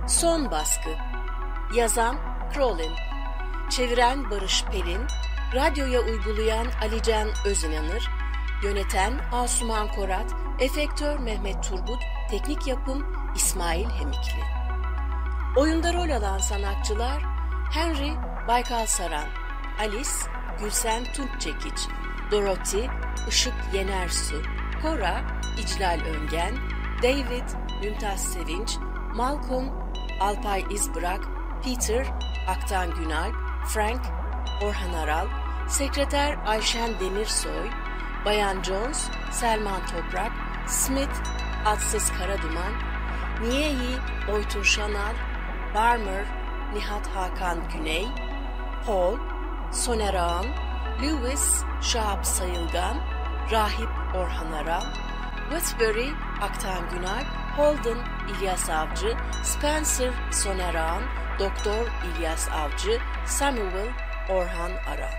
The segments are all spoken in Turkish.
Son baskı. Yazan Crowley. Çeviren Barış Pelin. Radyoya uygulayan Alican Özinanır. Yöneten Asuman Korat. Efektör Mehmet Turgut. Teknik yapım İsmail Hemikli. Oyunda rol alan sanatçılar: Henry Baykal Saran, Alice Gülsen Tunççekiç, Dorothy Işık Yenersu, Cora İclal Öngen, David Mümtaz Sevinç, Malcolm Alpay İzbırak, Peter Aktan Günalp, Frank Orhan Aral, Sekreter Ayşen Demirsoy, Bayan Jones Selman Toprak, Smith Adsız Karaduman, Niyeyi Oytun Şanal, Barmer Nihat Hakan Güney, Paul Soner Ağan, Lewis Şahap Sayılgan, Rahip Orhan Aral, Whitbury Aktan Günalp, Holden İlyas Avcı, Spencer Soner Ağan, Doktor İlyas Avcı, Samuel Orhan Aral.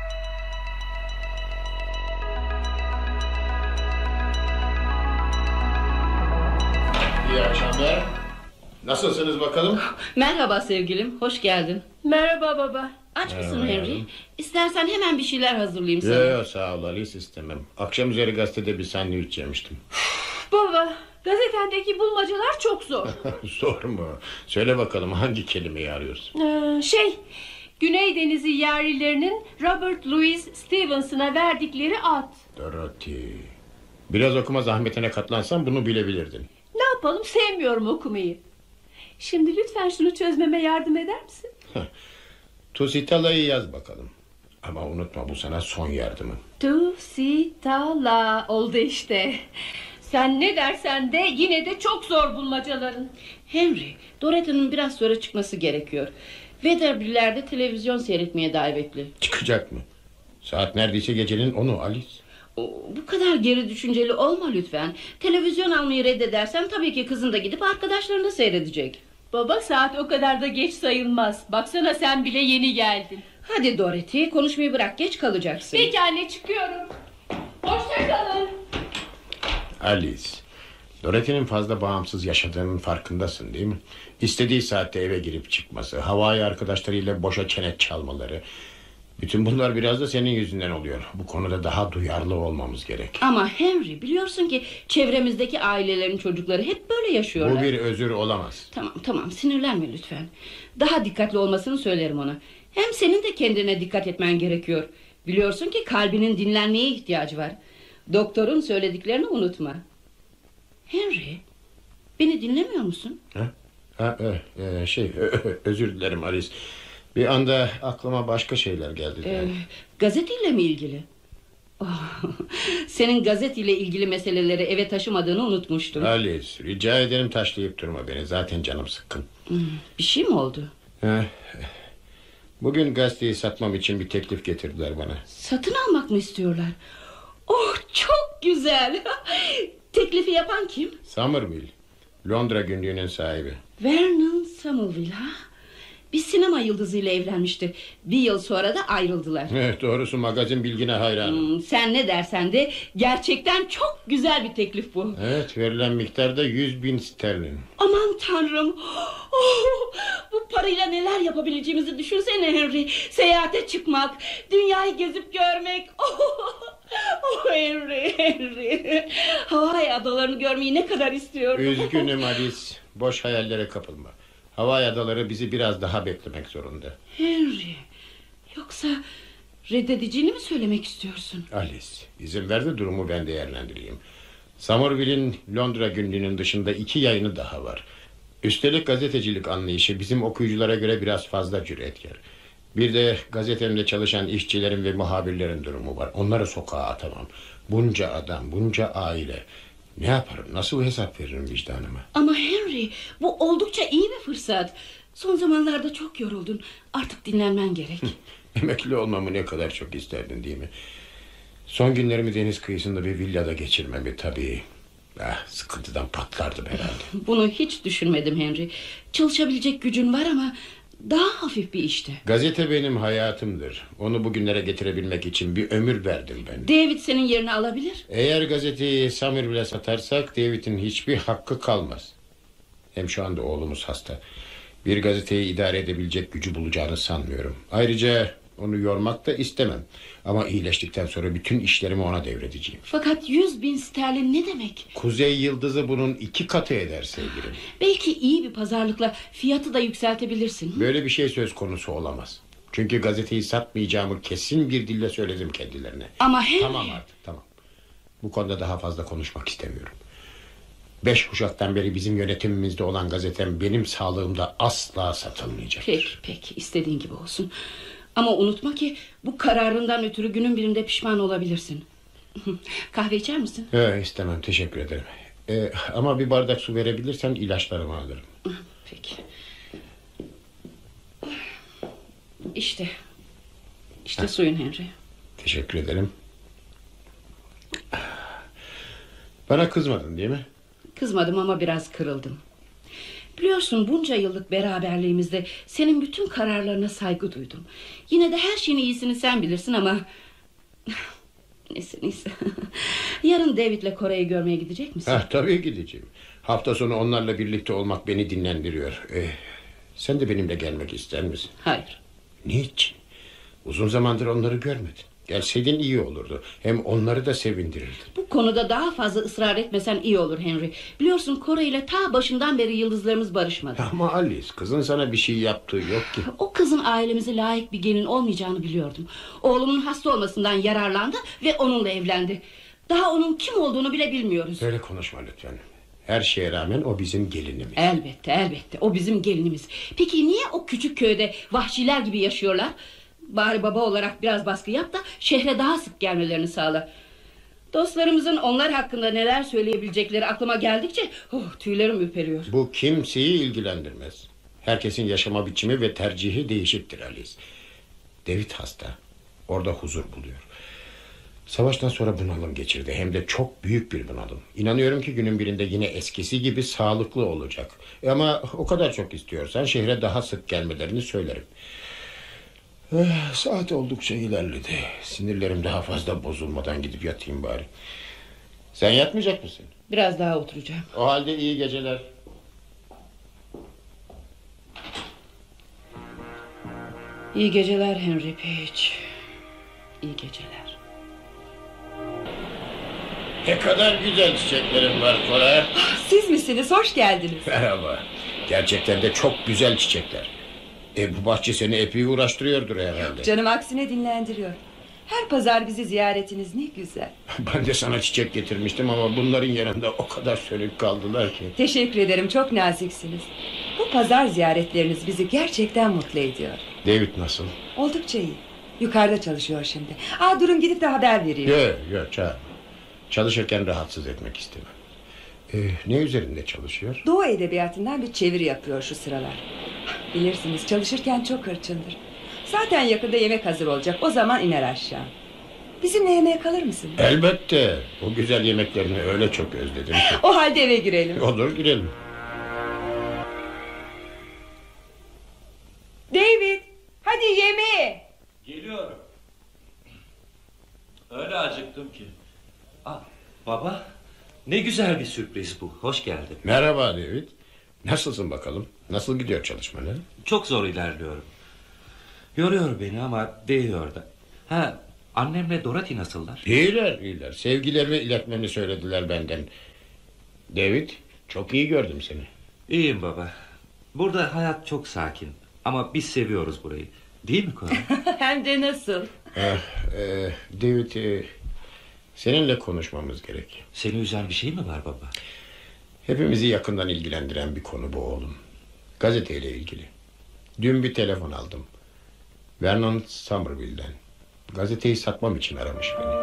İyi akşamlar. Nasılsınız bakalım? Merhaba sevgilim, hoş geldin. Merhaba baba. Aç mısın Henry? İstersen hemen bir şeyler hazırlayayım sana. Yok sağ ol Alice, istemem. Akşam üzeri gazetede bir sandviç yemiştim. Baba, gazetendeki bulmacalar çok zor. Zor mu? Söyle bakalım, hangi kelimeyi arıyorsun? Güney Denizi yerlilerinin Robert Louis Stevenson'a verdikleri ad. Dorothy. Biraz okuma zahmetine katlansan bunu bilebilirdin. Ne yapalım, sevmiyorum okumayı. Şimdi lütfen şunu çözmeme yardım eder misin? Tusitala'yı yaz bakalım. Ama unutma, bu sana son yardımım. Tusitala oldu işte. Sen ne dersen de yine de çok zor bulmacaların. Henry, Dorothy'nin biraz sonra çıkması gerekiyor. Weatherby'lerde televizyon seyretmeye davetli. Çıkacak mı? Saat neredeyse gecenin 10'u Alice. Bu kadar geri düşünceli olma lütfen. Televizyon almayı reddedersen tabii ki kızın da gidip arkadaşlarını seyredecek. Baba, saat o kadar da geç sayılmaz. Baksana, sen bile yeni geldin. Hadi Dorothy, konuşmayı bırak, geç kalacaksın. Peki anne, çıkıyorum. Hoşça kalın. Alice, Dorothy'nin fazla bağımsız yaşadığının farkındasın değil mi? İstediği saatte eve girip çıkması, havai arkadaşlarıyla boşa çenet çalmaları... Bütün bunlar biraz da senin yüzünden oluyor. Bu konuda daha duyarlı olmamız gerek. Ama Henry, biliyorsun ki çevremizdeki ailelerin çocukları hep böyle yaşıyorlar. Bu bir özür olamaz. Tamam, sinirlenme lütfen. Daha dikkatli olmasını söylerim ona. Hem senin de kendine dikkat etmen gerekiyor. Biliyorsun ki kalbinin dinlenmeye ihtiyacı var. Doktorun söylediklerini unutma. Henry, beni dinlemiyor musun? Özür dilerim Alice. Bir anda aklıma başka şeyler geldi. Gazeteyle mi ilgili? Senin gazeteyle ilgili meseleleri eve taşımadığını unutmuştum. Alice, rica ederim, taşlayıp durma beni. Zaten canım sıkkın. Bir şey mi oldu? Bugün gazeteyi satmam için bir teklif getirdiler bana. Satın almak mı istiyorlar? Oh, çok güzel. Teklifi yapan kim? Somerville, Londra günlüğünün sahibi. Vernon Somerville, ha? Bir sinema yıldızıyla evlenmişti. Bir yıl sonra da ayrıldılar. Evet, doğrusu magazin bilgine hayranım. Sen ne dersen de gerçekten çok güzel bir teklif bu. Evet, verilen miktar da 100.000 sterlin. Aman tanrım. Bu parayla neler yapabileceğimizi düşünsene Henry. Seyahate çıkmak, dünyayı gezip görmek. Henry. Hawaii adalarını görmeyi ne kadar istiyorum. Üzgünüm Alice, boş hayallere kapılma. Hawaii adaları bizi biraz daha beklemek zorunda. Henry, yoksa reddedeceğini mi söylemek istiyorsun? Alice, izin ver de durumu ben değerlendireyim. Somerville'in Londra günlüğünün dışında 2 yayını daha var. Üstelik gazetecilik anlayışı bizim okuyuculara göre biraz fazla cüretkar. Bir de gazetemde çalışan işçilerin ve muhabirlerin durumu var. Onları sokağa atamam. Bunca adam, bunca aile. Ne yaparım, nasıl hesap veririm vicdanıma? Ama Henry, bu oldukça iyi bir fırsat. Son zamanlarda çok yoruldun. Artık dinlenmen gerek. Emekli olmamı ne kadar çok isterdin değil mi? Son günlerimi deniz kıyısında bir villada geçirmemi tabii. Sıkıntıdan patlardım herhalde. Bunu hiç düşünmedim Henry. Çalışabilecek gücün var ama daha hafif bir işte. Gazete benim hayatımdır. Onu bugünlere getirebilmek için bir ömür verdim ben. David senin yerini alabilir. Eğer gazeteyi Somerville'e satarsak David'in hiçbir hakkı kalmaz. Hem şu anda oğlumuz hasta. Bir gazeteyi idare edebilecek gücü bulacağını sanmıyorum. Ayrıca onu yormak da istemem. Ama iyileştikten sonra bütün işlerimi ona devredeceğim. Fakat 100.000 sterlin ne demek? Kuzey Yıldızı bunun 2 katı eder sevgilim. Belki iyi bir pazarlıkla fiyatı da yükseltebilirsin. Böyle bir şey söz konusu olamaz. Çünkü gazeteyi satmayacağımı kesin bir dille söyledim kendilerine. Ama Henry... Tamam artık, tamam. Bu konuda daha fazla konuşmak istemiyorum. 5 kuşaktan beri bizim yönetimimizde olan gazetem benim sağlığımda asla satılmayacaktır. Peki istediğin gibi olsun. Ama unutma ki bu kararından ötürü günün birinde pişman olabilirsin. Kahve içer misin? İstemem, teşekkür ederim. Ama bir bardak su verebilirsen ilaçlarımı alırım. Peki. İşte suyun Henry. Teşekkür ederim. Bana kızmadın değil mi? Kızmadım ama biraz kırıldım. Biliyorsun bunca yıllık beraberliğimizde senin bütün kararlarına saygı duydum. Yine de her şeyin iyisini sen bilirsin ama... Neyse. Yarın David'le Kore'yi görmeye gidecek misin? Tabii gideceğim. Hafta sonu onlarla birlikte olmak beni dinlendiriyor. Sen de benimle gelmek ister misin? Hayır. Niçin? Uzun zamandır onları görmedin. Gelseydin iyi olurdu. Hem onları da sevindirirdin. Bu konuda daha fazla ısrar etmesen iyi olur Henry. Biliyorsun Kore ile ta başından beri yıldızlarımız barışmadı. Ama Alice, kızın sana bir şey yaptığı yok ki. O kızın ailemize layık bir gelin olmayacağını biliyordum. Oğlumun hasta olmasından yararlandı ve onunla evlendi. Daha onun kim olduğunu bile bilmiyoruz. Böyle konuşma lütfen. Her şeye rağmen o bizim gelinimiz. Elbette o bizim gelinimiz. Peki niye o küçük köyde vahşiler gibi yaşıyorlar? Bari baba olarak biraz baskı yap da şehre daha sık gelmelerini sağla. Dostlarımızın onlar hakkında neler söyleyebilecekleri aklıma geldikçe tüylerim ürperiyor. Bu kimseyi ilgilendirmez. Herkesin yaşama biçimi ve tercihi değişiktir Alice. David hasta. Orada huzur buluyor. Savaştan sonra bunalım geçirdi. Hem de çok büyük bir bunalım. İnanıyorum ki günün birinde yine eskisi gibi sağlıklı olacak. Ama o kadar çok istiyorsan şehre daha sık gelmelerini söylerim. Saat oldukça ilerledi. Sinirlerim daha fazla bozulmadan gidip yatayım bari. Sen yatmayacak mısın? Biraz daha oturacağım. O halde iyi geceler. İyi geceler Henry Page. İyi geceler. Ne kadar güzel çiçeklerim var Cora. Siz misiniz? Hoş geldiniz. Merhaba. Gerçekten de çok güzel çiçekler. Bu bahçe seni epey uğraştırıyordur herhalde. Canım aksine dinlendiriyor. Her pazar bizi ziyaretiniz ne güzel. Ben de sana çiçek getirmiştim ama bunların yanında o kadar sönük kaldılar ki. Teşekkür ederim, çok naziksiniz. Bu pazar ziyaretleriniz bizi gerçekten mutlu ediyor. David nasıl? Oldukça iyi. Yukarıda çalışıyor şimdi. Durun gidip de haber vereyim. Yok çağırma. Çalışırken rahatsız etmek istemem. Ne üzerinde çalışıyor? Doğu edebiyatından bir çeviri yapıyor şu sıralar. Bilirsiniz çalışırken çok hırçındır. Zaten yakında yemek hazır olacak. O zaman iner aşağı. Bizimle yemeğe kalır mısın? Elbette. O güzel yemeklerini öyle çok özledim ki. O halde eve girelim. Olur, girelim. David, hadi yemeğe. Geliyorum. Öyle acıktım ki. Baba, ne güzel bir sürpriz bu. Hoş geldin. Merhaba David. Nasılsın bakalım? Nasıl gidiyor çalışmalar? Çok zor ilerliyorum. Yoruyor beni ama değiyor da. Annemle Dorothy nasıllar? İyiler. Sevgilerimi iletmeni söylediler benden. David, çok iyi gördüm seni. İyiyim baba. Burada hayat çok sakin. Ama biz seviyoruz burayı. Değil mi Cora? Hem de nasıl? David, seninle konuşmamız gerek. Seni üzen bir şey mi var baba? Hepimizi yakından ilgilendiren bir konu bu oğlum. Gazeteyle ilgili. Dün bir telefon aldım. Vernon Somerville'den. Gazeteyi satmam için aramış beni.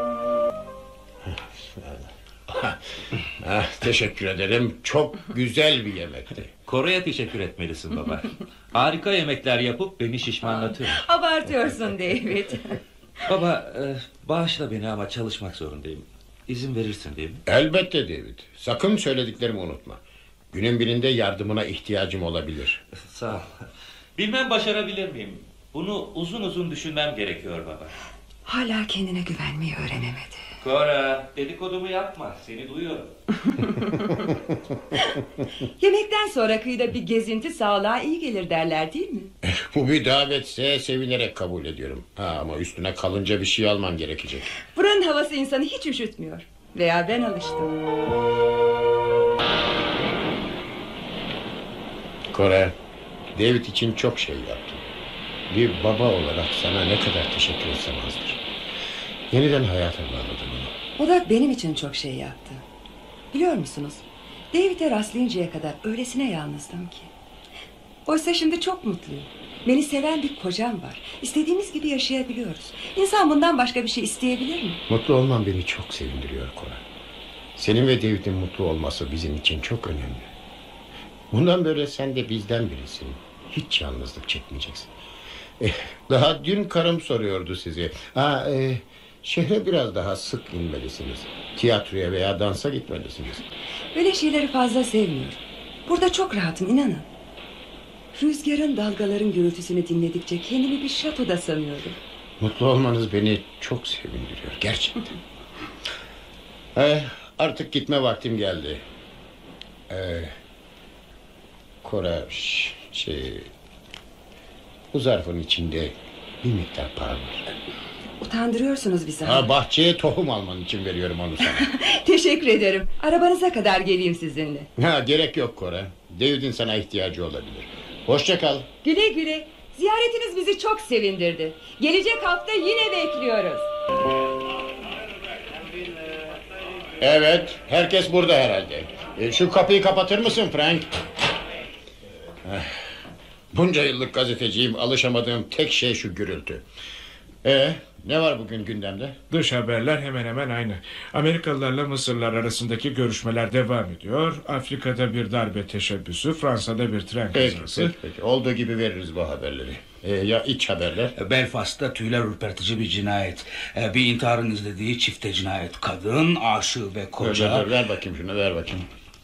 Teşekkür ederim. Çok güzel bir yemekti. Cora'ya teşekkür etmelisin baba. Harika yemekler yapıp beni şişmanlatıyor. Abartıyorsun David. Baba, bağışla beni ama çalışmak zorundayım. İzin verirsin değil mi? Elbette David. Sakın söylediklerimi unutma. Günün birinde yardımına ihtiyacım olabilir. Sağ ol. Bilmem başarabilir miyim? Bunu uzun uzun düşünmem gerekiyor baba. Hala kendine güvenmeyi öğrenemedi. Cora, dedikodumu yapma. Seni duyuyorum. Yemekten sonra kıyıda bir gezinti sağlığa iyi gelir derler, değil mi? Bu bir davetse sevinerek kabul ediyorum. Ama üstüne kalınca bir şey alman gerekecek. Buranın havası insanı hiç üşütmüyor. Veya ben alıştım. Cora, David için çok şey yaptım. Bir baba olarak sana ne kadar teşekkür etsem azdır. Yeniden hayata bağladım onu. O da benim için çok şey yaptı. Biliyor musunuz? David'e rastlayıncaya kadar öylesine yalnızdım ki. Oysa şimdi çok mutluyum. Beni seven bir kocam var. İstediğimiz gibi yaşayabiliyoruz. İnsan bundan başka bir şey isteyebilir mi? Mutlu olman beni çok sevindiriyor Cora. Senin ve David'in mutlu olması bizim için çok önemli. Bundan böyle sen de bizden birisin. Hiç yalnızlık çekmeyeceksin. Daha dün karım soruyordu sizi. Şehre biraz daha sık inmelisiniz. Tiyatroya veya dansa gitmelisiniz. Böyle şeyleri fazla sevmiyorum. Burada çok rahatım, inanın. Rüzgarın, dalgaların gürültüsünü dinledikçe kendimi bir şatoda sanıyorum. Mutlu olmanız beni çok sevindiriyor gerçekten. Artık gitme vaktim geldi. Cora, bu zarfın içinde bir miktar para var. Utandırıyorsunuz bizi. Bahçeye tohum alman için veriyorum onu sana. Teşekkür ederim. Arabanıza kadar geleyim sizinle. Gerek yok Cora. David'in sana ihtiyacı olabilir. Hoşça kal. Güle güle. Ziyaretiniz bizi çok sevindirdi. Gelecek hafta yine bekliyoruz. Evet, herkes burada herhalde. Şu kapıyı kapatır mısın Frank? Bunca yıllık gazeteciyim, alışamadığım tek şey şu gürültü. Ne var bugün gündemde? Dış haberler hemen hemen aynı. Amerikalılarla Mısırlılar arasındaki görüşmeler devam ediyor. Afrika'da bir darbe teşebbüsü, Fransa'da bir tren kazası. Peki. Olduğu gibi veririz bu haberleri. Ya iç haberler? Belfast'ta tüyler ürpertici bir cinayet. Bir intiharın izlediği çifte cinayet. Kadın, aşığı ve koca. Ver bakayım şunu, ver bakayım.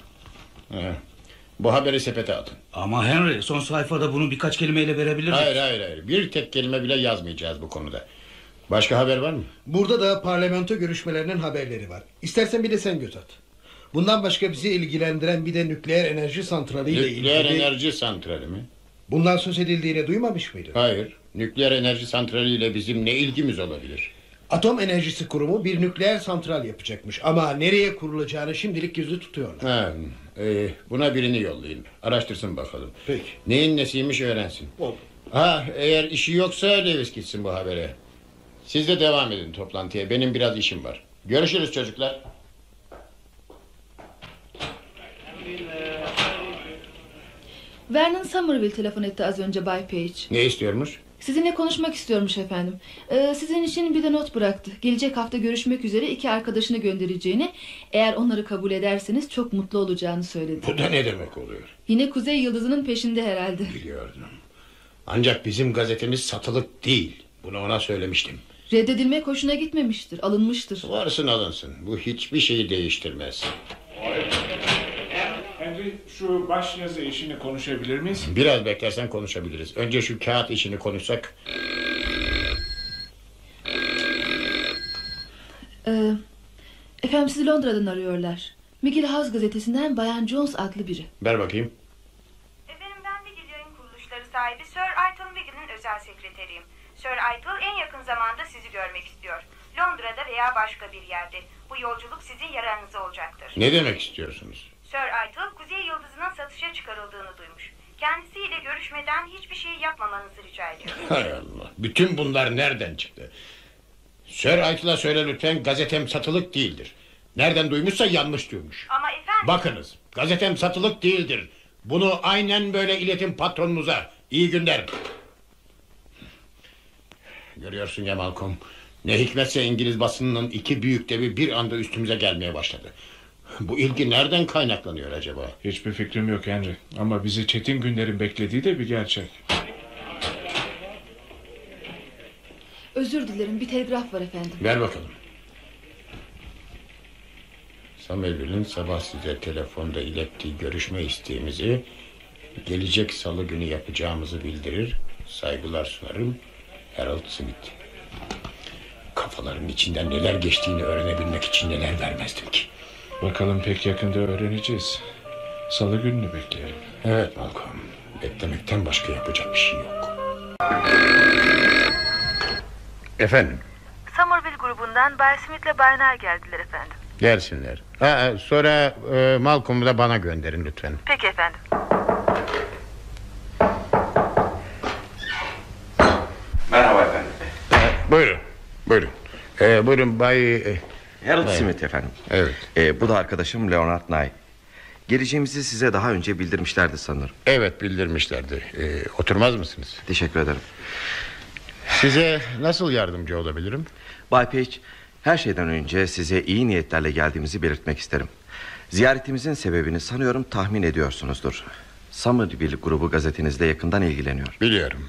Bu haberi sepete atın. Ama Henry, son sayfada bunu birkaç kelimeyle verebiliriz. Hayır. Bir tek kelime bile yazmayacağız bu konuda. Başka haber var mı? Burada da parlamento görüşmelerinin haberleri var. İstersen bir de sen göz at. Bundan başka bizi ilgilendiren bir de nükleer enerji santrali ile ilgili... Nükleer enerji santrali mi? Bundan söz edildiğini duymamış mıydın? Hayır. Nükleer enerji santrali ile bizim ne ilgimiz olabilir? Atom Enerjisi Kurumu bir nükleer santral yapacakmış. Ama nereye kurulacağını şimdilik gizli tutuyorlar. Buna birini yollayın. Araştırsın bakalım. Peki. Neyin nesiymiş öğrensin. Oldu. Eğer işi yoksa Lewis gitsin bu habere. Siz de devam edin toplantıya. Benim biraz işim var. Görüşürüz çocuklar. Vernon Somerville telefon etti az önce Bay Page. Ne istiyormuş? Sizinle konuşmak istiyormuş efendim. Sizin için bir de not bıraktı. Gelecek hafta görüşmek üzere 2 arkadaşını göndereceğini, eğer onları kabul ederseniz çok mutlu olacağını söyledi. Bu da ne demek oluyor? Yine Kuzey Yıldızı'nın peşinde herhalde. Biliyordum. Ancak bizim gazetemiz satılık değil. Bunu ona söylemiştim. Reddedilmek hoşuna gitmemiştir, alınmıştır. Varsın alınsın. Bu hiçbir şeyi değiştirmez. Henry, şu başyazı işini konuşabilir miyiz? Biraz beklersen konuşabiliriz. Önce şu kağıt işini konuşsak. Efendim sizi Londra'dan arıyorlar. Miguel House gazetesinden Bayan Jones adlı biri. Ver bakayım. Efendim, ben Miguel yayın kuruluşları sahibi Sir Ethel Miguel'in özel sekreteriyim. Sir Ethel en yakın zamanda sizi görmek istiyor. Londra'da veya başka bir yerde. Bu yolculuk sizin yararınıza olacaktır. Ne demek istiyorsunuz? Sir Ethel, Kuzey Yıldızı'nın satışa çıkarıldığını duymuş. Kendisiyle görüşmeden hiçbir şey yapmamanızı rica ediyorum. Hay Allah. Bütün bunlar nereden çıktı? Sir Ethel'a söyle lütfen, gazetem satılık değildir. Nereden duymuşsa yanlış duymuş. Ama efendim... Bakınız, gazetem satılık değildir. Bunu aynen böyle iletin patronunuza. İyi günler. Görüyorsun ya Malcolm. Ne hikmetse İngiliz basınının 2 büyük devi bir anda üstümüze gelmeye başladı. Bu ilgi nereden kaynaklanıyor acaba? Hiçbir fikrim yok Henry. Ama bizi çetin günlerin beklediği de bir gerçek. Özür dilerim, bir telgraf var efendim. Ver bakalım. Somerville'in sabah size telefonda ilettiği görüşme isteğimizi gelecek salı günü yapacağımızı bildirir. Saygılar sunarım. Harold Smith. Kafaların içinden neler geçtiğini öğrenebilmek için neler vermezdim ki. Bakalım pek yakında öğreneceğiz. Salı gününü bekleyelim. Evet Malcolm. Beklemekten başka yapacak bir şey yok. Efendim? Somerville grubundan Bay Smith'le Bay Nye geldiler efendim. Gelsinler. Sonra Malcolm'u da bana gönderin lütfen. Peki efendim. Merhaba efendim. Buyurun. Buyurun Bay... Harold Smith efendim. Evet. Bu da arkadaşım Leonard Nye. Geleceğimizi size daha önce bildirmişlerdi sanırım. Evet, bildirmişlerdi. Oturmaz mısınız? Teşekkür ederim. Size nasıl yardımcı olabilirim? Bay Page, her şeyden önce size iyi niyetlerle geldiğimizi belirtmek isterim. Ziyaretimizin sebebini sanıyorum tahmin ediyorsunuzdur. Somerville grubu gazetenizle yakından ilgileniyor. Biliyorum.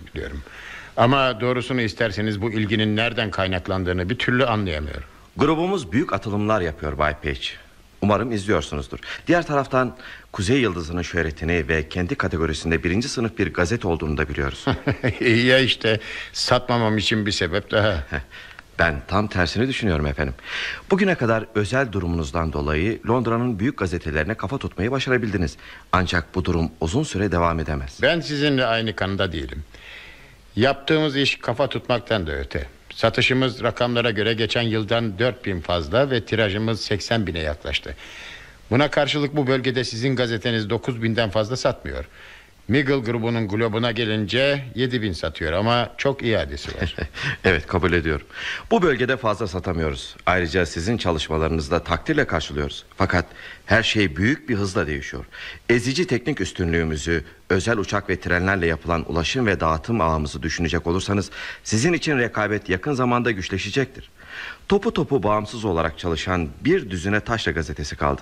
Ama doğrusunu isterseniz bu ilginin nereden kaynaklandığını bir türlü anlayamıyorum. Grubumuz büyük atılımlar yapıyor Bay Page. Umarım izliyorsunuzdur. Diğer taraftan Kuzey Yıldızı'nın şöhretini ve kendi kategorisinde 1. sınıf bir gazete olduğunu da biliyoruz. Ya işte, satmamam için bir sebep daha. Ben tam tersini düşünüyorum efendim. Bugüne kadar özel durumunuzdan dolayı Londra'nın büyük gazetelerine kafa tutmayı başarabildiniz. Ancak bu durum uzun süre devam edemez. Ben sizinle aynı kanıda değilim. Yaptığımız iş kafa tutmaktan da öte. Satışımız rakamlara göre geçen yıldan 4000 fazla ve tirajımız 80.000'e yaklaştı. Buna karşılık bu bölgede sizin gazeteniz 9.000'den fazla satmıyor. Meagle grubunun Globe'una gelince 7.000 satıyor ama çok iadesi var. Evet, kabul ediyorum. Bu bölgede fazla satamıyoruz. Ayrıca sizin çalışmalarınızda takdirle karşılıyoruz. Fakat her şey büyük bir hızla değişiyor. Ezici teknik üstünlüğümüzü, özel uçak ve trenlerle yapılan ulaşım ve dağıtım ağımızı düşünecek olursanız sizin için rekabet yakın zamanda güçleşecektir. Topu bağımsız olarak çalışan bir düzine taşra gazetesi kaldı.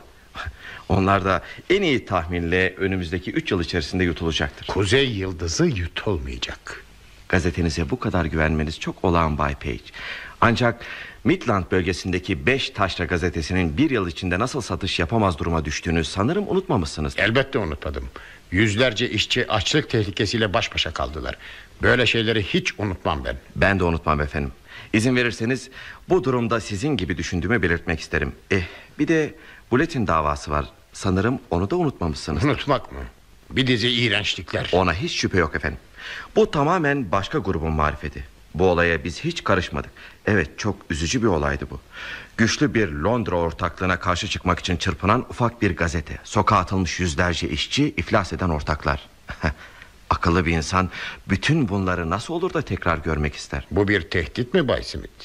Onlar da en iyi tahminle önümüzdeki 3 yıl içerisinde yutulacaktır. Kuzey Yıldızı yutulmayacak. Gazetenize bu kadar güvenmeniz çok olağan Bay Page. Ancak Midland bölgesindeki 5 taşra gazetesinin bir yıl içinde nasıl satış yapamaz duruma düştüğünü sanırım unutmamışsınız. Elbette unutmadım. Yüzlerce işçi açlık tehlikesiyle baş başa kaldılar. Böyle şeyleri hiç unutmam ben. Ben de unutmam efendim. İzin verirseniz bu durumda sizin gibi düşündüğümü belirtmek isterim. Bir de Bulletin davası var. Sanırım onu da unutmamışsınız. Unutmak mı? Bir dizi iğrençlikler. Ona hiç şüphe yok efendim. Bu tamamen başka grubun marifeti. Bu olaya biz hiç karışmadık. Evet, çok üzücü bir olaydı bu. Güçlü bir Londra ortaklığına karşı çıkmak için çırpınan ufak bir gazete. Sokağa atılmış yüzlerce işçi, iflas eden ortaklar. Akıllı bir insan bütün bunları nasıl olur da tekrar görmek ister? Bu bir tehdit mi Bay Smith?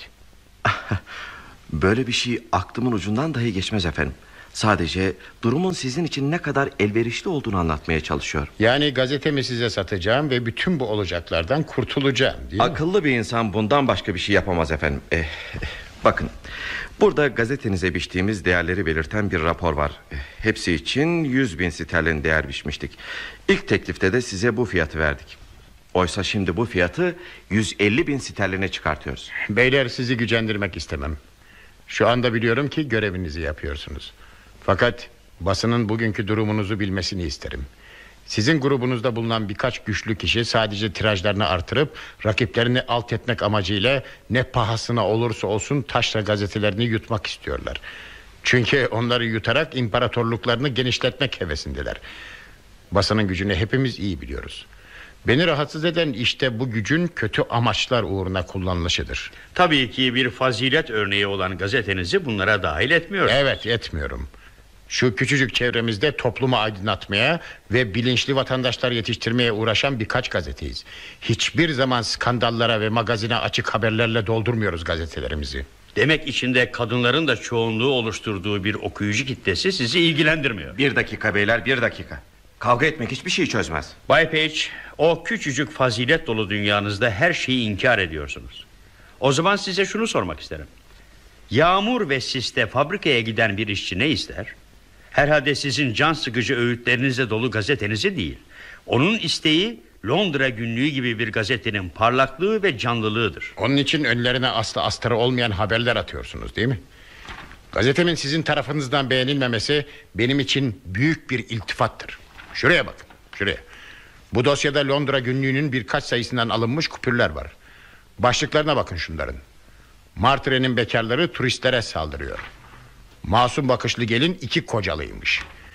Böyle bir şey aklımın ucundan dahi geçmez efendim. Sadece durumun sizin için ne kadar elverişli olduğunu anlatmaya çalışıyor. Yani gazetemi size satacağım ve bütün bu olacaklardan kurtulacağım, değil mi? Akıllı bir insan bundan başka bir şey yapamaz efendim. Bakın, burada gazetenize biçtiğimiz değerleri belirten bir rapor var. Hepsi için 100.000 sterlin değer biçmiştik. İlk teklifte de size bu fiyatı verdik. Oysa şimdi bu fiyatı 150.000 sterline çıkartıyoruz. Beyler, sizi gücendirmek istemem. Şu anda biliyorum ki görevinizi yapıyorsunuz. Fakat basının bugünkü durumunuzu bilmesini isterim. Sizin grubunuzda bulunan birkaç güçlü kişi sadece tirajlarını artırıp rakiplerini alt etmek amacıyla ne pahasına olursa olsun taşra gazetelerini yutmak istiyorlar. Çünkü onları yutarak imparatorluklarını genişletmek hevesindeler. Basının gücünü hepimiz iyi biliyoruz. Beni rahatsız eden işte bu gücün kötü amaçlar uğruna kullanılışıdır. Tabii ki bir fazilet örneği olan gazetenizi bunlara dahil etmiyorsunuz. Evet, etmiyorum. Şu küçücük çevremizde toplumu aydınlatmaya ve bilinçli vatandaşlar yetiştirmeye uğraşan birkaç gazeteyiz. Hiçbir zaman skandallara ve magazine açık haberlerle doldurmuyoruz gazetelerimizi. Demek içinde kadınların da çoğunluğu oluşturduğu bir okuyucu kitlesi sizi ilgilendirmiyor. Bir dakika beyler, bir dakika. Kavga etmek hiçbir şeyi çözmez. Bay Page, o küçücük fazilet dolu dünyanızda her şeyi inkar ediyorsunuz. O zaman size şunu sormak isterim. Yağmur ve siste fabrikaya giden bir işçi ne ister? Herhalde sizin can sıkıcı öğütlerinizle dolu gazetenizi değil. Onun isteği Londra Günlüğü gibi bir gazetenin parlaklığı ve canlılığıdır. Onun için önlerine aslı astarı olmayan haberler atıyorsunuz, değil mi? Gazetemin sizin tarafınızdan beğenilmemesi benim için büyük bir iltifattır. Şuraya bakın, şuraya. Bu dosyada Londra Günlüğü'nün birkaç sayısından alınmış kupürler var. Başlıklarına bakın şunların. Martre'nin bekarları turistlere saldırıyor. Masum bakışlı gelin 2 kocalıymış.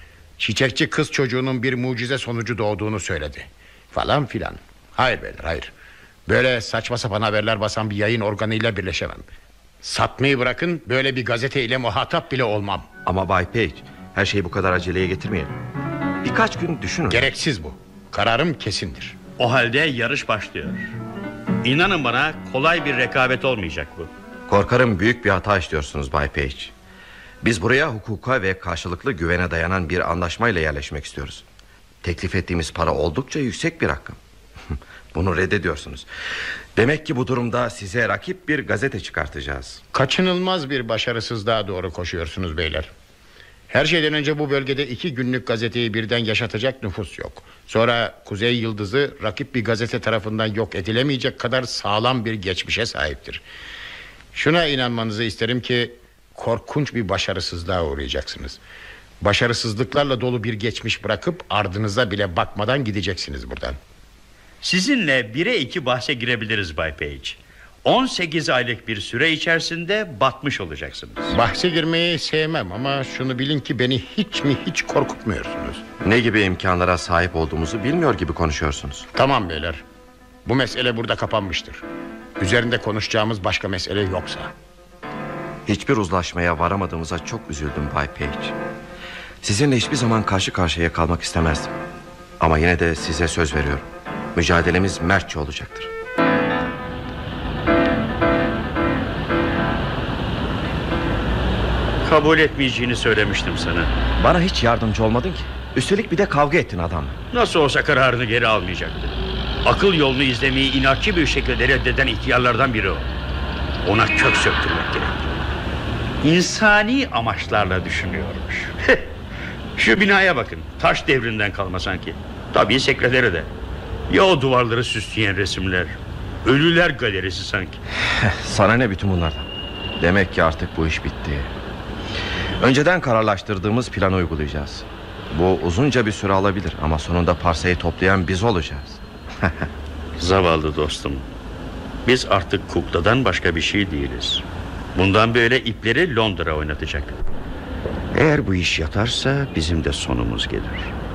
Çiçekçi kız çocuğunun bir mucize sonucu doğduğunu söyledi. Falan filan. Hayır beyler, hayır. Böyle saçma sapan haberler basan bir yayın organıyla birleşemem. Satmayı bırakın, böyle bir gazeteyle muhatap bile olmam. Ama Bay Page, her şeyi bu kadar aceleye getirmeyelim. Birkaç gün düşünün. Gereksiz bu. Kararım kesindir. O halde yarış başlıyor. İnanın bana, kolay bir rekabet olmayacak bu. Korkarım büyük bir hata işliyorsunuz Bay Page. Biz buraya hukuka ve karşılıklı güvene dayanan bir anlaşmayla yerleşmek istiyoruz. Teklif ettiğimiz para oldukça yüksek bir rakam. Bunu reddediyorsunuz. Demek ki bu durumda size rakip bir gazete çıkartacağız. Kaçınılmaz bir başarısızlığa doğru koşuyorsunuz beyler. Her şeyden önce bu bölgede 2 günlük gazeteyi birden yaşatacak nüfus yok. Sonra Kuzey Yıldızı rakip bir gazete tarafından yok edilemeyecek kadar sağlam bir geçmişe sahiptir. Şuna inanmanızı isterim ki korkunç bir başarısızlığa uğrayacaksınız. Başarısızlıklarla dolu bir geçmiş bırakıp ardınıza bile bakmadan gideceksiniz buradan. Sizinle 1'e 2 bahse girebiliriz Bay Page. 18 aylık bir süre içerisinde batmış olacaksınız. Bahse girmeyi sevmem ama şunu bilin ki beni hiç korkutmuyorsunuz. Ne gibi imkanlara sahip olduğumuzu bilmiyor gibi konuşuyorsunuz. Tamam beyler, bu mesele burada kapanmıştır. Üzerinde konuşacağımız başka mesele yoksa. Hiçbir uzlaşmaya varamadığımıza çok üzüldüm Bay Page. Sizinle hiçbir zaman karşı karşıya kalmak istemezdim. Ama yine de size söz veriyorum. Mücadelemiz mertçe olacaktır. Kabul etmeyeceğini söylemiştim sana. Bana hiç yardımcı olmadın ki. Üstelik bir de kavga ettin adamla. Nasıl olsa kararını geri almayacaktı. Akıl yolunu izlemeyi inatçı bir şekilde reddeden ihtiyarlardan biri o. Ona kök söktürmek gerek. İnsani amaçlarla düşünüyormuş. Şu binaya bakın, taş devrinden kalma sanki. Tabii sekretere de. Ya o duvarları süsleyen resimler, ölüler galerisi sanki. Sana ne bütün bunlardan? Demek ki artık bu iş bitti. Önceden kararlaştırdığımız planı uygulayacağız. Bu uzunca bir süre alabilir ama sonunda parsayı toplayan biz olacağız. Zavallı dostum. Biz artık kukladan başka bir şey değiliz. Bundan böyle ipleri Londra oynatacak. Eğer bu iş yatarsa bizim de sonumuz gelir.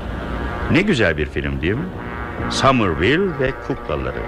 Ne güzel bir film değil mi? Somerville ve kuklaları.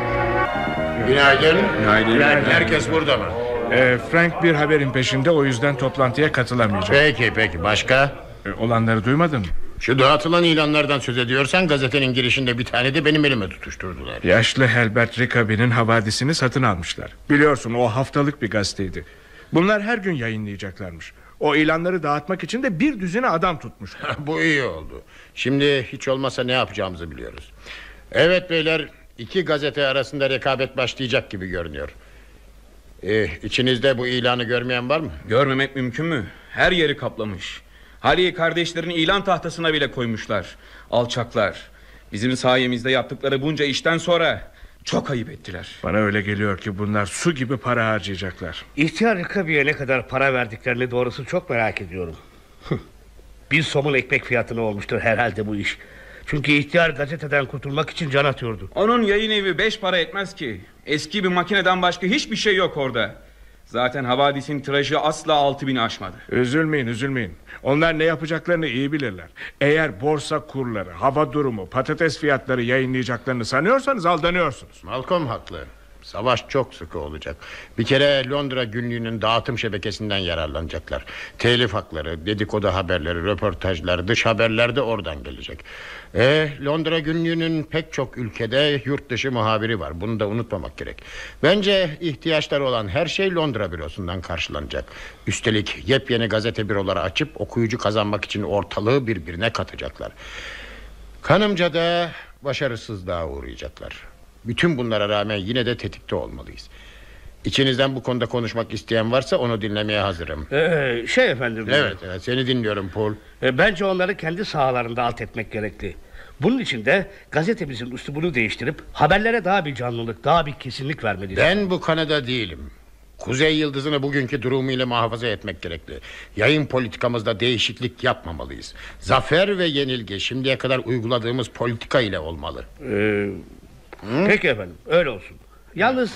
Günaydın. Günaydın. Herkes burada mı? Frank bir haberin peşinde, o yüzden toplantıya katılamayacak. Peki başka? Olanları duymadın mı? Şu dağıtılan ilanlardan söz ediyorsan gazetenin girişinde bir tane de benim elime tutuşturdular. Yaşlı Herbert Rickaby'nin havadisini satın almışlar. Biliyorsun, o haftalık bir gazeteydi. Bunlar her gün yayınlayacaklarmış. O ilanları dağıtmak için de 1 düzine adam tutmuşlar. Bu iyi oldu. Şimdi hiç olmasa ne yapacağımızı biliyoruz. Evet beyler, 2 gazete arasında rekabet başlayacak gibi görünüyor. İçinizde bu ilanı görmeyen var mı? Görmemek mümkün mü? Her yeri kaplamış. Haliye kardeşlerini ilan tahtasına bile koymuşlar. Alçaklar. Bizim sayemizde yaptıkları bunca işten sonra çok ayıp ettiler. Bana öyle geliyor ki bunlar su gibi para harcayacaklar. İhtiyar Rickaby'ye ne kadar para verdiklerini doğrusu çok merak ediyorum. Bir somun ekmek fiyatına olmuştur herhalde bu iş. Çünkü ihtiyar gazeteden kurtulmak için can atıyordu. Onun yayın evi 5 para etmez ki. Eski bir makineden başka hiçbir şey yok orada. Zaten havadisin tirajı asla 6.000'i aşmadı. Üzülmeyin. Onlar ne yapacaklarını iyi bilirler. Eğer borsa kurları, hava durumu, patates fiyatları yayınlayacaklarını sanıyorsanız aldanıyorsunuz. Malcolm haklı. Savaş çok sıkı olacak. Bir kere Londra günlüğünün dağıtım şebekesinden yararlanacaklar. Telif hakları, dedikodu haberleri, röportajlar, dış haberler de oradan gelecek. Londra günlüğünün pek çok ülkede yurt dışı muhabiri var. Bunu da unutmamak gerek. Bence ihtiyaçları olan her şey Londra bürosundan karşılanacak. Üstelik yepyeni gazete büroları açıp okuyucu kazanmak için ortalığı birbirine katacaklar. Kanımca da başarısızlığa uğrayacaklar. Bütün bunlara rağmen yine de tetikte olmalıyız. İçinizden bu konuda konuşmak isteyen varsa onu dinlemeye hazırım. Efendim. Evet, seni dinliyorum Paul. Bence onları kendi sahalarında alt etmek gerekli. Bunun için de gazetemizin üslubunu değiştirip haberlere daha bir canlılık, daha bir kesinlik vermeliyiz. Ben bu kanıda değilim. Kuzey Yıldızı'nı bugünkü durumuyla muhafaza etmek gerekli. Yayın politikamızda değişiklik yapmamalıyız. Zafer ve yenilgi şimdiye kadar uyguladığımız politika ile olmalı. Peki efendim, öyle olsun. Yalnız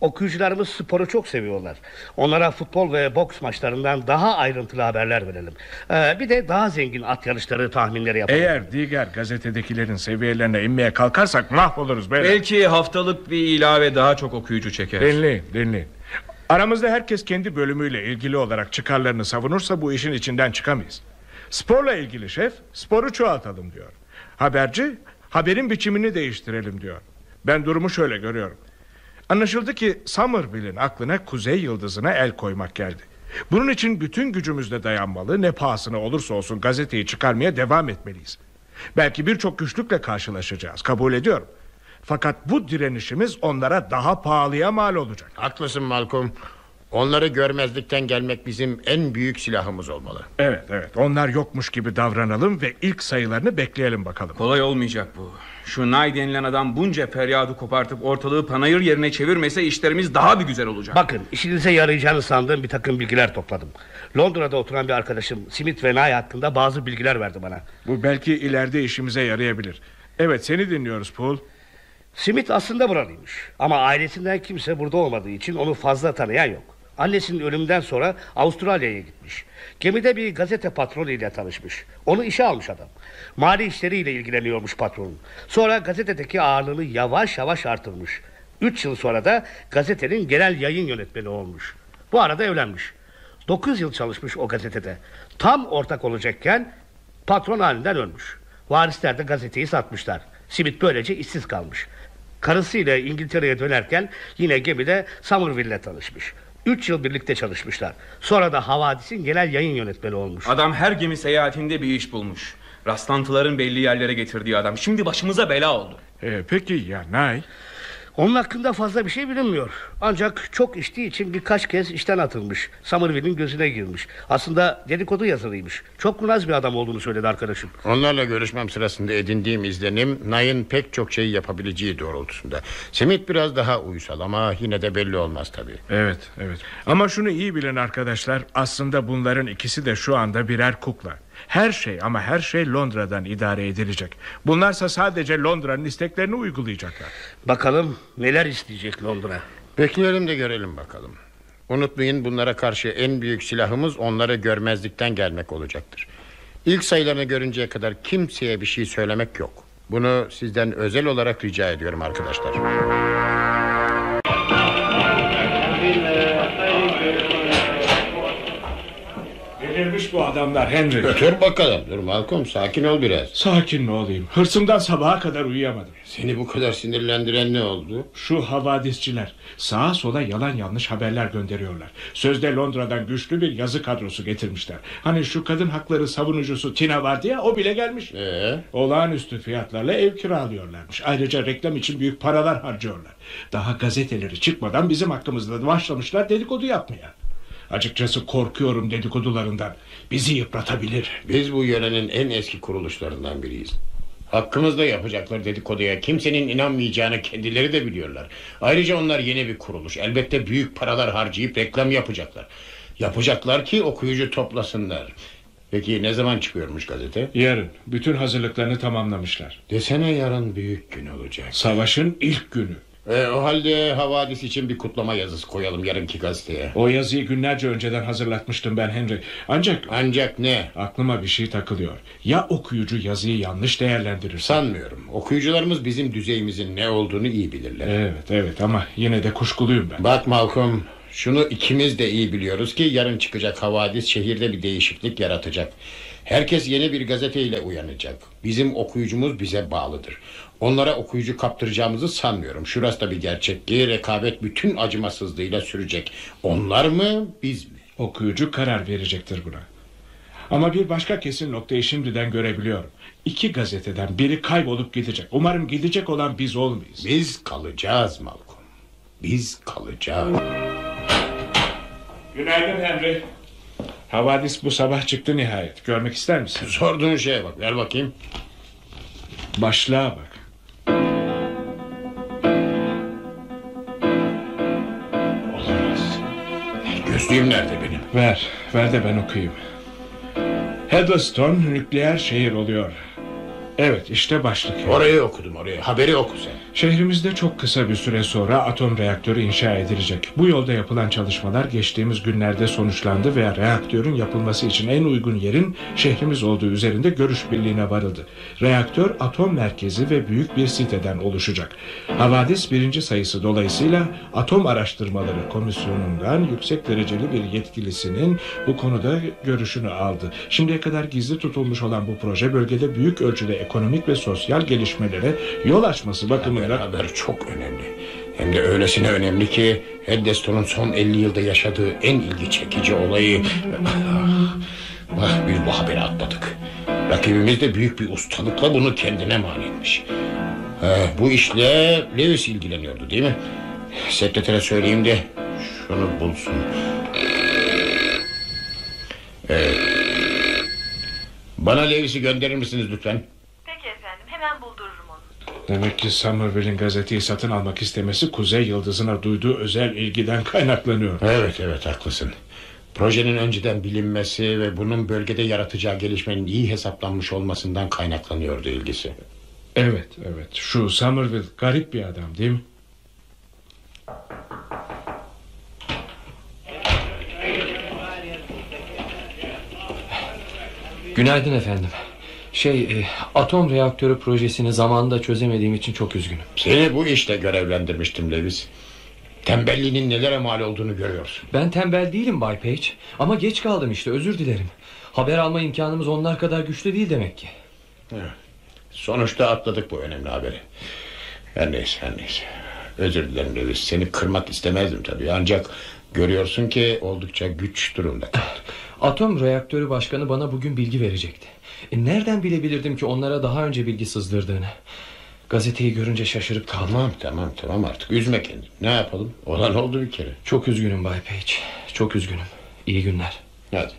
Okuyucularımız sporu çok seviyorlar. Onlara futbol ve boks maçlarından daha ayrıntılı haberler verelim. Bir de daha zengin at yarışları tahminleri yapalım. Eğer diğer gazetedekilerin seviyelerine inmeye kalkarsak mahvoluruz beyler. Belki haftalık bir ilave daha çok okuyucu çeker. Dinleyin. Aramızda herkes kendi bölümüyle ilgili olarak çıkarlarını savunursa bu işin içinden çıkamayız. Sporla ilgili şef, sporu çoğaltalım diyor. Haberci, haberin biçimini değiştirelim diyor. Ben durumu şöyle görüyorum. Anlaşıldı ki Somerville'in aklına Kuzey Yıldızı'na el koymak geldi. Bunun için bütün gücümüzle dayanmalı, ne pahasına olursa olsun gazeteyi çıkarmaya devam etmeliyiz. Belki birçok güçlükle karşılaşacağız, kabul ediyorum. Fakat bu direnişimiz onlara daha pahalıya mal olacak. Haklısın Malcolm. Onları görmezlikten gelmek bizim en büyük silahımız olmalı. Evet, onlar yokmuş gibi davranalım ve ilk sayılarını bekleyelim bakalım. Kolay olmayacak bu. Şu Nay denilen adam bunca feryadı kopartıp ortalığı panayır yerine çevirmese işlerimiz daha bir güzel olacak. Bakın, işinize yarayacağını sandığım bir takım bilgiler topladım. Londra'da oturan bir arkadaşım Smith ve Nay hakkında bazı bilgiler verdi bana. Bu belki ileride işimize yarayabilir. Evet, seni dinliyoruz Paul. Smith aslında buralıymış. Ama ailesinden kimse burada olmadığı için onu fazla tanıyan yok. Annesinin ölümünden sonra Avustralya'ya gitmiş. Gemide bir gazete patronu ile tanışmış. Onu işe almış adam. Mali işleriyle ilgileniyormuş patronun. Sonra gazetedeki ağırlığını yavaş yavaş artırmış. 3 yıl sonra da gazetenin genel yayın yönetmeni olmuş. Bu arada evlenmiş. 9 yıl çalışmış o gazetede. Tam ortak olacakken patron halinden ölmüş. Varisler de gazeteyi satmışlar. Smith böylece işsiz kalmış. Karısıyla İngiltere'ye dönerken yine gemide Somerville'le tanışmış. 3 yıl birlikte çalışmışlar. Sonra da Havadis'in genel yayın yönetmeni olmuş. Adam her gemi seyahatinde bir iş bulmuş. Rastlantıların belli yerlere getirdiği adam. Şimdi başımıza bela oldu. Peki ya Nay? Onun hakkında fazla bir şey bilinmiyor. Ancak çok içtiği için birkaç kez işten atılmış. Somerville'in gözüne girmiş. Aslında dedikodu yazarıymış. Çok kurnaz bir adam olduğunu söyledi arkadaşım. Onlarla görüşmem sırasında edindiğim izlenim Nay'ın pek çok şeyi yapabileceği doğrultusunda. Smith biraz daha uysal ama yine de belli olmaz tabii. Evet. Ama şunu iyi bilin arkadaşlar. Aslında bunların ikisi de şu anda birer kukla. Her şey Londra'dan idare edilecek. Bunlarsa sadece Londra'nın isteklerini uygulayacaklar. Bakalım neler isteyecek Londra. Bekleyelim de görelim bakalım. Unutmayın, bunlara karşı en büyük silahımız onları görmezlikten gelmek olacaktır. İlk sayılarını görünceye kadar kimseye bir şey söylemek yok. Bunu sizden özel olarak rica ediyorum arkadaşlar. Delirmiş bu adamlar Henry. Dur bakalım, dur Malcolm, sakin ol biraz. Sakin mi olayım? Hırsımdan sabaha kadar uyuyamadım. Seni bu kadar sinirlendiren ne oldu? Şu havadisçiler sağa sola yalan yanlış haberler gönderiyorlar. Sözde Londra'dan güçlü bir yazı kadrosu getirmişler. Hani şu kadın hakları savunucusu Tina vardı ya, o bile gelmiş. Olağanüstü fiyatlarla ev kiralıyorlarmış. Ayrıca reklam için büyük paralar harcıyorlar. Daha gazeteleri çıkmadan bizim hakkımızda başlamışlar dedikodu yapmaya. Açıkçası korkuyorum dedikodularından. Bizi yıpratabilir. Biz bu yörenin en eski kuruluşlarından biriyiz. Hakkımızda yapacakları dedikoduya kimsenin inanmayacağını kendileri de biliyorlar. Ayrıca onlar yeni bir kuruluş. Elbette büyük paralar harcayıp reklam yapacaklar. Yapacaklar ki okuyucu toplasınlar. Peki ne zaman çıkıyormuş gazete? Yarın. Bütün hazırlıklarını tamamlamışlar. Desene yarın büyük gün olacak. Savaşın ilk günü. O halde Havadis için bir kutlama yazısı koyalım yarınki gazeteye. O yazıyı günlerce önceden hazırlatmıştım ben Henry. Ancak ne? Aklıma bir şey takılıyor. Ya okuyucu yazıyı yanlış değerlendirir? Sanmıyorum. Okuyucularımız bizim düzeyimizin ne olduğunu iyi bilirler. Evet ama yine de kuşkuluyum ben. Bak Malcolm, şunu ikimiz de iyi biliyoruz ki yarın çıkacak Havadis şehirde bir değişiklik yaratacak. Herkes yeni bir gazeteyle uyanacak. Bizim okuyucumuz bize bağlıdır. Onlara okuyucu kaptıracağımızı sanmıyorum. Şurası da bir gerçek ki rekabet bütün acımasızlığıyla sürecek. Onlar mı, biz mi? Okuyucu karar verecektir buna. Ama bir başka kesin noktayı şimdiden görebiliyorum. 2 gazeteden biri kaybolup gidecek. Umarım gidecek olan biz olmayız. Biz kalacağız Malcolm. Biz kalacağız. Günaydın Henry. Havadis bu sabah çıktı nihayet. Görmek ister misin? Sorduğun şeye bak, ver bakayım. Başlığa bak. Olamaz. Gözlüğüm nerede benim? Ver de ben okuyayım. Heddleston nükleer şehir oluyor. Evet, işte başlık. Orayı okudum, orayı. Haberi oku sen. Şehrimizde çok kısa bir süre sonra atom reaktörü inşa edilecek. Bu yolda yapılan çalışmalar geçtiğimiz günlerde sonuçlandı ve reaktörün yapılması için en uygun yerin şehrimiz olduğu üzerinde görüş birliğine varıldı. Reaktör atom merkezi ve büyük bir siteden oluşacak. Havadis 1. sayısı dolayısıyla Atom Araştırmaları Komisyonu'ndan yüksek dereceli bir yetkilisinin bu konuda görüşünü aldı. Şimdiye kadar gizli tutulmuş olan bu proje bölgede büyük ölçüde ekonomik ve sosyal gelişmelere yol açması bakımından... Haber çok önemli. Hem de öylesine önemli ki Heddeston'un son 50 yılda yaşadığı en ilgi çekici olayı... Biz bu haberi atladık. Rakibimiz de büyük bir ustalıkla bunu kendine mal etmiş. Bu işle Lewis ilgileniyordu değil mi? Sekretere söyleyeyim de şunu bulsun. Bana Lewis'i gönderir misiniz lütfen? Peki efendim, hemen buldururum onu. Demek ki Somerville'in gazeteyi satın almak istemesi Kuzey Yıldızı'na duyduğu özel ilgiden kaynaklanıyor. Evet haklısın. Projenin önceden bilinmesi ve bunun bölgede yaratacağı gelişmenin iyi hesaplanmış olmasından kaynaklanıyordu ilgisi. Evet. Şu Somerville garip bir adam değil mi? Günaydın efendim. Atom reaktörü projesini zamanında çözemediğim için çok üzgünüm. Seni bu işte görevlendirmiştim Lewis. Tembelliğinin nelere mal olduğunu görüyorsun. Ben tembel değilim Bay Page. Ama geç kaldım işte, özür dilerim. Haber alma imkanımız onlar kadar güçlü değil demek ki. Sonuçta atladık bu önemli haberi. Her neyse. Özür dilerim Lewis. Seni kırmak istemezdim tabii. Ancak görüyorsun ki oldukça güç durumda kaldık. Atom reaktörü başkanı bana bugün bilgi verecekti. Nereden bilebilirdim ki onlara daha önce bilgi sızdırdığını? Gazeteyi görünce şaşırıp kaldım. Tamam artık üzme kendini. Ne yapalım? Olan oldu bir kere. Çok üzgünüm Bay Page. Çok üzgünüm. İyi günler. Hadi.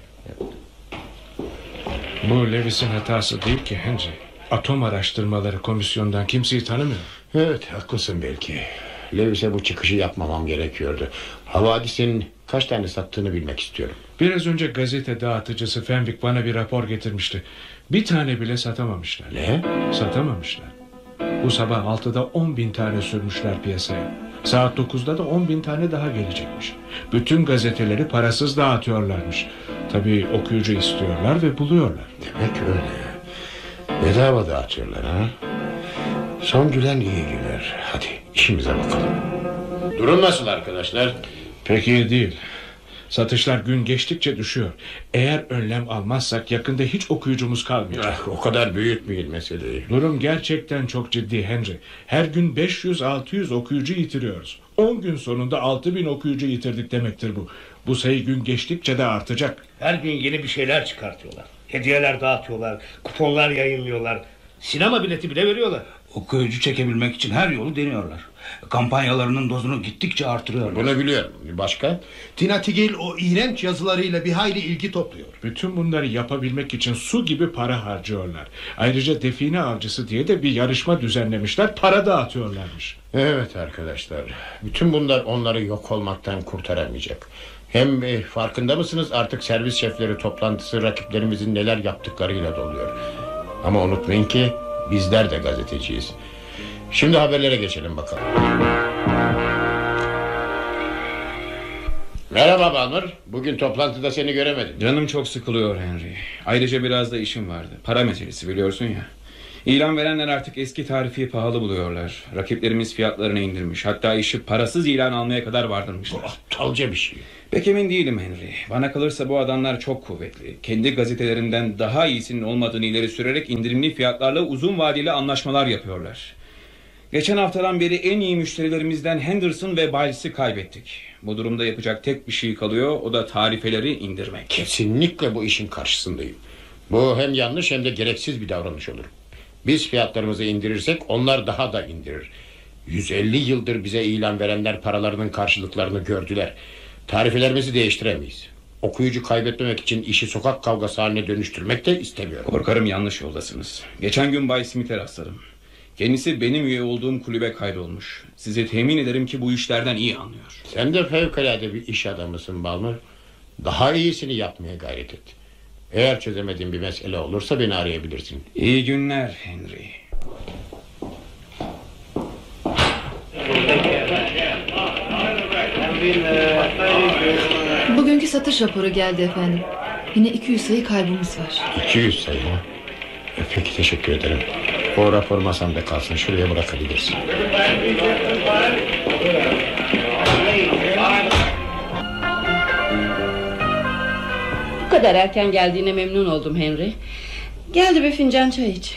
Bu Lewis'in hatası değil ki Henry. Atom Araştırmaları Komisyonu'ndan kimseyi tanımıyor. Evet haklısın belki. Lewis'e bu çıkışı yapmamam gerekiyordu. Havadis'in kaç tane sattığını bilmek istiyorum. Biraz önce gazete dağıtıcısı Fenwick bana bir rapor getirmişti. Bir tane bile satamamışlar. Ne? Satamamışlar. Bu sabah 6'da 10.000 tane sürmüşler piyasaya. Saat 9'da da 10.000 tane daha gelecekmiş. Bütün gazeteleri parasız dağıtıyorlarmış. Tabii okuyucu istiyorlar ve buluyorlar. Demek öyle. Bedava dağıtıyorlar ha. Son gülen iyi güler. Hadi işimize bakalım. Durum nasıl arkadaşlar? Pek iyi değil. Satışlar gün geçtikçe düşüyor. Eğer önlem almazsak yakında hiç okuyucumuz kalmayacak. O kadar büyütmeyin meseleyi. Durum gerçekten çok ciddi Henry. Her gün 500-600 okuyucu yitiriyoruz. 10 gün sonunda 6.000 okuyucu yitirdik demektir bu. Bu sayı gün geçtikçe de artacak. Her gün yeni bir şeyler çıkartıyorlar. Hediyeler dağıtıyorlar, kuponlar yayınlıyorlar. Sinema bileti bile veriyorlar. Okuyucu çekebilmek için her yolu deniyorlar. Kampanyalarının dozunu gittikçe artırıyorlar. Bunu biliyorum. Başka? Tina Tigil o iğrenç yazılarıyla bir hayli ilgi topluyor. Bütün bunları yapabilmek için su gibi para harcıyorlar. Ayrıca define avcısı diye de bir yarışma düzenlemişler. Para dağıtıyorlarmış. Evet arkadaşlar. Bütün bunlar onları yok olmaktan kurtaramayacak. Hem farkında mısınız artık servis şefleri toplantısı rakiplerimizin neler yaptıklarıyla doluyor. Ama unutmayın ki bizler de gazeteciyiz. Şimdi haberlere geçelim bakalım. Merhaba Balmer. Bugün toplantıda seni göremedim. Canım çok sıkılıyor Henry. Ayrıca biraz da işim vardı. Para meselesi biliyorsun ya. İlan verenler artık eski tarifi pahalı buluyorlar. Rakiplerimiz fiyatlarını indirmiş. Hatta işi parasız ilan almaya kadar vardırmışlar. Aptalca bir şey. Pek emin değilim Henry. Bana kalırsa bu adamlar çok kuvvetli. Kendi gazetelerinden daha iyisinin olmadığını ileri sürerek indirimli fiyatlarla uzun vadeli anlaşmalar yapıyorlar. Geçen haftadan beri en iyi müşterilerimizden Henderson ve Biles'i kaybettik. Bu durumda yapacak tek bir şey kalıyor, o da tarifeleri indirmek. Kesinlikle bu işin karşısındayım. Bu hem yanlış hem de gereksiz bir davranış olur. Biz fiyatlarımızı indirirsek onlar daha da indirir. 150 yıldır bize ilan verenler paralarının karşılıklarını gördüler. Tarifelerimizi değiştiremeyiz. Okuyucu kaybetmemek için işi sokak kavgası haline dönüştürmek de istemiyorum. Korkarım yanlış yoldasınız. Geçen gün Bay Smith'e rastladım. Kendisi benim üye olduğum kulübe kaydolmuş. Size temin ederim ki bu işlerden iyi anlıyor. Sen de fevkalade bir iş adamısın Balmer. Daha iyisini yapmaya gayret et. Eğer çözemediğin bir mesele olursa beni arayabilirsin. İyi günler Henry. Bugünkü satış raporu geldi efendim. Yine 200 sayı kaybımız var. 200 sayı mı? Peki, teşekkür ederim. O rapor masamda kalsın, şuraya bırakabilirsin. Bu kadar erken geldiğine memnun oldum Henry. Geldi bir fincan çay iç.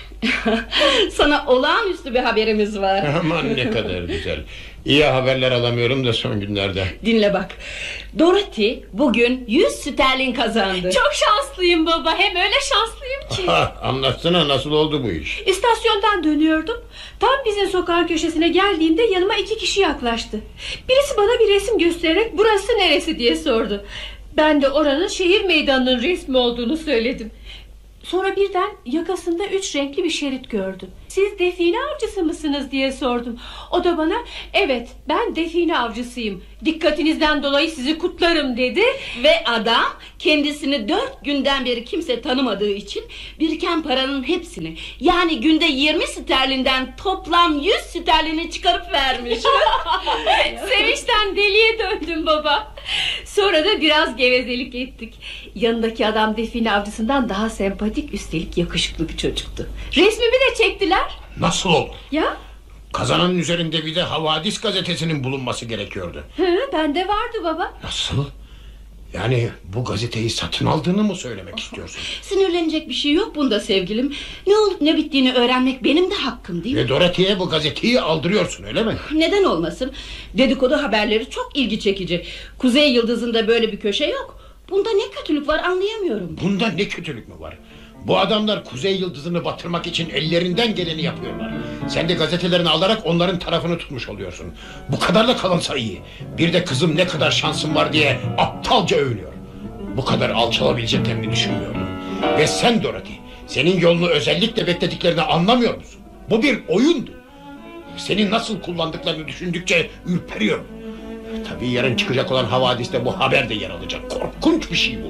Sana olağanüstü bir haberimiz var. Aman ne kadar güzel. İyi haberler alamıyorum da son günlerde. Dinle bak. Dorothy bugün 100 sterlin kazandı. Çok şanslıyım baba. Hem öyle şanslıyım ki. Anlatsana, nasıl oldu bu iş? İstasyondan dönüyordum. Tam bizim sokağın köşesine geldiğimde yanıma 2 kişi yaklaştı. Birisi bana bir resim göstererek burası neresi diye sordu. Ben de oranın şehir meydanının resmi olduğunu söyledim. Sonra birden yakasında 3 renkli bir şerit gördüm. Siz define avcısı mısınız diye sordum. O da bana evet ben define avcısıyım, dikkatinizden dolayı sizi kutlarım dedi. Ve adam kendisini 4 günden beri kimse tanımadığı için biriken paranın hepsini, yani günde 20 sterlinden toplam 100 sterlini çıkarıp vermiş. Sevinçten deliye döndüm baba. Sonra da biraz gevezelik ettik. Yanındaki adam define avcısından daha sempatik, üstelik yakışıklı bir çocuktu. Resmimi de çektiler. Nasıl oldu? Ya? Kazananın üzerinde bir de Havadis gazetesinin bulunması gerekiyordu. Bende vardı baba. Nasıl? Yani bu gazeteyi satın aldığını mı söylemek istiyorsun? Sinirlenecek bir şey yok bunda sevgilim. Ne olup ne bittiğini öğrenmek benim de hakkım değil mi? Ve Dorothy'ye bu gazeteyi aldırıyorsun, öyle mi? Neden olmasın? Dedikodu haberleri çok ilgi çekici. Kuzey Yıldızı'nda böyle bir köşe yok. Bunda ne kötülük var anlayamıyorum. Bunda ne kötülük mü var? Bu adamlar Kuzey Yıldızı'nı batırmak için ellerinden geleni yapıyorlar. Sen de gazetelerini alarak onların tarafını tutmuş oluyorsun. Bu kadarla kalınsa iyi. Bir de kızım ne kadar şansım var diye aptalca övünüyor. Bu kadar alçalabileceklerini düşünmüyordum. Ve sen Dorothy, senin yolunu özellikle beklediklerini anlamıyor musun? Bu bir oyundu. Seni nasıl kullandıklarını düşündükçe ürperiyorum. Tabii yarın çıkacak olan Havadis'te bu haber de yer alacak. Korkunç bir şey bu.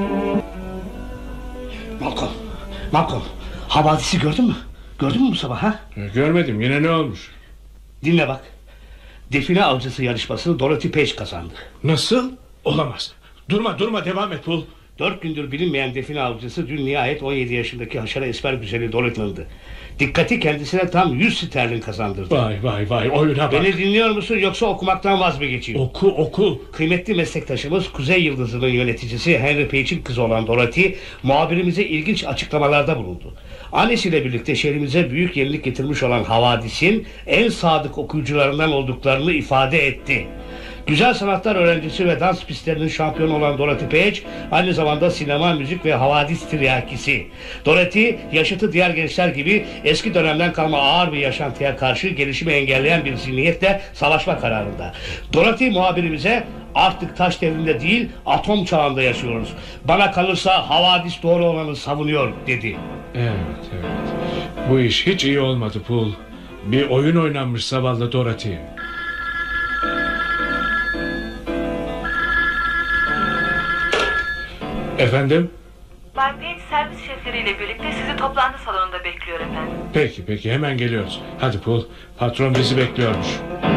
Malcolm, Havadis'i gördün mü? Gördün mü bu sabah ha? Görmedim, yine ne olmuş? Dinle bak. Define avcısı yarışmasını Dorothy Page kazandı. Nasıl? Olamaz. Durma devam et Paul. 4 gündür bilinmeyen define avcısı dün nihayet 17 yaşındaki haşere esmer güzeli Dorothy'ndı. Dikkati kendisine tam 100 sterlin kazandırdı. Vay oyuna bak. Beni dinliyor musun yoksa okumaktan vaz mı geçeyim? Oku. Kıymetli meslektaşımız Kuzey Yıldızı'nın yöneticisi Henry Page'in kızı olan Dorothy muhabirimize ilginç açıklamalarda bulundu. Annesiyle birlikte şehrimize büyük yenilik getirmiş olan Havadis'in en sadık okuyucularından olduklarını ifade etti. Güzel sanatlar öğrencisi ve dans pistlerinin şampiyonu olan Dorothy Page aynı zamanda sinema, müzik ve havadis tiryakisi. Dorothy yaşıtı diğer gençler gibi eski dönemden kalma ağır bir yaşantıya karşı gelişimi engelleyen bir zihniyetle savaşma kararında. Dorothy muhabirimize artık taş devrinde değil atom çağında yaşıyoruz. Bana kalırsa havadis doğru olanı savunuyor dedi. Evet. Bu iş hiç iyi olmadı Paul. Bir oyun oynanmış zavallı Dorothy. Efendim? Bay Page servis şefleriyle birlikte sizi toplantı salonunda bekliyor efendim. Peki hemen geliyoruz. Hadi Paul, patron bizi bekliyormuş.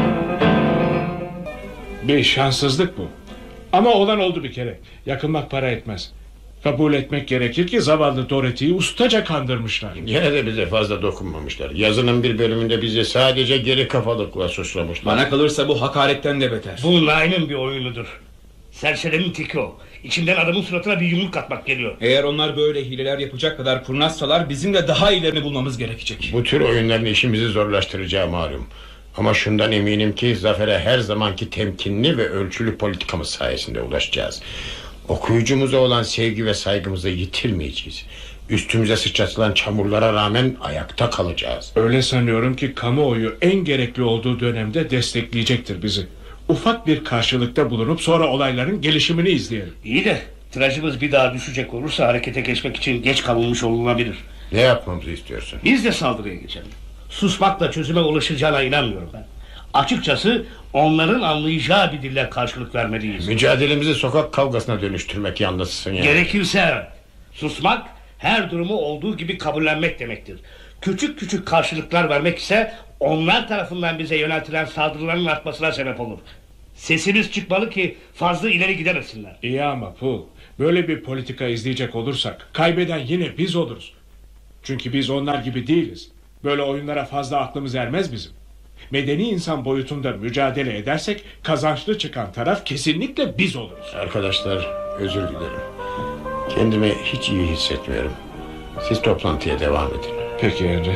Bir şanssızlık bu. Ama olan oldu bir kere. Yakınmak para etmez. Kabul etmek gerekir ki zavallı Dorothy'yi ustaca kandırmışlar. Yine de bize fazla dokunmamışlar. Yazının bir bölümünde bizi sadece geri kafalıkla suçlamışlar. Bana kalırsa bu hakaretten de beter. Bu Nain'in bir oyunudur. Serserinin teki o. İçinden adamın suratına bir yumruk atmak geliyor. Eğer onlar böyle hileler yapacak kadar kurnazsalar bizim de daha iyilerini bulmamız gerekecek. Bu tür oyunların işimizi zorlaştıracağı malum. Ama şundan eminim ki zafere her zamanki temkinli ve ölçülü politikamız sayesinde ulaşacağız. Okuyucumuza olan sevgi ve saygımızı yitirmeyeceğiz. Üstümüze sıçratılan çamurlara rağmen ayakta kalacağız. Öyle sanıyorum ki kamuoyu en gerekli olduğu dönemde destekleyecektir bizi. Ufak bir karşılıkta bulunup sonra olayların gelişimini izleyelim. İyi de tirajımız bir daha düşecek olursa harekete geçmek için geç kalınmış olunabilir. Ne yapmamızı istiyorsun? Biz de saldırıya geçelim. Susmakla çözüme ulaşacağına inanmıyorum ben. Açıkçası onların anlayacağı bir dille karşılık vermeliyiz. Mücadelemizi sokak kavgasına dönüştürmek yanlısın yani. Gerekirse evet. Susmak her durumu olduğu gibi kabullenmek demektir. Küçük küçük karşılıklar vermek ise onlar tarafından bize yöneltilen saldırıların artmasına sebep olur. Sesimiz çıkmalı ki fazla ileri gidemesinler. İyi ama Pul, böyle bir politika izleyecek olursak kaybeden yine biz oluruz. Çünkü biz onlar gibi değiliz. Böyle oyunlara fazla aklımız ermez bizim. Medeni insan boyutunda mücadele edersek kazançlı çıkan taraf kesinlikle biz oluruz. Arkadaşlar, özür dilerim. Kendimi hiç iyi hissetmiyorum. Siz toplantıya devam edin. Peki Henry.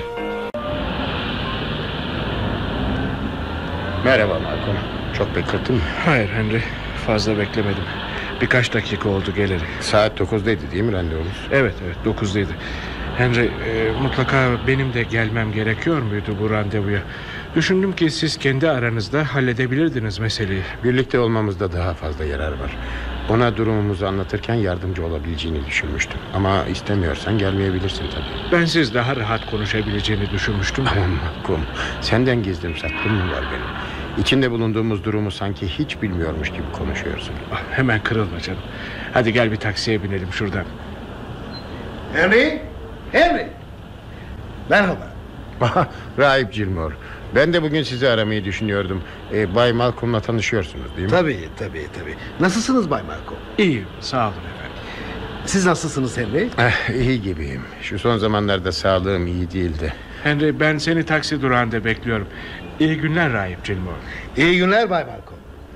Merhaba Malcolm. Çok beklettin mi? Hayır Henry, fazla beklemedim. Birkaç dakika oldu geleli. Saat 9'daydı değil mi randevumuz? Evet 9'daydı. Henry, mutlaka benim de gelmem gerekiyor muydu bu randevuya? Düşündüm ki siz kendi aranızda halledebilirdiniz meseleyi. Birlikte olmamızda daha fazla yarar var. Ona durumumuzu anlatırken yardımcı olabileceğini düşünmüştüm. Ama istemiyorsan gelmeyebilirsin tabii. Ben siz daha rahat konuşabileceğini düşünmüştüm. Aman Malcolm, senden gizlim saklım mı var benim? İçinde bulunduğumuz durumu sanki hiç bilmiyormuş gibi konuşuyorsun. Hemen kırılma canım. Hadi gel bir taksiye binelim şuradan. Henry. Merhaba. Rahip Gilmore. Ben de bugün sizi aramayı düşünüyordum. Bay Malcolm'la tanışıyorsunuz değil mi? Tabii. Nasılsınız Bay Malcolm? İyiyim, sağ olun efendim. Siz nasılsınız Henry? İyi gibiyim. Şu son zamanlarda sağlığım iyi değildi. Henry, ben seni taksi durağında bekliyorum. İyi günler Rahip Gilmore. İyi günler Bay Malcolm.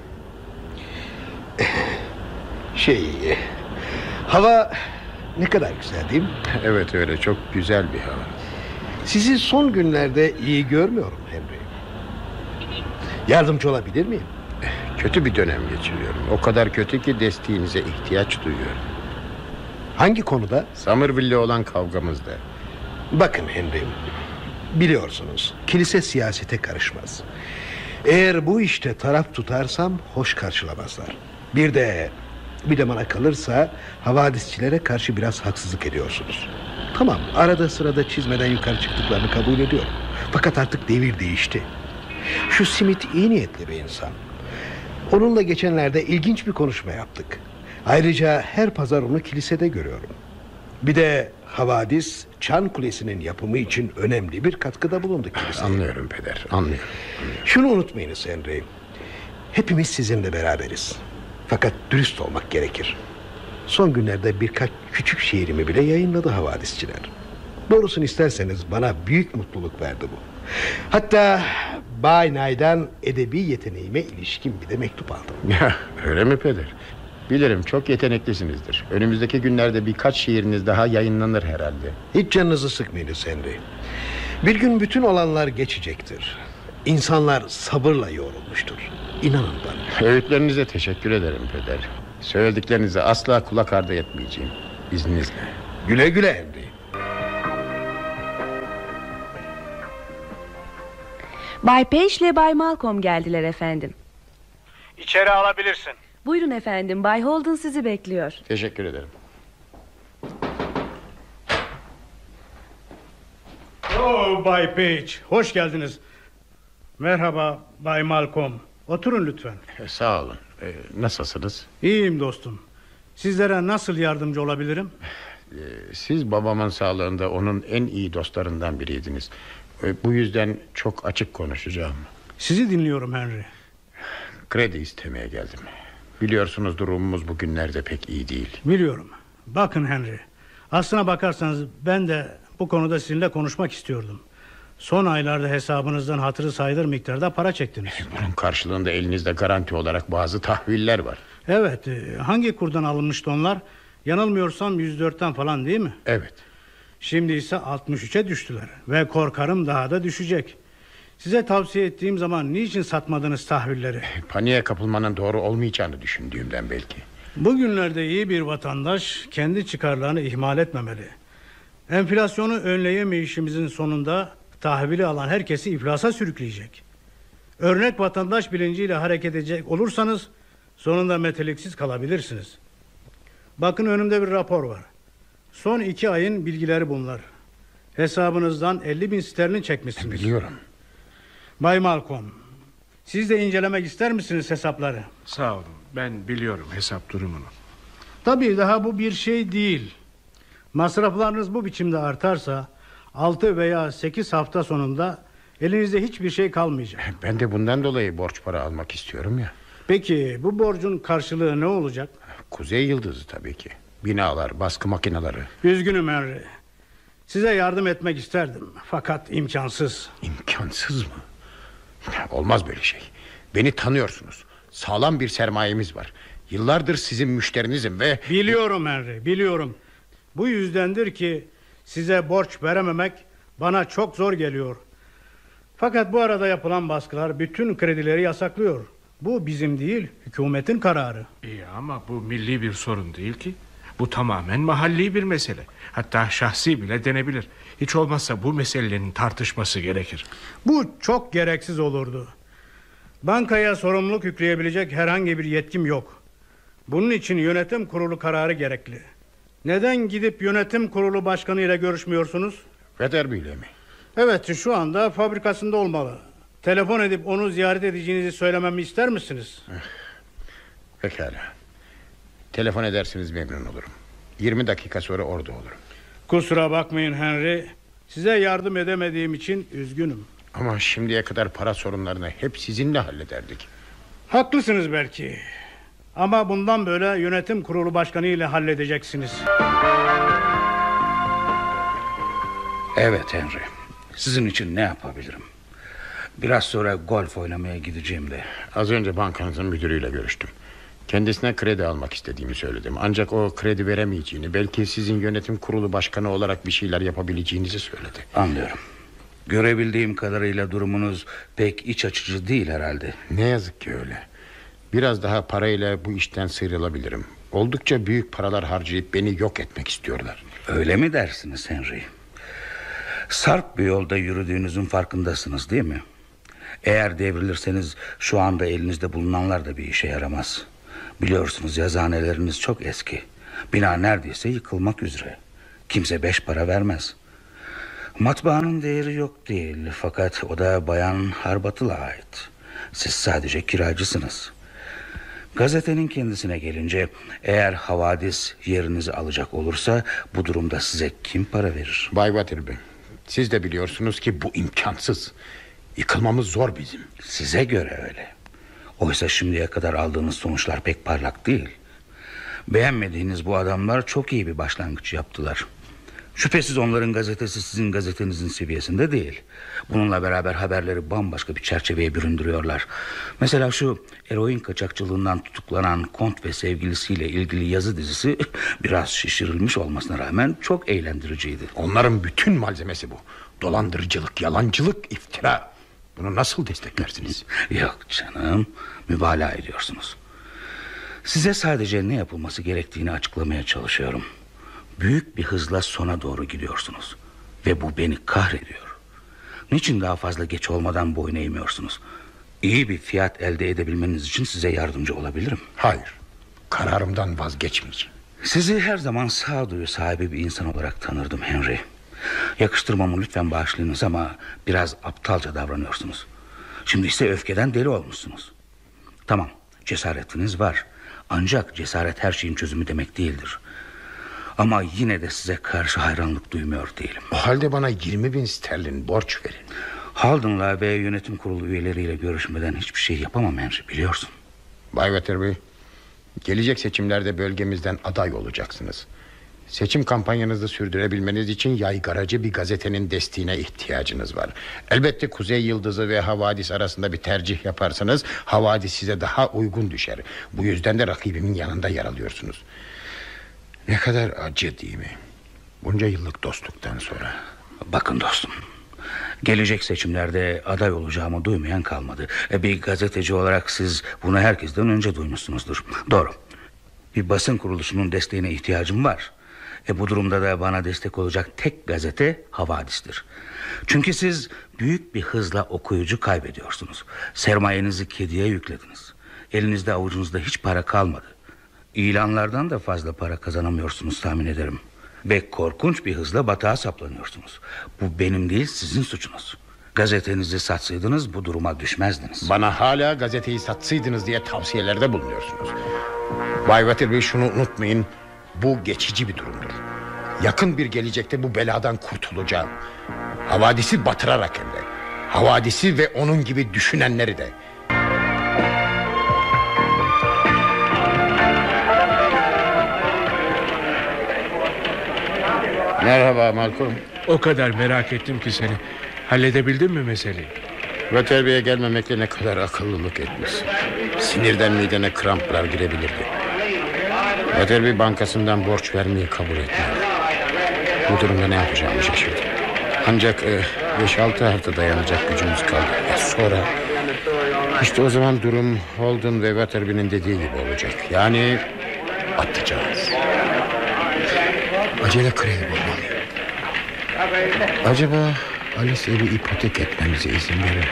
Hava ne kadar güzel değil mi? Evet öyle, çok güzel bir hava. Sizi son günlerde iyi görmüyorum Henry. Yardımcı olabilir miyim? Kötü bir dönem geçiriyorum. O kadar kötü ki desteğinize ihtiyaç duyuyorum. Hangi konuda? Somerville'le olan kavgamızda. Bakın Henry, biliyorsunuz kilise siyasete karışmaz. Eğer bu işte taraf tutarsam hoş karşılamazlar. Bir de bana kalırsa havadisçilere karşı biraz haksızlık ediyorsunuz. Tamam, arada sırada çizmeden yukarı çıktıklarını kabul ediyorum. Fakat artık devir değişti. Şu Smith iyi niyetli bir insan. Onunla geçenlerde ilginç bir konuşma yaptık. Ayrıca her pazar onu kilisede görüyorum. Bir de havadis Çan Kulesi'nin yapımı için önemli bir katkıda bulundu kiliseye. Anlıyorum peder, anlıyorum. Şunu unutmayınız Henry. Hepimiz sizinle beraberiz. Fakat dürüst olmak gerekir. Son günlerde birkaç küçük şiirimi bile yayınladı havadisçiler. Doğrusunu isterseniz bana büyük mutluluk verdi bu. Hatta Bay Nay'dan edebi yeteneğime ilişkin bir de mektup aldım. Ya, öyle mi peder? Bilirim, çok yeteneklisinizdir. Önümüzdeki günlerde birkaç şiiriniz daha yayınlanır herhalde. Hiç canınızı sıkmayınız Henry. Bir gün bütün olanlar geçecektir. İnsanlar sabırla yoğrulmuştur. İnanın bana. Öğütlerinize teşekkür ederim peder. Söylediklerinize asla kulak ardı etmeyeceğim. İzninizle. Güle güle Henry. Bay Page ile Bay Malcolm geldiler efendim. İçeri alabilirsin. Buyurun efendim, Bay Holden sizi bekliyor. Teşekkür ederim. Bay Page, hoş geldiniz. Merhaba Bay Malcolm. Oturun lütfen. Sağ olun. Nasılsınız? İyiyim dostum. Sizlere nasıl yardımcı olabilirim? Siz babamın sağlığında onun en iyi dostlarından biriydiniz. Bu yüzden çok açık konuşacağım. Sizi dinliyorum Henry. Kredi istemeye geldim. Biliyorsunuz durumumuz bugünlerde pek iyi değil. Biliyorum. Bakın Henry, aslına bakarsanız ben de bu konuda sizinle konuşmak istiyordum. Son aylarda hesabınızdan hatırı sayılır miktarda para çektiniz. Bunun karşılığında elinizde garanti olarak bazı tahviller var. Evet, hangi kurdan alınmıştı onlar? Yanılmıyorsam 104'ten falan değil mi? Evet. Şimdi ise 63'e düştüler ve korkarım daha da düşecek. Size tavsiye ettiğim zaman niçin satmadınız tahvilleri? Paniğe kapılmanın doğru olmayacağını düşündüğümden belki. Bugünlerde iyi bir vatandaş kendi çıkarlarını ihmal etmemeli. Enflasyonu önleyemeyişimizin sonunda tahvili alan herkesi iflasa sürükleyecek. Örnek vatandaş bilinciyle hareket edecek olursanız sonunda meteliksiz kalabilirsiniz. Bakın önümde bir rapor var. Son 2 ayın bilgileri bunlar. Hesabınızdan 50.000 sterlin çekmişsiniz. Biliyorum. Bay Malcolm, siz de incelemek ister misiniz hesapları? Sağ olun, ben biliyorum hesap durumunu. Tabii daha bu bir şey değil. Masraflarınız bu biçimde artarsa 6 veya 8 hafta sonunda elinizde hiçbir şey kalmayacak. Ben de bundan dolayı borç para almak istiyorum ya. Peki bu borcun karşılığı ne olacak? Kuzey Yıldızı tabii ki. Binalar, baskı makineleri. Üzgünüm Henry. Size yardım etmek isterdim. Fakat imkansız. İmkansız mı? Olmaz böyle şey. Beni tanıyorsunuz. Sağlam bir sermayemiz var. Yıllardır sizin müşterinizim ve... Biliyorum Henry, biliyorum. Bu yüzdendir ki size borç verememek bana çok zor geliyor. Fakat bu arada yapılan baskılar bütün kredileri yasaklıyor. Bu bizim değil, hükümetin kararı. İyi ama bu milli bir sorun değil ki. Bu tamamen mahalli bir mesele. Hatta şahsi bile denebilir. Hiç olmazsa bu meselenin tartışması gerekir. Bu çok gereksiz olurdu. Bankaya sorumluluk yükleyebilecek herhangi bir yetkim yok. Bunun için yönetim kurulu kararı gerekli. Neden gidip yönetim kurulu başkanı ile görüşmüyorsunuz? Weatherby ile mi? Evet, şu anda fabrikasında olmalı. Telefon edip onu ziyaret edeceğinizi söylememi ister misiniz? Pekala. Telefon edersiniz memnun olurum. 20 dakika sonra orada olurum. Kusura bakmayın Henry. Size yardım edemediğim için üzgünüm. Ama şimdiye kadar para sorunlarını hep sizinle hallederdik. Haklısınız belki. Ama bundan böyle yönetim kurulu başkanı ile halledeceksiniz. Evet Henry. Sizin için ne yapabilirim? Biraz sonra golf oynamaya gideceğim de. Az önce bankanızın müdürüyle görüştüm. Kendisine kredi almak istediğimi söyledim. Ancak o kredi veremeyeceğini, belki sizin yönetim kurulu başkanı olarak bir şeyler yapabileceğinizi söyledi. Anlıyorum. Görebildiğim kadarıyla durumunuz pek iç açıcı değil herhalde. Ne yazık ki öyle. Biraz daha parayla bu işten sıyrılabilirim. Oldukça büyük paralar harcayıp beni yok etmek istiyorlar. Öyle mi dersiniz Henry? Sarp bir yolda yürüdüğünüzün farkındasınız değil mi? Eğer devrilirseniz şu anda elinizde bulunanlar da bir işe yaramaz. Biliyorsunuz yazıhaneleriniz çok eski. Bina neredeyse yıkılmak üzere. Kimse 5 para vermez. Matbaanın değeri yok değil. Fakat o da Bayan Harbatıl'a ait. Siz sadece kiracısınız. Gazetenin kendisine gelince, eğer havadis yerinizi alacak olursa bu durumda size kim para verir? Bay Waterby, siz de biliyorsunuz ki bu imkansız. Yıkılmamız zor bizim. Size göre öyle. Oysa şimdiye kadar aldığınız sonuçlar pek parlak değil. Beğenmediğiniz bu adamlar çok iyi bir başlangıç yaptılar. Şüphesiz onların gazetesi sizin gazetenizin seviyesinde değil. Bununla beraber haberleri bambaşka bir çerçeveye büründürüyorlar. Mesela şu eroin kaçakçılığından tutuklanan kont ve sevgilisiyle ilgili yazı dizisi biraz şişirilmiş olmasına rağmen çok eğlendiriciydi. Onların bütün malzemesi bu. Dolandırıcılık, yalancılık, iftira. Bunu nasıl desteklersiniz? Yok canım, mübalağa ediyorsunuz. Size sadece ne yapılması gerektiğini açıklamaya çalışıyorum. Büyük bir hızla sona doğru gidiyorsunuz. Ve bu beni kahrediyor. Niçin daha fazla geç olmadan boyun eğmiyorsunuz? İyi bir fiyat elde edebilmeniz için size yardımcı olabilirim. Hayır, kararımdan vazgeçmeyeceğim. Sizi her zaman sağduyu sahibi bir insan olarak tanırdım Henry. Yakıştırmamı lütfen bağışlayınız ama biraz aptalca davranıyorsunuz. Şimdi ise öfkeden deli olmuşsunuz. Tamam, cesaretiniz var. Ancak cesaret her şeyin çözümü demek değildir. Ama yine de size karşı hayranlık duymuyor değilim. O halde bana 20.000 sterlin borç verin. Haldun'la ve yönetim kurulu üyeleriyle görüşmeden hiçbir şey yapamam Henry, biliyorsun. Bay Waterby, gelecek seçimlerde bölgemizden aday olacaksınız. Seçim kampanyanızı sürdürebilmeniz için yaygaracı bir gazetenin desteğine ihtiyacınız var. Elbette Kuzey Yıldızı ve Havadis arasında bir tercih yaparsanız Havadis size daha uygun düşer. Bu yüzden de rakibimin yanında yer alıyorsunuz. Ne kadar acı değil mi? Bunca yıllık dostluktan sonra. Bakın dostum, gelecek seçimlerde aday olacağımı duymayan kalmadı. Bir gazeteci olarak siz bunu herkesten önce duymuşsunuzdur. Doğru. Bir basın kuruluşunun desteğine ihtiyacım var. Bu durumda da bana destek olacak tek gazete Havadis'tir. Çünkü siz büyük bir hızla okuyucu kaybediyorsunuz. Sermayenizi kediye yüklediniz. Elinizde avucunuzda hiç para kalmadı. İlanlardan da fazla para kazanamıyorsunuz tahmin ederim. Ve korkunç bir hızla batağa saplanıyorsunuz. Bu benim değil, sizin suçunuz. Gazetenizi satsaydınız bu duruma düşmezdiniz. Bana hala gazeteyi satsaydınız diye tavsiyelerde bulunuyorsunuz. Bay Waterby, şunu unutmayın. Bu geçici bir durumdur. Yakın bir gelecekte bu beladan kurtulacağım. Havadis'i batırarak hem de. Havadis'i ve onun gibi düşünenleri de. Merhaba Malcolm. O kadar merak ettim ki seni. Halledebildin mi meseleyi? Waterby'e gelmemekle ne kadar akıllılık etmişsin. Sinirden midene kramplar girebilirdi. Waterby bankasından borç vermeyi kabul etmedi. Bu durumda ne yapacağımı şaşırdım. Ancak 5-6 hafta dayanacak gücümüz kaldı. Sonra işte o zaman durum Holden ve Waterby'nin dediği gibi olacak. Yani atacağız. Acele kredi bulmalıyım. Acaba Alice evi ipotek etmemize izin verir.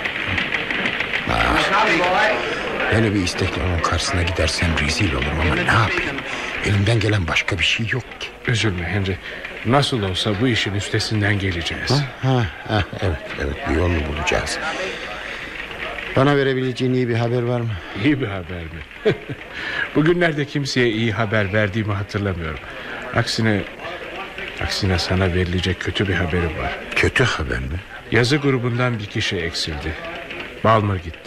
Böyle bir istekle onun karşısına gidersem rezil olurum ama ne yapayım? Elimden gelen başka bir şey yok ki. Üzülme Henry. Nasıl olsa bu işin üstesinden geleceğiz. Evet, bir yolunu bulacağız. Bana verebileceğin iyi bir haber var mı? İyi bir haber mi? Bugünlerde kimseye iyi haber verdiğimi hatırlamıyorum. Aksine sana verilecek kötü bir haberim var. Kötü haber mi? Yazı grubundan bir kişi eksildi. Balmer gitti.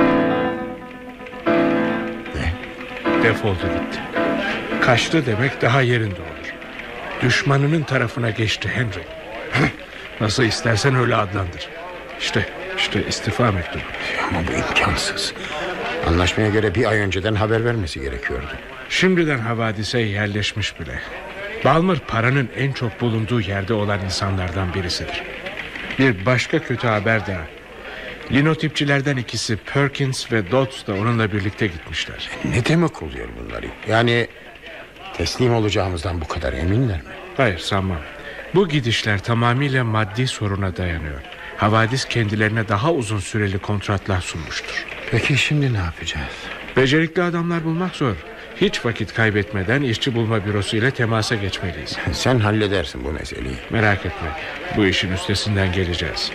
Ne? Defoldu gitti. Kaçtı demek daha yerinde olur. Düşmanının tarafına geçti Henry. Nasıl istersen öyle adlandır. İşte istifa mektubu. Ama bu imkansız. Anlaşmaya göre bir ay önceden haber vermesi gerekiyordu. Şimdiden havadise yerleşmiş bile. Balmer paranın en çok bulunduğu yerde olan insanlardan birisidir. Bir başka kötü haber daha. Linotipçilerden ikisi Perkins ve Dodds da onunla birlikte gitmişler. Ne demek oluyor bunları? Yani teslim olacağımızdan bu kadar eminler mi? Hayır, sanmam. Bu gidişler tamamıyla maddi soruna dayanıyor. Havadis kendilerine daha uzun süreli kontratlar sunmuştur. Peki şimdi ne yapacağız? Becerikli adamlar bulmak zor. Hiç vakit kaybetmeden işçi bulma bürosu ile temasa geçmeliyiz. Sen halledersin bu meseleyi. Merak etme. Bu işin üstesinden geleceğiz.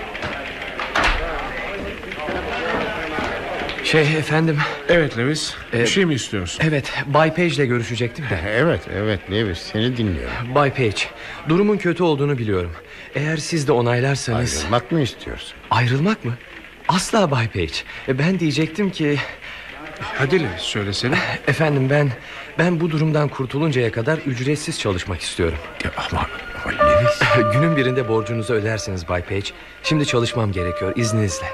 Efendim. Evet Lewis. Bir şey mi istiyorsun? Evet, Bay Page ile görüşecektim de. Evet Lewis, seni dinliyorum. Bay Page, durumun kötü olduğunu biliyorum. Eğer siz de onaylarsanız... Ayrılmak mı istiyorsun? Ayrılmak mı? Asla Bay Page. Ben diyecektim ki... Hadi Lewis, söylesene. Efendim, ben bu durumdan kurtuluncaya kadar ücretsiz çalışmak istiyorum. Ama Lewis... Günün birinde borcunuzu ödersiniz Bay Page. Şimdi çalışmam gerekiyor, izninizle.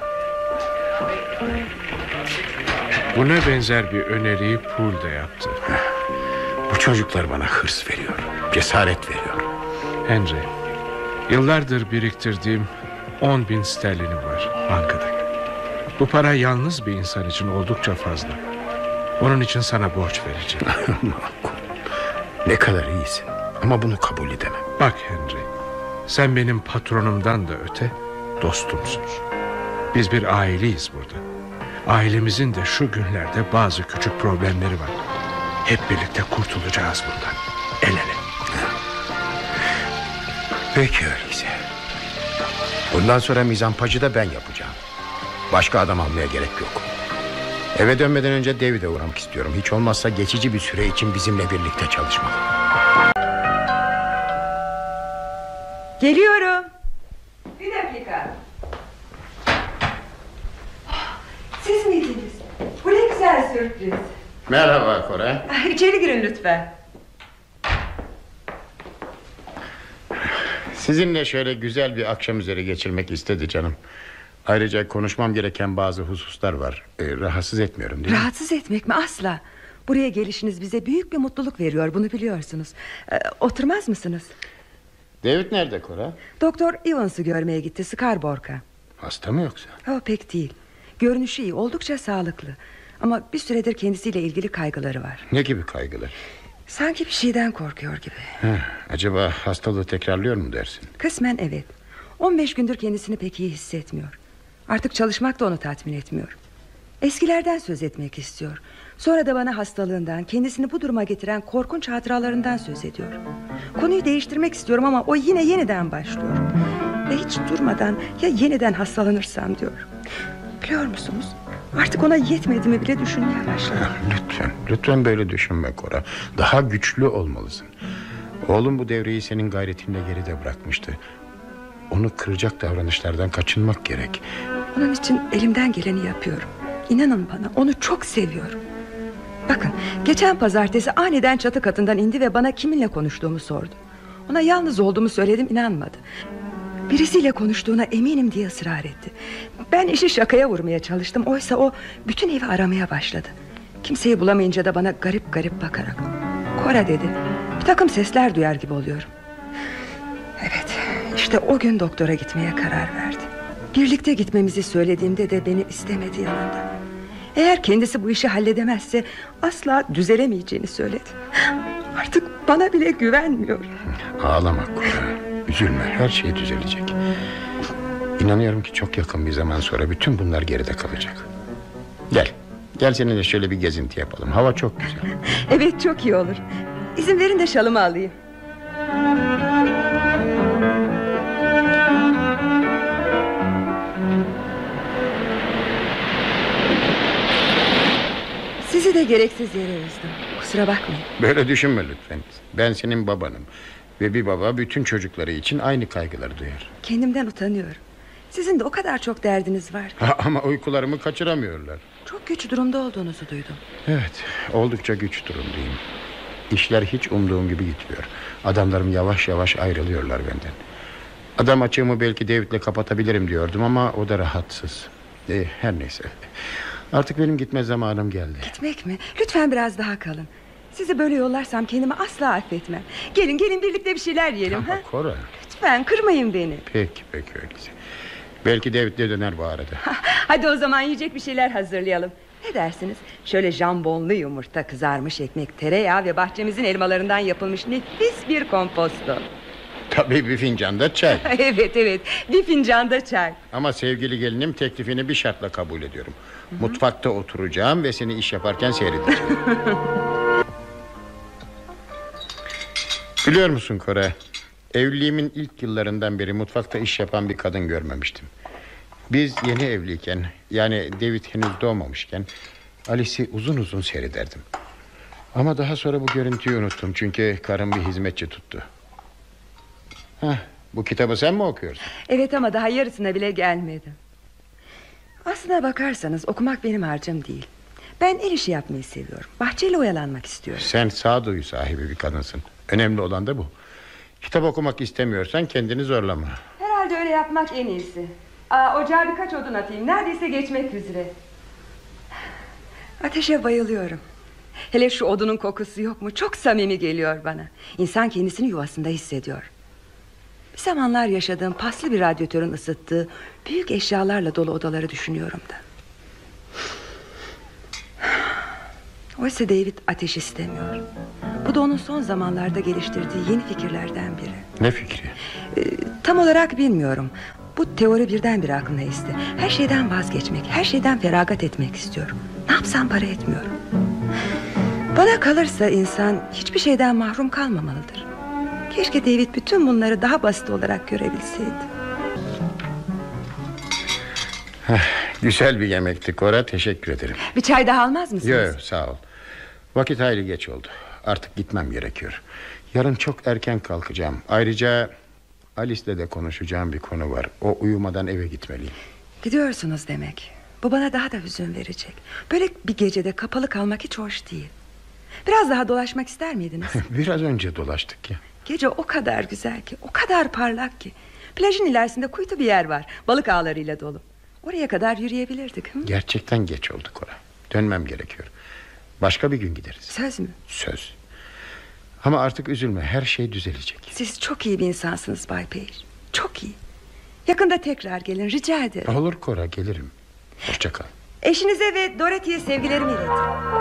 Buna benzer bir öneriyi Poole de yaptı. Bu çocuklar bana hırs veriyor, cesaret veriyor. Henry, yıllardır biriktirdiğim 10.000 sterlinim var bankada. Bu para yalnız bir insan için oldukça fazla. Onun için sana borç vereceğim. Ne kadar iyisin. Ama bunu kabul edemem. Bak Henry, sen benim patronumdan da öte dostumsun. Biz bir aileyiz burada. Ailemizin de şu günlerde bazı küçük problemleri var. Hep birlikte kurtulacağız bundan. El ele. Peki öyleyse. Bundan sonra mizampacı da ben yapacağım. Başka adam almaya gerek yok. Eve dönmeden önce David'e uğramak istiyorum. Hiç olmazsa geçici bir süre için bizimle birlikte çalışmalı. Geliyorum. Bir dakika. Siz miydiniz? Bu ne güzel sürpriz. Merhaba Cora. İçeri girin lütfen. Sizinle şöyle güzel bir akşam üzeri geçirmek istedi canım. Ayrıca konuşmam gereken bazı hususlar var. Rahatsız etmiyorum değil mi? Rahatsız etmek mi? Asla. Buraya gelişiniz bize büyük bir mutluluk veriyor, bunu biliyorsunuz. Oturmaz mısınız? David nerede Cora? Doktor Evans'ı görmeye gitti, Scarborough'a. Hasta mı yoksa? Pek değil. Görünüşü iyi, oldukça sağlıklı. Ama bir süredir kendisiyle ilgili kaygıları var. Ne gibi kaygılar? Sanki bir şeyden korkuyor gibi. Acaba hastalığı tekrarlıyor mu dersin? Kısmen evet. 15 gündür kendisini pek iyi hissetmiyor. Artık çalışmak da onu tatmin etmiyor. Eskilerden söz etmek istiyor. Sonra da bana hastalığından, kendisini bu duruma getiren korkunç hatıralarından söz ediyor. Konuyu değiştirmek istiyorum ama o yine yeniden başlıyor. Ve hiç durmadan ya yeniden hastalanırsam diyor. Biliyor musunuz? Artık ona yetmediğimi bile düşünmeye başladım. Lütfen böyle düşünme Cora. Daha güçlü olmalısın. Oğlum bu devreyi senin gayretinle geride bırakmıştı. Onu kıracak davranışlardan kaçınmak gerek. Onun için elimden geleni yapıyorum. İnanın bana, onu çok seviyorum. Bakın, geçen pazartesi aniden çatı katından indi ve bana kiminle konuştuğumu sordu. Ona yalnız olduğumu söyledim, inanmadı. Birisiyle konuştuğuna eminim diye ısrar etti. Ben işi şakaya vurmaya çalıştım. Oysa o bütün evi aramaya başladı. Kimseyi bulamayınca da bana garip garip bakarak "Cora" dedi. "Bir takım sesler duyar gibi oluyorum." Evet, işte o gün doktora gitmeye karar verdi. Birlikte gitmemizi söylediğimde de beni istemedi yanında. Eğer kendisi bu işi halledemezse asla düzelemeyeceğini söyledi. Artık bana bile güvenmiyor. Ağlama Cora, üzülme, her şey düzelecek. İnanıyorum ki çok yakın bir zaman sonra bütün bunlar geride kalacak. Gel seninle şöyle bir gezinti yapalım. Hava çok güzel. Evet, çok iyi olur. İzin verin de şalımı alayım. Sizi de gereksiz yere üzdüm. Kusura bakmayın. Böyle düşünme lütfen. Ben senin babanım. Ve bir baba bütün çocukları için aynı kaygıları duyar. Kendimden utanıyorum. Sizin de o kadar çok derdiniz var. Ama uykularımı kaçıramıyorlar. Çok güç durumda olduğunuzu duydum. Evet, oldukça güç durumdayım. İşler hiç umduğum gibi gitmiyor. Adamlarım yavaş yavaş ayrılıyorlar benden. Adam açığımı belki David'le kapatabilirim diyordum ama o da rahatsız. Her neyse. Artık benim gitme zamanım geldi. Gitmek mi? Lütfen biraz daha kalın. Sizi böyle yollarsam kendimi asla affetmem. Gelin birlikte bir şeyler yiyelim. Ama Cora. Lütfen kırmayın beni. Peki öyleyse. Belki David de döner bu arada. Hadi o zaman yiyecek bir şeyler hazırlayalım. Ne dersiniz? Şöyle jambonlu yumurta, kızarmış ekmek, tereyağı ve bahçemizin elmalarından yapılmış nefis bir komposto. Tabii bir fincan da çay. Evet, bir fincan da çay. Ama sevgili gelinim, teklifini bir şartla kabul ediyorum. Mutfakta oturacağım ve seni iş yaparken seyredeceğim. Biliyor musun Cora? Evliliğimin ilk yıllarından beri mutfakta iş yapan bir kadın görmemiştim. Biz yeni evliyken, yani David henüz doğmamışken Alice'i uzun uzun seyrederdim. Ama daha sonra bu görüntüyü unuttum, çünkü karım bir hizmetçi tuttu. Bu kitabı sen mi okuyorsun? Evet, ama daha yarısına bile gelmedim. Aslına bakarsanız okumak benim harcım değil. Ben el işi yapmayı seviyorum. Bahçeyle oyalanmak istiyorum. Sen sağduyu sahibi bir kadınsın. Önemli olan da bu. Kitap okumak istemiyorsan kendini zorlama. Herhalde öyle yapmak en iyisi. Ocağa birkaç odun atayım. Neredeyse geçmek üzere. Ateşe bayılıyorum. Hele şu odunun kokusu yok mu? Çok samimi geliyor bana. İnsan kendisini yuvasında hissediyor. Bir zamanlar yaşadığım paslı bir radyatörün ısıttığı büyük eşyalarla dolu odaları düşünüyorum da. Oysa David ateş istemiyor. Bu da onun son zamanlarda geliştirdiği yeni fikirlerden biri. Ne fikri? Tam olarak bilmiyorum. Bu teori birdenbire aklına esti. Her şeyden vazgeçmek, her şeyden feragat etmek istiyorum. Ne yapsam para etmiyorum. Bana kalırsa insan hiçbir şeyden mahrum kalmamalıdır. Keşke David bütün bunları daha basit olarak görebilseydi. Güzel bir yemekti Cora, teşekkür ederim. Bir çay daha almaz mısınız? Yok, sağ ol. Vakit hayli geç oldu. Artık gitmem gerekiyor. Yarın çok erken kalkacağım. Ayrıca Alice'le de konuşacağım bir konu var. O uyumadan eve gitmeliyim. Gidiyorsunuz demek. Bu bana daha da hüzün verecek. Böyle bir gecede kapalı kalmak hiç hoş değil. Biraz daha dolaşmak ister miydiniz? Biraz önce dolaştık ya. Gece o kadar güzel ki, o kadar parlak ki. Plajın ilerisinde kuytu bir yer var. Balık ağlarıyla dolu. Oraya kadar yürüyebilirdik. Gerçekten geç oldu Cora. Dönmem gerekiyor. Başka bir gün gideriz. Söz mü? Söz. Ama artık üzülme, her şey düzelecek. Siz çok iyi bir insansınız Bay Page. Çok iyi. Yakında tekrar gelin, rica ederim. Olur Cora, gelirim. Hoşça kal. Eşinize ve Dorothy'ye sevgilerimi iletin.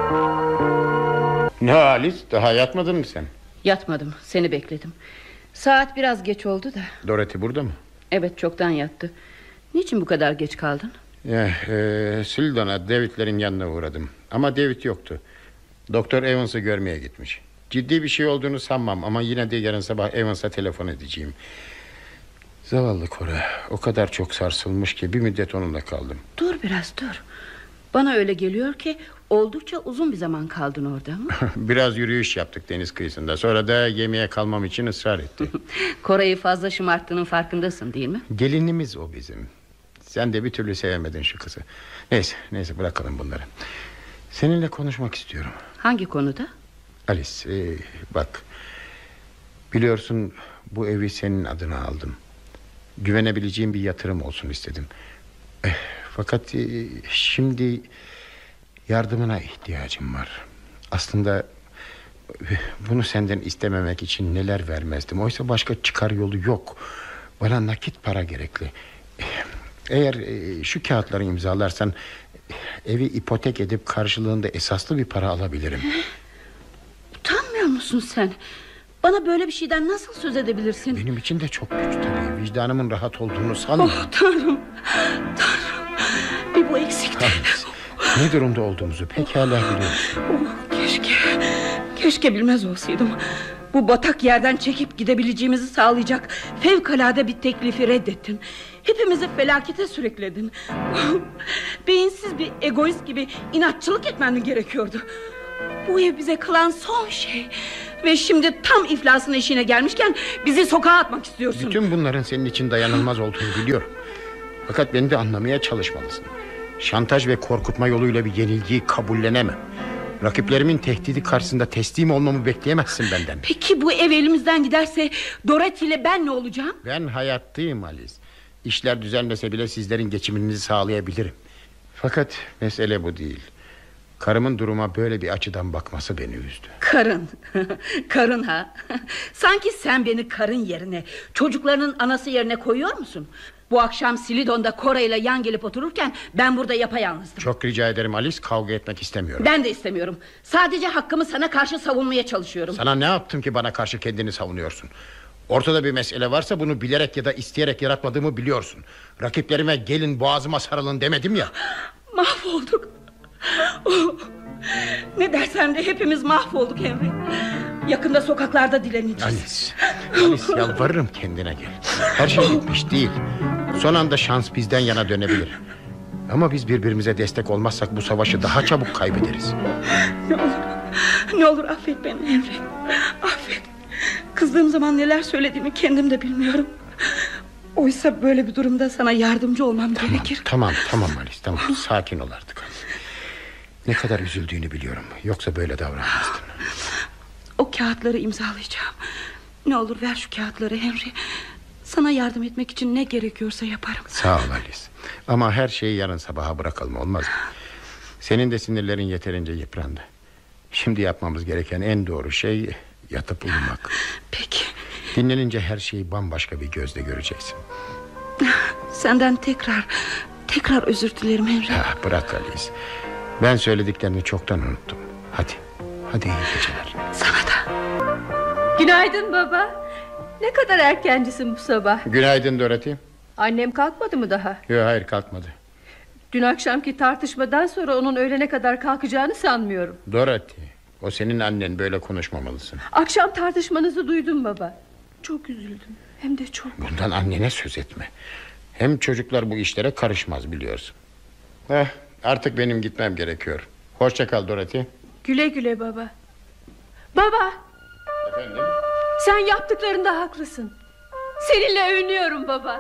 Ne Alice, daha yatmadın mı sen? Yatmadım, seni bekledim. Saat biraz geç oldu da. Dorothy burada mı? Evet, çoktan yattı. Niçin bu kadar geç kaldın? Sildon'a, David'lerin yanına uğradım. Ama David yoktu. Doktor Evans'ı görmeye gitmiş. Ciddi bir şey olduğunu sanmam ama yine de yarın sabah Evans'a telefon edeceğim. Zavallı Cora, o kadar çok sarsılmış ki bir müddet onunla kaldım. Dur biraz, dur. Bana öyle geliyor ki oldukça uzun bir zaman kaldın orada mı? Biraz yürüyüş yaptık deniz kıyısında. Sonra da yemeğe kalmam için ısrar etti. Cora'yı fazla şımarttığının farkındasın değil mi? Gelinimiz o bizim. Sen de bir türlü sevemedin şu kızı. Neyse bırakalım bunları. Seninle konuşmak istiyorum. Hangi konuda? Alice, bak. Biliyorsun bu evi senin adına aldım. Güvenebileceğim bir yatırım olsun istedim. Fakat şimdi yardımına ihtiyacım var. Aslında bunu senden istememek için neler vermezdim. Oysa başka çıkar yolu yok. Bana nakit para gerekli. Eğer şu kağıtları imzalarsan evi ipotek edip karşılığında esaslı bir para alabilirim. Utanmıyor musun sen? Bana böyle bir şeyden nasıl söz edebilirsin? Benim için de çok güç tabii. Vicdanımın rahat olduğunu sanmıyorum. Tanrım. Bir bu eksikti. Ne durumda olduğumuzu pekala biliyorum. Keşke bilmez olsaydım. Bu batak yerden çekip gidebileceğimizi sağlayacak fevkalade bir teklifi reddettin. Hepimizi felakete sürükledin. Beyinsiz bir egoist gibi inatçılık etmen gerekiyordu. Bu ev bize kalan son şey. Ve şimdi tam iflasın eşiğine gelmişken bizi sokağa atmak istiyorsun. Bütün bunların senin için dayanılmaz olduğunu biliyorum. Fakat beni de anlamaya çalışmalısın. Şantaj ve korkutma yoluyla bir yenilgiyi kabullenemem. Rakiplerimin tehdidi karşısında teslim olmamı bekleyemezsin benden. Peki bu ev elimizden giderse Dorothy ile ben ne olacağım? Ben hayattayım Alice. İşler düzenlese bile sizlerin geçiminizi sağlayabilirim. Fakat mesele bu değil. Karımın duruma böyle bir açıdan bakması beni üzdü. Karın. Karın ha. Sanki sen beni karın yerine, çocuklarının anası yerine koyuyor musun? Bu akşam Silidon'da Cora ile yan gelip otururken ben burada yapayalnızdım. Çok rica ederim Alice, kavga etmek istemiyorum. Ben de istemiyorum. Sadece hakkımı sana karşı savunmaya çalışıyorum. Sana ne yaptım ki bana karşı kendini savunuyorsun? Ortada bir mesele varsa bunu bilerek ya da isteyerek yaratmadığımı biliyorsun. Rakiplerime gelin boğazıma sarılın demedim ya. Mahvolduk. Ne dersen de hepimiz mahvolduk Henry. Yakında sokaklarda dileneceğiz. Alice yalvarırım kendine gel. Her şey bitmiş değil. Son anda şans bizden yana dönebilir. Ama biz birbirimize destek olmazsak bu savaşı daha çabuk kaybederiz. Ne olur affet beni Henry. Affet. Kızdığım zaman neler söylediğimi kendim de bilmiyorum. Oysa böyle bir durumda sana yardımcı olmam gerekir. Tamam Alice, tamam. Sakin ol artık. Ne kadar üzüldüğünü biliyorum. Yoksa böyle davranmazdın. O kağıtları imzalayacağım. Ne olur ver şu kağıtları Henry. Sana yardım etmek için ne gerekiyorsa yaparım. Sağ ol Alice. Ama her şeyi yarın sabaha bırakalım, olmaz mı? Senin de sinirlerin yeterince yıprandı. Şimdi yapmamız gereken en doğru şey yatıp uyumak. Peki. Dinlenince her şeyi bambaşka bir gözle göreceksin. Senden tekrar özür dilerim Henry. Bırak Alice. Ben söylediklerini çoktan unuttum. Hadi iyi geceler. Sana da. Günaydın baba. Ne kadar erkencisin bu sabah. Günaydın Dorothy. Annem kalkmadı mı daha? Yok, hayır kalkmadı. Dün akşamki tartışmadan sonra onun öğlene kadar kalkacağını sanmıyorum. Dorothy, o senin annen, böyle konuşmamalısın. Akşam tartışmanızı duydum baba. Çok üzüldüm, hem de çok. Bundan annene söz etme. Hem çocuklar bu işlere karışmaz, biliyorsun. Artık benim gitmem gerekiyor. Hoşça kal Dorothy. Güle güle baba. Baba. Efendim? Sen yaptıklarında haklısın. Seninle övünüyorum baba.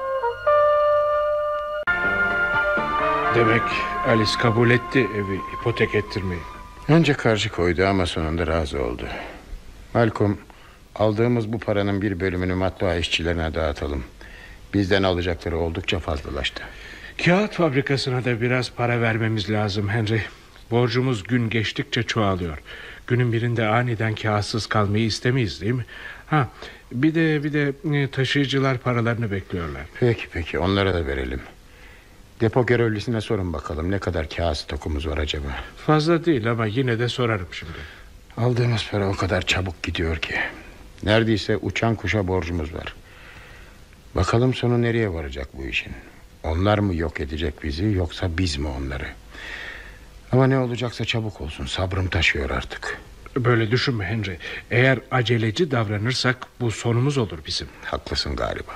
Demek Alice kabul etti evi ipotek ettirmeyi. Önce karşı koydu ama sonunda razı oldu. Malcolm, aldığımız bu paranın bir bölümünü matbaa işçilerine dağıtalım. Bizden alacakları oldukça fazlalaştı. Kağıt fabrikasına da biraz para vermemiz lazım Henry. Borcumuz gün geçtikçe çoğalıyor. Günün birinde aniden kağıtsız kalmayı istemeyiz, değil mi? Bir de taşıyıcılar paralarını bekliyorlar. Peki onlara da verelim. Depo görevlisine sorun bakalım, ne kadar kağıt stokumuz var acaba? Fazla değil ama yine de sorarım şimdi. Aldığımız para o kadar çabuk gidiyor ki. Neredeyse uçan kuşa borcumuz var. Bakalım sonu nereye varacak bu işin? Onlar mı yok edecek bizi, yoksa biz mi onları? Ama ne olacaksa çabuk olsun, sabrım taşıyor artık. Böyle düşünme Henry. Eğer aceleci davranırsak bu sonumuz olur bizim. Haklısın galiba.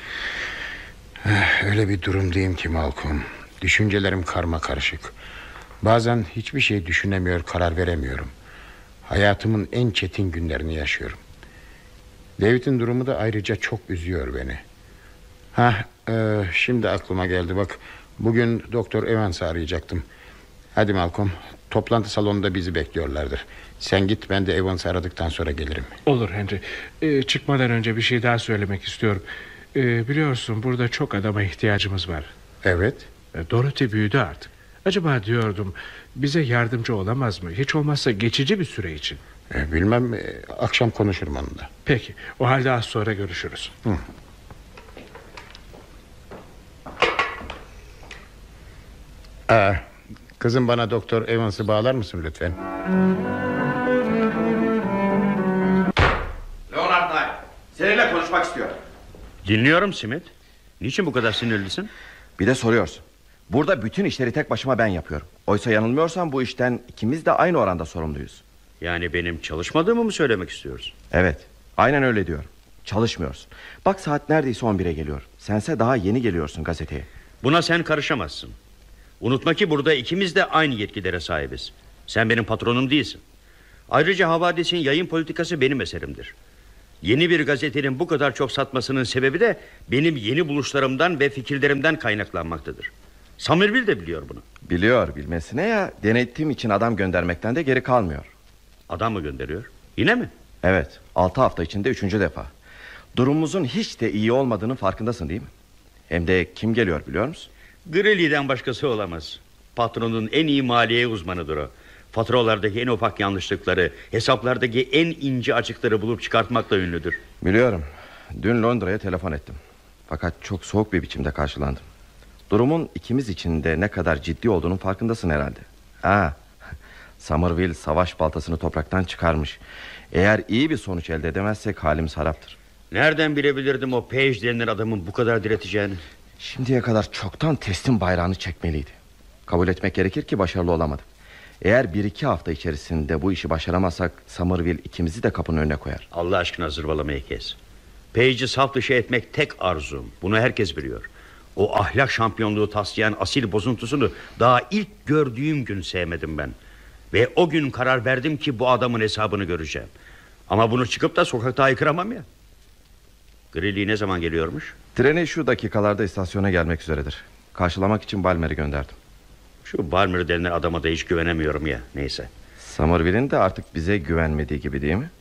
Öyle bir durumdayım ki Malcolm. Düşüncelerim karmakarışık. Bazen hiçbir şey düşünemiyor, karar veremiyorum. Hayatımın en çetin günlerini yaşıyorum. David'in durumu da ayrıca çok üzüyor beni. Şimdi aklıma geldi bak. Bugün Doktor Evans'ı arayacaktım. Hadi Malcolm, toplantı salonunda bizi bekliyorlardır. Sen git, ben de Evans'ı aradıktan sonra gelirim. Olur Henry. Çıkmadan önce bir şey daha söylemek istiyorum. Biliyorsun burada çok adama ihtiyacımız var. Evet. Dorothy büyüdü artık. Acaba diyordum, bize yardımcı olamaz mı? Hiç olmazsa geçici bir süre için. Bilmem, akşam konuşurum onunla. Peki, o halde az sonra görüşürüz. Kızım, bana Doktor Evans'ı bağlar mısın lütfen? Leonard Knight, seninle konuşmak istiyor. Dinliyorum Smith. Niçin bu kadar sinirlisin? Bir de soruyorsun. Burada bütün işleri tek başıma ben yapıyorum. Oysa yanılmıyorsam bu işten ikimiz de aynı oranda sorumluyuz. Yani benim çalışmadığımı mı söylemek istiyorsun? Evet, aynen öyle diyorum. Çalışmıyorsun. Bak, saat neredeyse 11'e geliyor. Sense daha yeni geliyorsun gazeteye. Buna sen karışamazsın. Unutma ki burada ikimiz de aynı yetkilere sahibiz. Sen benim patronum değilsin. Ayrıca Havadis'in yayın politikası benim eserimdir. Yeni bir gazetenin bu kadar çok satmasının sebebi de benim yeni buluşlarımdan ve fikirlerimden kaynaklanmaktadır. Somerville de biliyor bunu. Biliyor, bilmesine ya. Denetim için adam göndermekten de geri kalmıyor. Adam mı gönderiyor? Yine mi? Evet, 6 hafta içinde 3. defa. Durumumuzun hiç de iyi olmadığının farkındasın değil mi? Hem de kim geliyor biliyor musun? Greeley'den başkası olamaz. Patronun en iyi maliye uzmanıdır o. Faturalardaki en ufak yanlışlıkları, hesaplardaki en ince açıkları bulup çıkartmakla ünlüdür. Biliyorum. Dün Londra'ya telefon ettim. Fakat çok soğuk bir biçimde karşılandım. Durumun ikimiz için de ne kadar ciddi olduğunun farkındasın herhalde. Somerville savaş baltasını topraktan çıkarmış. Eğer iyi bir sonuç elde edemezsek halimiz haraptır. Nereden bilebilirdim o Page denilen adamın bu kadar direteceğini? Şimdiye kadar çoktan teslim bayrağını çekmeliydi. Kabul etmek gerekir ki başarılı olamadık. Eğer 1-2 hafta içerisinde bu işi başaramazsak Somerville ikimizi de kapının önüne koyar. Allah aşkına zırvalamayı kes. Page'i saf dışı etmek tek arzum. Bunu herkes biliyor. O ahlak şampiyonluğu taslayan asil bozuntusunu daha ilk gördüğüm gün sevmedim ben. Ve o gün karar verdim ki bu adamın hesabını göreceğim. Ama bunu çıkıp da sokakta haykıramam ya. Greeley ne zaman geliyormuş? Treni şu dakikalarda istasyona gelmek üzeredir. Karşılamak için Balmer'i gönderdim. Şu Balmer denilen adama da hiç güvenemiyorum ya. Neyse. Somerville'in de artık bize güvenmediği gibi değil mi?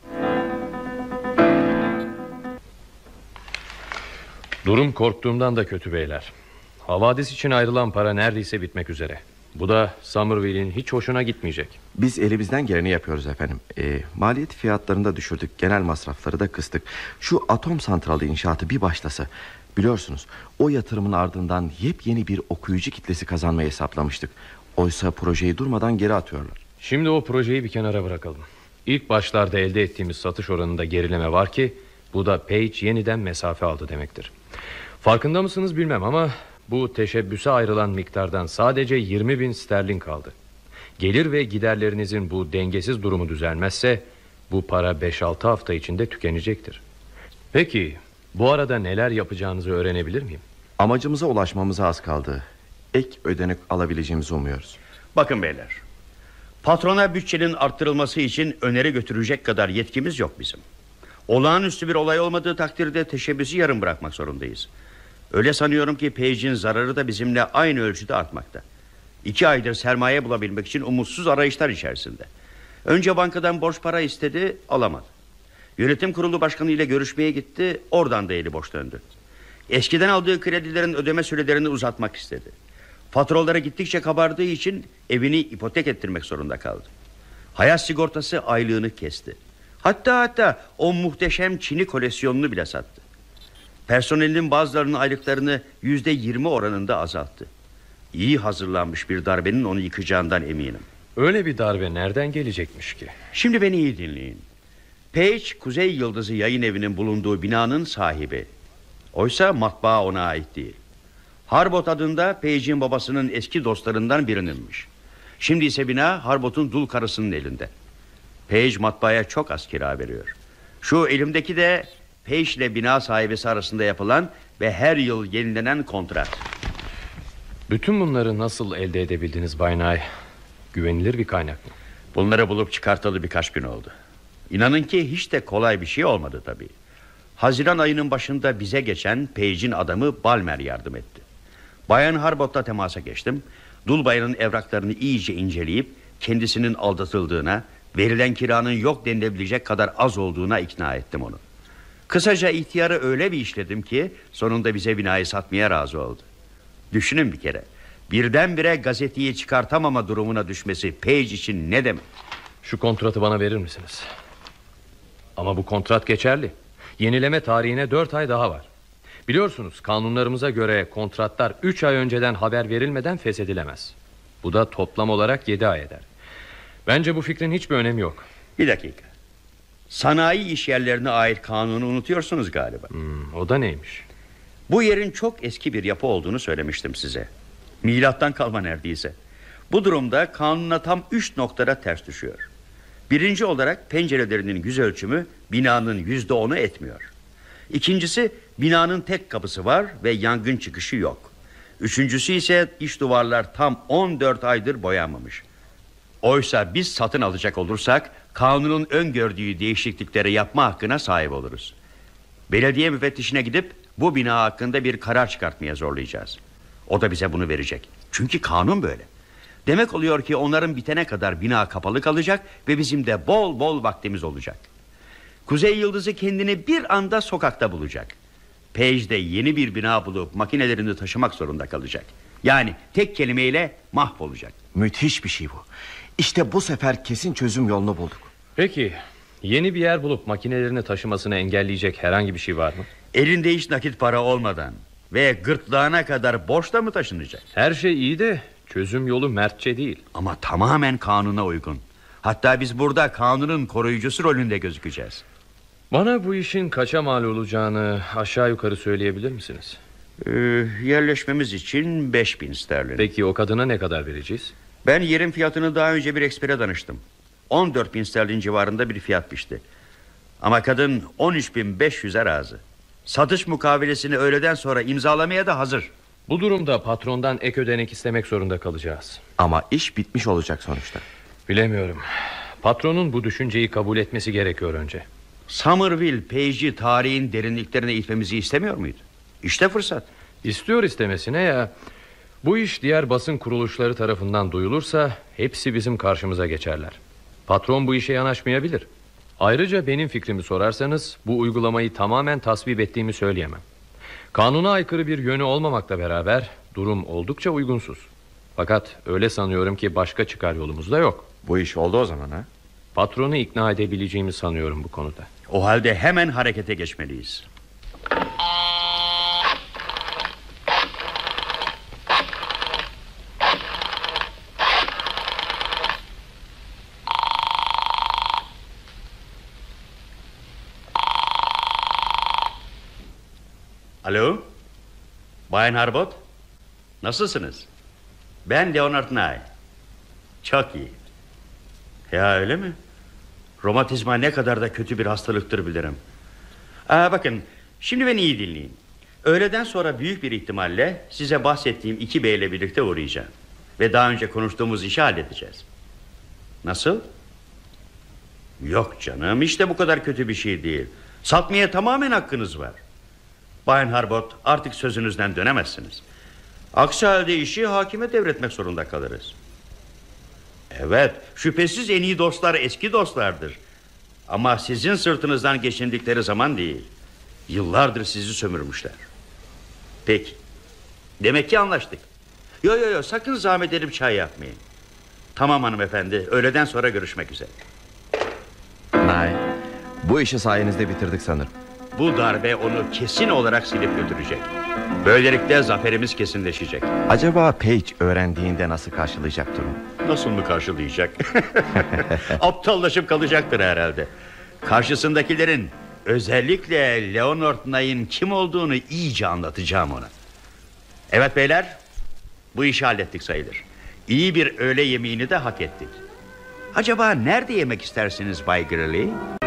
Durum korktuğumdan da kötü beyler. Havadis için ayrılan para neredeyse bitmek üzere. Bu da Somerville'in hiç hoşuna gitmeyecek. Biz elimizden geleni yapıyoruz efendim. Maliyet fiyatlarını da düşürdük. Genel masrafları da kıstık. Şu atom santralı inşaatı bir başlasa, biliyorsunuz o yatırımın ardından yepyeni bir okuyucu kitlesi kazanmayı hesaplamıştık. Oysa projeyi durmadan geri atıyorlar. Şimdi o projeyi bir kenara bırakalım. İlk başlarda elde ettiğimiz satış oranında gerileme var ki bu da Page yeniden mesafe aldı demektir. Farkında mısınız bilmem ama bu teşebbüse ayrılan miktardan sadece 20.000 sterlin kaldı. Gelir ve giderlerinizin bu dengesiz durumu düzelmezse bu para 5-6 hafta içinde tükenecektir. Peki bu arada neler yapacağınızı öğrenebilir miyim? Amacımıza ulaşmamıza az kaldı. Ek ödenek alabileceğimizi umuyoruz. Bakın beyler, patrona bütçenin arttırılması için öneri götürecek kadar yetkimiz yok bizim. Olağanüstü bir olay olmadığı takdirde teşebbüsü yarım bırakmak zorundayız. Öyle sanıyorum ki Page'in zararı da bizimle aynı ölçüde artmakta. 2 aydır sermaye bulabilmek için umutsuz arayışlar içerisinde. Önce bankadan borç para istedi, alamadı. Yönetim kurulu başkanı ile görüşmeye gitti, oradan da eli boş döndü. Eskiden aldığı kredilerin ödeme sürelerini uzatmak istedi. Faturaları gittikçe kabardığı için evini ipotek ettirmek zorunda kaldı. Hayat sigortası aylığını kesti. Hatta o muhteşem Çin'i koleksiyonunu bile sattı. Personelinin bazılarının aylıklarını %20 oranında azalttı. İyi hazırlanmış bir darbenin onu yıkacağından eminim. Öyle bir darbe nereden gelecekmiş ki? Şimdi beni iyi dinleyin. Page, Kuzey Yıldızı Yayın Evi'nin bulunduğu binanın sahibi. Oysa matbaa ona ait değil. Harbot adında Page'in babasının eski dostlarından birininmiş. Şimdi ise bina Harbot'un dul karısının elinde. Page matbaaya çok az kira veriyor. Şu elimdeki de Page ile bina sahibesi arasında yapılan ve her yıl yenilenen kontrat. Bütün bunları nasıl elde edebildiniz Bay Nye? Güvenilir bir kaynak mı? Bunları bulup çıkartalı birkaç gün oldu. İnanın ki hiç de kolay bir şey olmadı tabii. Haziran ayının başında bize geçen Page'in adamı Balmer yardım etti. Bayan Harbot'la temasa geçtim. Dulbay'ın evraklarını iyice inceleyip kendisinin aldatıldığına, verilen kiranın yok denilebilecek kadar az olduğuna ikna ettim onu. Kısaca ihtiyarı öyle bir işledim ki sonunda bize binayı satmaya razı oldu. Düşünün bir kere, birdenbire gazeteyi çıkartamama durumuna düşmesi Page için ne demek? Şu kontratı bana verir misiniz? Ama bu kontrat geçerli. Yenileme tarihine 4 ay daha var. Biliyorsunuz, kanunlarımıza göre kontratlar 3 ay önceden haber verilmeden feshedilemez. Bu da toplam olarak 7 ay eder. Bence bu fikrin hiçbir önemi yok. Bir dakika. Sanayi iş yerlerine ait kanunu unutuyorsunuz galiba. O da neymiş? Bu yerin çok eski bir yapı olduğunu söylemiştim size. Milattan kalma neredeyse. Bu durumda kanuna tam 3 noktada ters düşüyor. Birinci olarak pencerelerinin yüz ölçümü binanın %10'u etmiyor. İkincisi, binanın tek kapısı var ve yangın çıkışı yok. Üçüncüsü ise iç duvarlar tam 14 aydır boyanmamış. Oysa biz satın alacak olursak kanunun öngördüğü değişiklikleri yapma hakkına sahip oluruz. Belediye müfettişine gidip bu bina hakkında bir karar çıkartmaya zorlayacağız. O da bize bunu verecek. Çünkü kanun böyle. Demek oluyor ki onların bitene kadar bina kapalı kalacak ve bizim de bol bol vaktimiz olacak. Kuzey Yıldızı kendini bir anda sokakta bulacak. Page de yeni bir bina bulup makinelerini taşımak zorunda kalacak. Yani tek kelimeyle mahvolacak. Müthiş bir şey bu. İşte bu sefer kesin çözüm yolunu bulduk. Peki, yeni bir yer bulup makinelerini taşımasını engelleyecek herhangi bir şey var mı? Elinde hiç nakit para olmadan ve gırtlağına kadar borçla mı taşınacak? Her şey iyi de çözüm yolu mertçe değil. Ama tamamen kanuna uygun. Hatta biz burada kanunun koruyucusu rolünde gözükeceğiz. Bana bu işin kaça mal olacağını aşağı yukarı söyleyebilir misiniz? Yerleşmemiz için 5.000 sterlin. Peki o kadına ne kadar vereceğiz? Ben yerin fiyatını daha önce bir ekspere danıştım. 14.000 sterlin civarında bir fiyat biçti. Ama kadın 13.500'e razı. Satış mukavelesini öğleden sonra imzalamaya da hazır. Bu durumda patrondan ek ödenek istemek zorunda kalacağız. Ama iş bitmiş olacak sonuçta. Bilemiyorum. Patronun bu düşünceyi kabul etmesi gerekiyor önce. Somerville, Page'i tarihin derinliklerine itmemizi istemiyor muydu? İşte fırsat. İstiyor istemesine ya. Bu iş diğer basın kuruluşları tarafından duyulursa hepsi bizim karşımıza geçerler. Patron bu işe yanaşmayabilir. Ayrıca benim fikrimi sorarsanız bu uygulamayı tamamen tasvip ettiğimi söyleyemem. Kanuna aykırı bir yönü olmamakla beraber durum oldukça uygunsuz. Fakat öyle sanıyorum ki başka çıkar yolumuz da yok. Bu iş oldu o zaman ha? Patronu ikna edebileceğimi sanıyorum bu konuda. O halde hemen harekete geçmeliyiz. Alo, Bayan Harbot, nasılsınız? Ben Leonard Nye. Çok iyi. Ya öyle mi? Romatizma ne kadar da kötü bir hastalıktır bilirim. Bakın, şimdi beni iyi dinleyin. Öğleden sonra büyük bir ihtimalle size bahsettiğim 2 beyle birlikte uğrayacağım. Ve daha önce konuştuğumuz işi halledeceğiz. Nasıl? Yok canım, işte bu kadar kötü bir şey değil. Satmaya tamamen hakkınız var. Bayan Harbot, artık sözünüzden dönemezsiniz. Aksi halde işi hakime devretmek zorunda kalırız. Evet, şüphesiz en iyi dostlar eski dostlardır. Ama sizin sırtınızdan geçindikleri zaman değil. Yıllardır sizi sömürmüşler. Peki, demek ki anlaştık. Yo, sakın zahmet edip çay yapmayın. Tamam hanımefendi, öğleden sonra görüşmek üzere. Nay, bu işi sayenizde bitirdik sanırım. Bu darbe onu kesin olarak silip götürecek. Böylelikle zaferimiz kesinleşecek. Acaba Page öğrendiğinde nasıl karşılayacak durum? Nasıl mı karşılayacak? Aptallaşıp kalacaktır herhalde. Karşısındakilerin, özellikle Leonard Nye'in kim olduğunu iyice anlatacağım ona. Evet beyler, bu işi hallettik sayılır. İyi bir öğle yemeğini de hak ettik. Acaba nerede yemek istersiniz Bay Greeley?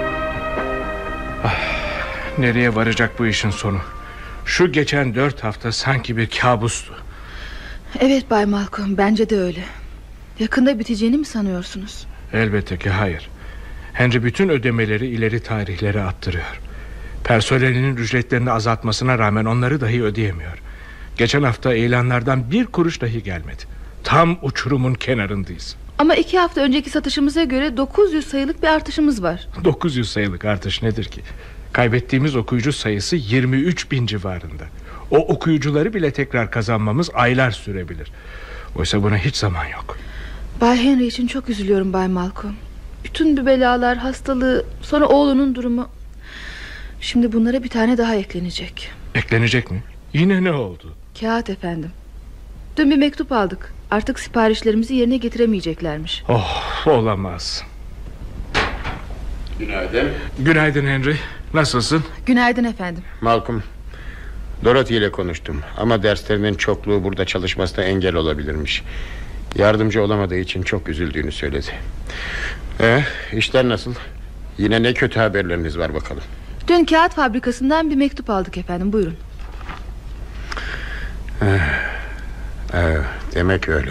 Nereye varacak bu işin sonu? Şu geçen 4 hafta sanki bir kabustu. Evet Bay Malcolm, bence de öyle. Yakında biteceğini mi sanıyorsunuz? Elbette ki hayır. Henry bütün ödemeleri ileri tarihlere attırıyor. Personelinin ücretlerini azaltmasına rağmen onları dahi ödeyemiyor. Geçen hafta ilanlardan 1 kuruş dahi gelmedi. Tam uçurumun kenarındayız. Ama 2 hafta önceki satışımıza göre 900 sayılık bir artışımız var. 900 sayılık artış nedir ki? Kaybettiğimiz okuyucu sayısı 23.000 civarında. O okuyucuları bile tekrar kazanmamız aylar sürebilir. Oysa buna hiç zaman yok. Bay Henry için çok üzülüyorum Bay Malcolm. Bütün bu belalar, hastalığı, sonra oğlunun durumu. Şimdi bunlara bir tane daha eklenecek. Eklenecek mi? Yine ne oldu? Kağıt efendim. Dün bir mektup aldık. Artık siparişlerimizi yerine getiremeyeceklermiş. Oh, olamaz. Günaydın. Günaydın Henry. Nasılsın? Günaydın efendim. Malcolm, Dorothy ile konuştum. Ama derslerinin çokluğu burada çalışmasına engel olabilirmiş. Yardımcı olamadığı için çok üzüldüğünü söyledi. İşler nasıl? Yine ne kötü haberleriniz var bakalım. Dün kağıt fabrikasından bir mektup aldık efendim, buyurun. Demek öyle.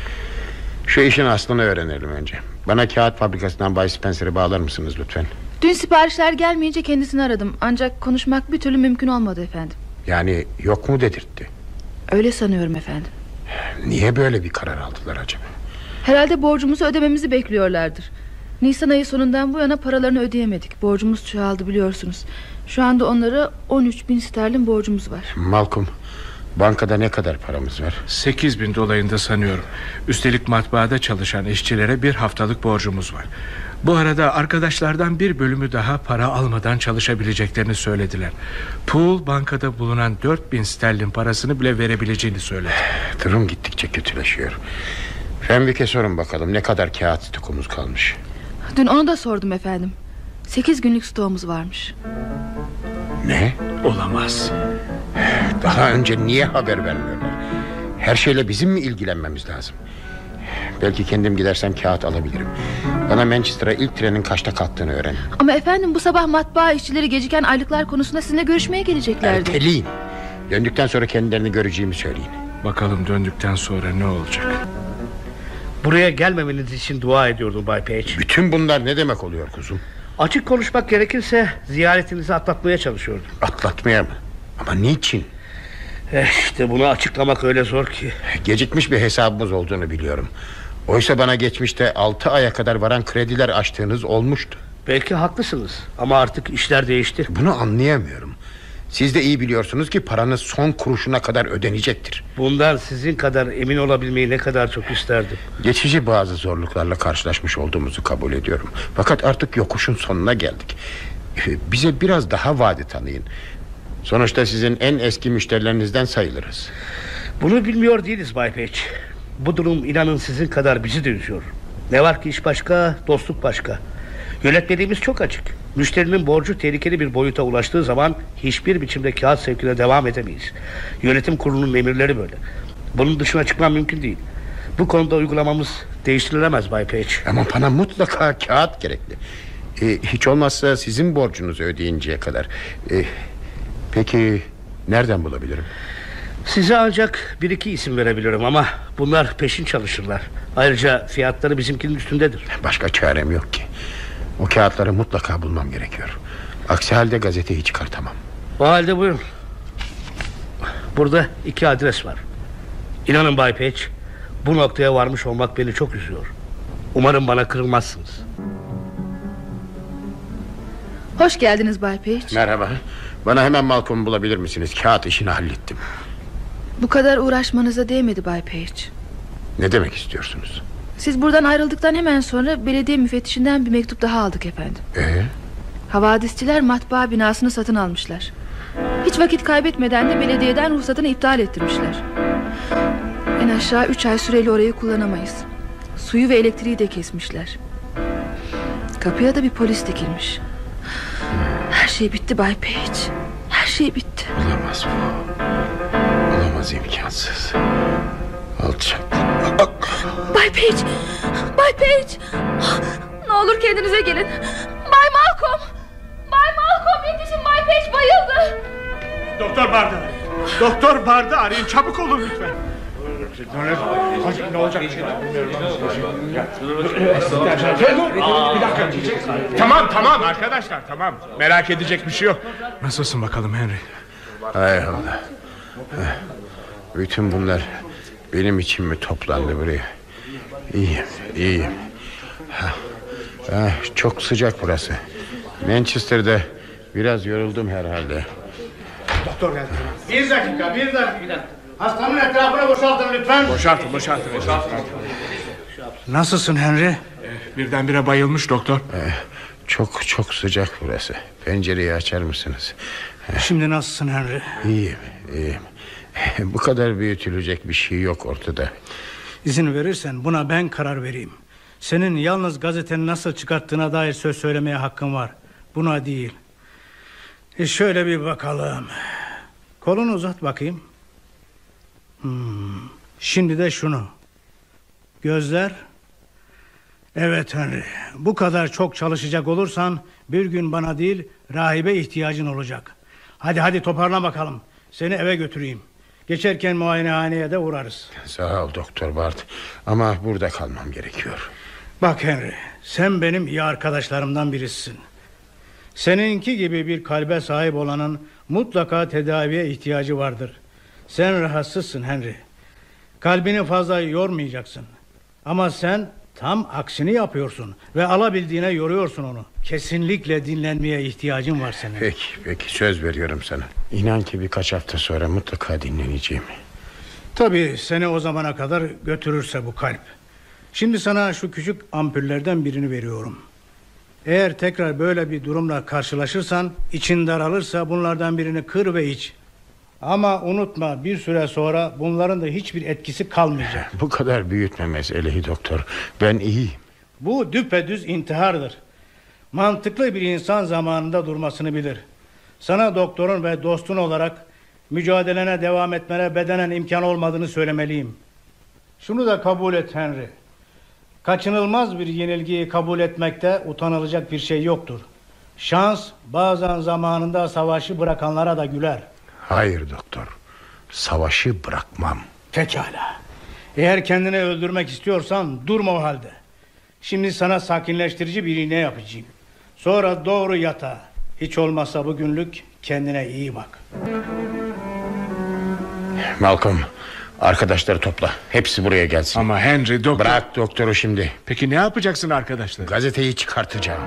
Şu işin aslını öğrenelim önce. Bana kağıt fabrikasından Bay Spencer'ı bağlar mısınız lütfen? Dün siparişler gelmeyince kendisini aradım. Ancak konuşmak bir türlü mümkün olmadı efendim. Yani yok mu dedirtti? Öyle sanıyorum efendim. Niye böyle bir karar aldılar acaba? Herhalde borcumuzu ödememizi bekliyorlardır. Nisan ayı sonundan bu yana paralarını ödeyemedik. Borcumuz çoğaldı biliyorsunuz. Şu anda onlara 13.000 sterlin borcumuz var. Malcolm, bankada ne kadar paramız var? 8.000 dolayında sanıyorum. Üstelik matbaada çalışan işçilere bir haftalık borcumuz var. Bu arada arkadaşlardan bir bölümü daha para almadan çalışabileceklerini söylediler. Poole bankada bulunan 4.000 sterlin parasını bile verebileceğini söyledi. Durum gittikçe kötüleşiyor. Fenwick'e sorun bakalım ne kadar kağıt stokumuz kalmış. Dün onu da sordum efendim. 8 günlük stoğumuz varmış. Ne? Olamaz. Daha önce niye haber vermiyorlar? Her şeyle bizim mi ilgilenmemiz lazım? Belki kendim gidersem kağıt alabilirim. Bana Manchester'a ilk trenin kaçta kalktığını öğren. Ama efendim bu sabah matbaa işçileri geciken aylıklar konusunda sizinle görüşmeye geleceklerdi. Erteleyin. Döndükten sonra kendilerini göreceğimi söyleyin. Bakalım döndükten sonra ne olacak? Buraya gelmemeniz için dua ediyordum Bay Page. Bütün bunlar ne demek oluyor kuzum? Açık konuşmak gerekirse ziyaretinizi atlatmaya çalışıyordum. Atlatmaya mı? Ama niçin? İşte bunu açıklamak öyle zor ki. Gecikmiş bir hesabımız olduğunu biliyorum. Oysa bana geçmişte 6 aya kadar varan krediler açtığınız olmuştu. Belki haklısınız ama artık işler değişti. Bunu anlayamıyorum. Siz de iyi biliyorsunuz ki paranız son kuruşuna kadar ödenecektir. Bundan sizin kadar emin olabilmeyi ne kadar çok isterdim. Geçici bazı zorluklarla karşılaşmış olduğumuzu kabul ediyorum. Fakat artık yokuşun sonuna geldik. Bize biraz daha vade tanıyın. Sonuçta sizin en eski müşterilerinizden sayılırız. Bunu bilmiyor değiliz Bay Page. Bu durum inanın sizin kadar bizi de üzüyor. Ne var ki iş başka, dostluk başka. Yönetmeliğimiz çok açık. Müşterinin borcu tehlikeli bir boyuta ulaştığı zaman hiçbir biçimde kağıt sevkine devam edemeyiz. Yönetim kurulunun emirleri böyle. Bunun dışına çıkmam mümkün değil. Bu konuda uygulamamız değiştirilemez Bay Page. Ama bana mutlaka kağıt gerekli. Hiç olmazsa sizin borcunuzu ödeyinceye kadar. Peki nereden bulabilirim? Size ancak 1-2 isim verebilirim ama bunlar peşin çalışırlar. Ayrıca fiyatları bizimkinin üstündedir. Başka çarem yok ki. O kağıtları mutlaka bulmam gerekiyor. Aksi halde gazeteyi çıkartamam. O halde buyurun. Burada 2 adres var. İnanın Bay Page, bu noktaya varmış olmak beni çok üzüyor. Umarım bana kırılmazsınız. Hoş geldiniz Bay Page. Merhaba. Bana hemen Malcolm'u bulabilir misiniz? Kağıt işini hallettim. Bu kadar uğraşmanıza değmedi Bay Page. Ne demek istiyorsunuz? Siz buradan ayrıldıktan hemen sonra belediye müfettişinden bir mektup daha aldık efendim. Havadisçiler matbaa binasını satın almışlar. Hiç vakit kaybetmeden de belediyeden ruhsatını iptal ettirmişler. En aşağı 3 ay süreli orayı kullanamayız. Suyu ve elektriği de kesmişler. Kapıya da bir polis dikilmiş. Her şey bitti Bay Page. Her şey bitti. Olamaz bu. Olamaz, imkansız. Alçak. Bay Page. Bay Page. Ne olur kendinize gelin. Bay Malcolm. Bay Malcolm yetişin, Bay Page bayıldı. Doktor Bard'ı. Doktor Bard'ı arayın, çabuk olun lütfen. Ne olacak? Bir dakika. Tamam arkadaşlar, tamam. Merak edecek bir şey yok. Nasılsın bakalım Henry? Hay Allah. Bütün bunlar Benim için mi toplandı buraya? İyiyim. Çok sıcak burası. Manchester'da biraz yoruldum herhalde. Doktor geldi. Bir dakika. Hastanın etrafını boşaltın lütfen. Boşaltın. Nasılsın Henry? Birdenbire bayılmış doktor. Çok sıcak burası. Pencereyi açar mısınız? Şimdi nasılsın Henry? İyiyim. Bu kadar büyütülecek bir şey yok ortada. İzin verirsen buna ben karar vereyim. Senin yalnız gazetenin nasıl çıkarttığına dair söz söylemeye hakkın var. Buna değil. Şöyle bir bakalım. Kolunu uzat bakayım. Şimdi de şunu. Gözler. Evet Henry. Bu kadar çok çalışacak olursan bir gün bana değil rahibe ihtiyacın olacak. Hadi toparlan bakalım. Seni eve götüreyim. Geçerken muayenehaneye de uğrarız. Sağ ol Doktor Bart. Ama burada kalmam gerekiyor. Bak Henry, sen benim iyi arkadaşlarımdan birisin. Seninki gibi bir kalbe sahip olanın mutlaka tedaviye ihtiyacı vardır. Sen rahatsızsın Henry. Kalbini fazla yormayacaksın. Ama sen tam aksini yapıyorsun ve alabildiğine yoruyorsun onu. Kesinlikle dinlenmeye ihtiyacın var senin. Peki söz veriyorum sana. İnan ki birkaç hafta sonra mutlaka dinleneceğim. Tabii seni o zamana kadar götürürse bu kalp. Şimdi sana şu küçük ampullerden birini veriyorum. Eğer tekrar böyle bir durumla karşılaşırsan, için daralırsa bunlardan birini kır ve iç. Ama unutma, bir süre sonra bunların da hiçbir etkisi kalmayacak. Bu kadar büyütme meseleyi doktor. Ben iyiyim. Bu düpedüz intihardır. Mantıklı bir insan zamanında durmasını bilir. Sana doktorun ve dostun olarak mücadelene devam etmene bedenen imkan olmadığını söylemeliyim. Şunu da kabul et Henry. Kaçınılmaz bir yenilgiyi kabul etmekte utanılacak bir şey yoktur. Şans bazen zamanında savaşı bırakanlara da güler. Hayır doktor. Savaşı bırakmam. Pekala. Eğer kendini öldürmek istiyorsan durma o halde. Şimdi sana sakinleştirici bir iğne yapacağım. Sonra doğru yatağa. Hiç olmazsa bugünlük kendine iyi bak. Malcolm, arkadaşları topla. Hepsi buraya gelsin. Ama Henry doktor... Bırak doktoru şimdi. Peki ne yapacaksın arkadaşlar? Gazeteyi çıkartacağım.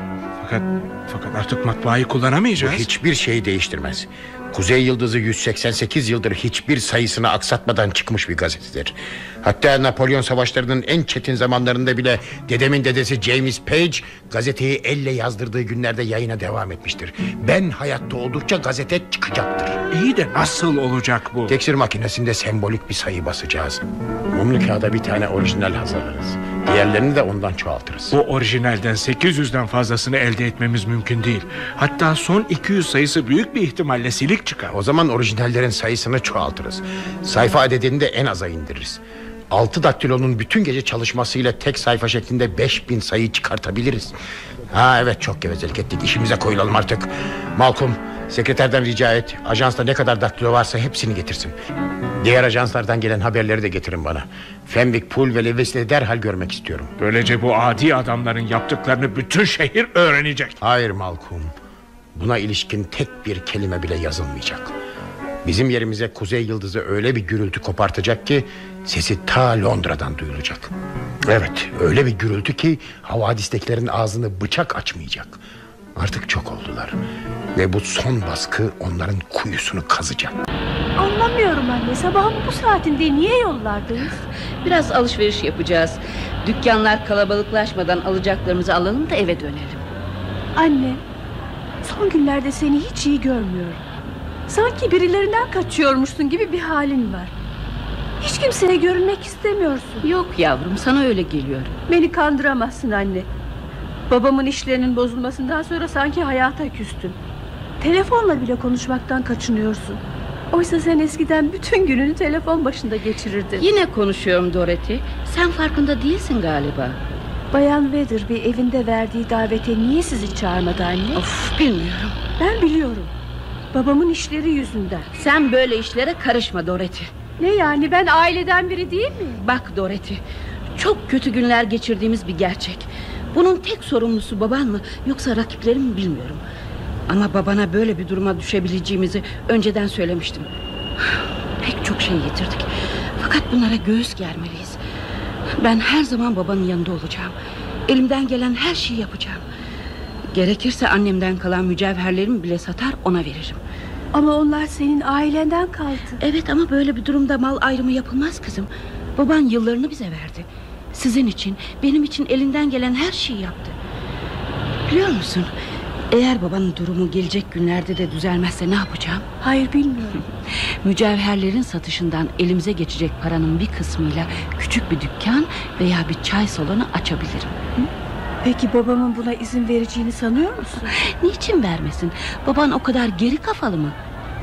Fakat artık matbaayı kullanamayacağız. Bu hiçbir şeyi değiştirmez. Kuzey Yıldızı 188 yıldır hiçbir sayısını aksatmadan çıkmış bir gazetedir. Hatta Napolyon savaşlarının en çetin zamanlarında bile dedemin dedesi James Page gazeteyi elle yazdırdığı günlerde yayına devam etmiştir. Ben hayatta oldukça gazete çıkacaktır. İyi de nasıl olacak bu? Teksir makinesinde sembolik bir sayı basacağız. Mumlu kağıda bir tane orijinal hazırlarız. Diğerlerini de ondan çoğaltırız. Bu orijinalden 800'den fazlasını elde etmemiz mümkün değil. Hatta son 200 sayısı büyük bir ihtimalle silik çıkar. O zaman orijinallerin sayısını çoğaltırız. Sayfa adedini de en aza indiririz. 6 daktilonun bütün gece çalışmasıyla tek sayfa şeklinde 5000 sayı çıkartabiliriz. Evet, çok gevezelik ettik. İşimize koyulalım artık. Malcolm, sekreterden rica et. Ajansta ne kadar daktilo varsa hepsini getirsin. Diğer ajanslardan gelen haberleri de getirin bana. Fenwick, Poole ve Lewis'le derhal görmek istiyorum. Böylece bu adi adamların yaptıklarını bütün şehir öğrenecek. Hayır Malcolm. Buna ilişkin tek bir kelime bile yazılmayacak. Bizim yerimize Kuzey Yıldızı öyle bir gürültü kopartacak ki sesi ta Londra'dan duyulacak. Evet, öyle bir gürültü ki havadisteklerin ağzını bıçak açmayacak. Artık çok oldular. Ve bu son baskı onların kuyusunu kazacak. Anlamıyorum anne, sabahın bu saatinde niye yollardayız? Biraz alışveriş yapacağız. Dükkanlar kalabalıklaşmadan alacaklarımızı alalım da eve dönelim. Anne, son günlerde seni hiç iyi görmüyorum. Sanki birilerinden kaçıyormuşsun gibi bir halin var. Hiç kimseye görünmek istemiyorsun. Yok yavrum, sana öyle geliyor. Beni kandıramazsın anne. Babamın işlerinin bozulmasından sonra sanki hayata küstün. Telefonla bile konuşmaktan kaçınıyorsun. Oysa sen eskiden bütün gününü telefon başında geçirirdin. Yine konuşuyorum Dorothy. Sen farkında değilsin galiba. Bayan Weather bir evinde verdiği davete niye sizi çağırmadı anne? Of, bilmiyorum. Ben biliyorum. Babamın işleri yüzünden. Sen böyle işlere karışma Dorothy. Ne yani, ben aileden biri değil miyim? Bak Dorothy, çok kötü günler geçirdiğimiz bir gerçek. Bunun tek sorumlusu baban mı yoksa rakiplerim mi bilmiyorum. Ama babana böyle bir duruma düşebileceğimizi önceden söylemiştim. Pek çok şey yitirdik. Fakat bunlara göğüs germeliyiz. Ben her zaman babanın yanında olacağım. Elimden gelen her şeyi yapacağım. Gerekirse annemden kalan mücevherlerimi bile satar ona veririm. Ama onlar senin ailenden kaldı. Evet, ama böyle bir durumda mal ayrımı yapılmaz kızım. Baban yıllarını bize verdi. Sizin için, benim için elinden gelen her şeyi yaptı. Biliyor musun, eğer babanın durumu gelecek günlerde de düzelmezse ne yapacağım? Hayır, bilmiyorum. Mücevherlerin satışından elimize geçecek paranın bir kısmıyla küçük bir dükkan veya bir çay salonu açabilirim. Hı? Peki babamın buna izin vereceğini sanıyor musun? Niçin vermesin? Baban o kadar geri kafalı mı?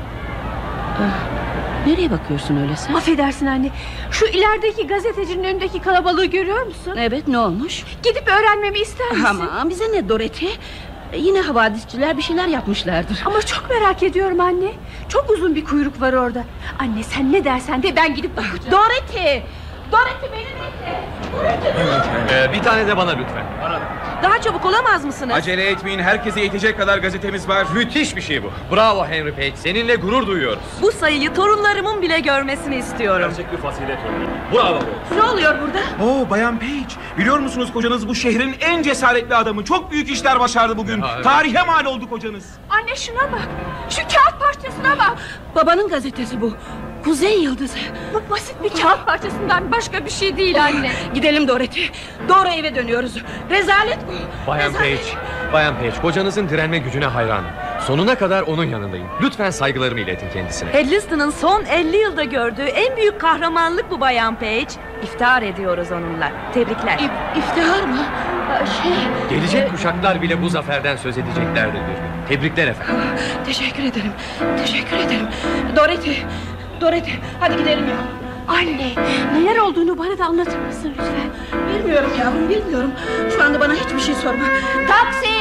Nereye bakıyorsun öyle sen? Affedersin anne. Şu ilerideki gazetecinin önündeki kalabalığı görüyor musun? Evet, ne olmuş? Gidip öğrenmemi ister misin? Ama bize ne Dorothy? Yine havadisçiler bir şeyler yapmışlardır. Ama çok merak ediyorum anne. Çok uzun bir kuyruk var orada. Anne, sen ne dersen de ben gidip bakacağım. Dorothy! Dorothy, beni bekle. Bir tane de bana lütfen. Daha çabuk olamaz mısınız? Acele etmeyin, herkese yetecek kadar gazetemiz var. Müthiş bir şey bu. Bravo Henry Page, seninle gurur duyuyoruz. Bu sayıyı torunlarımın bile görmesini istiyorum. Gerçek bir fazilet örneği. Bravo. Ne oluyor burada? Oo, Bayan Page, biliyor musunuz kocanız bu şehrin en cesaretli adamı. Çok büyük işler başardı bugün. Evet. Tarihe mal oldu kocanız. Anne, şuna bak. Şu kağıt parçasına bak. Babanın gazetesi bu. Kuzey Yıldızı. Bu basit bir kağıt parçasından başka bir şey değil anne. Gidelim Dorothy. Doğru eve dönüyoruz. Rezalet bu. Bayan Page, kocanızın direnme gücüne hayranım. Sonuna kadar onun yanındayım. Lütfen saygılarımı iletin kendisine. Hedliston'ın son 50 yılda gördüğü en büyük kahramanlık bu Bayan Page. İftihar ediyoruz onunla. Tebrikler. İftihar mı? Gelecek kuşaklar bile bu zaferden söz edeceklerdir bir gün. Tebrikler efendim. Teşekkür ederim. Teşekkür ederim. Dorothy, hadi gidelim ya. Anne, neler olduğunu bana da anlatır mısın lütfen? Bilmiyorum yavrum, bilmiyorum. Şu anda bana hiçbir şey sorma. Taksi!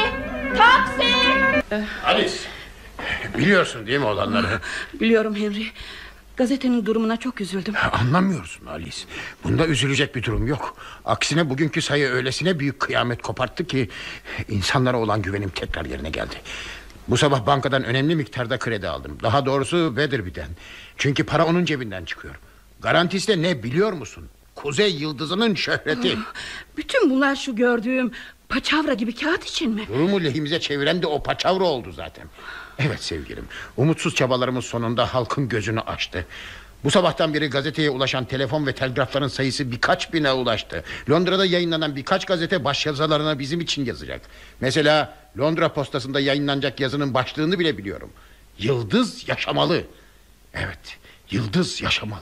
Alice, biliyorsun değil mi olanları? Biliyorum Henry. Gazetenin durumuna çok üzüldüm. Anlamıyorsun Alice. Bunda üzülecek bir durum yok. Aksine bugünkü sayı öylesine büyük kıyamet koparttı ki insanlara olan güvenim tekrar yerine geldi. Bu sabah bankadan önemli miktarda kredi aldım. Daha doğrusu Weatherby'den. Çünkü para onun cebinden çıkıyor. Garantisi de ne biliyor musun? Kuzey Yıldızı'nın şöhreti. Bütün bunlar şu gördüğüm paçavra gibi kağıt için mi? Durumu lehimize çeviren de o paçavra oldu zaten. Evet sevgilim, umutsuz çabalarımız sonunda halkın gözünü açtı. Bu sabahtan beri gazeteye ulaşan telefon ve telgrafların sayısı birkaç bine ulaştı. Londra'da yayınlanan birkaç gazete başyazılarına bizim için yazacak. Mesela Londra postasında yayınlanacak yazının başlığını bile biliyorum. Yıldız yaşamalı. Evet, yıldız yaşamalı.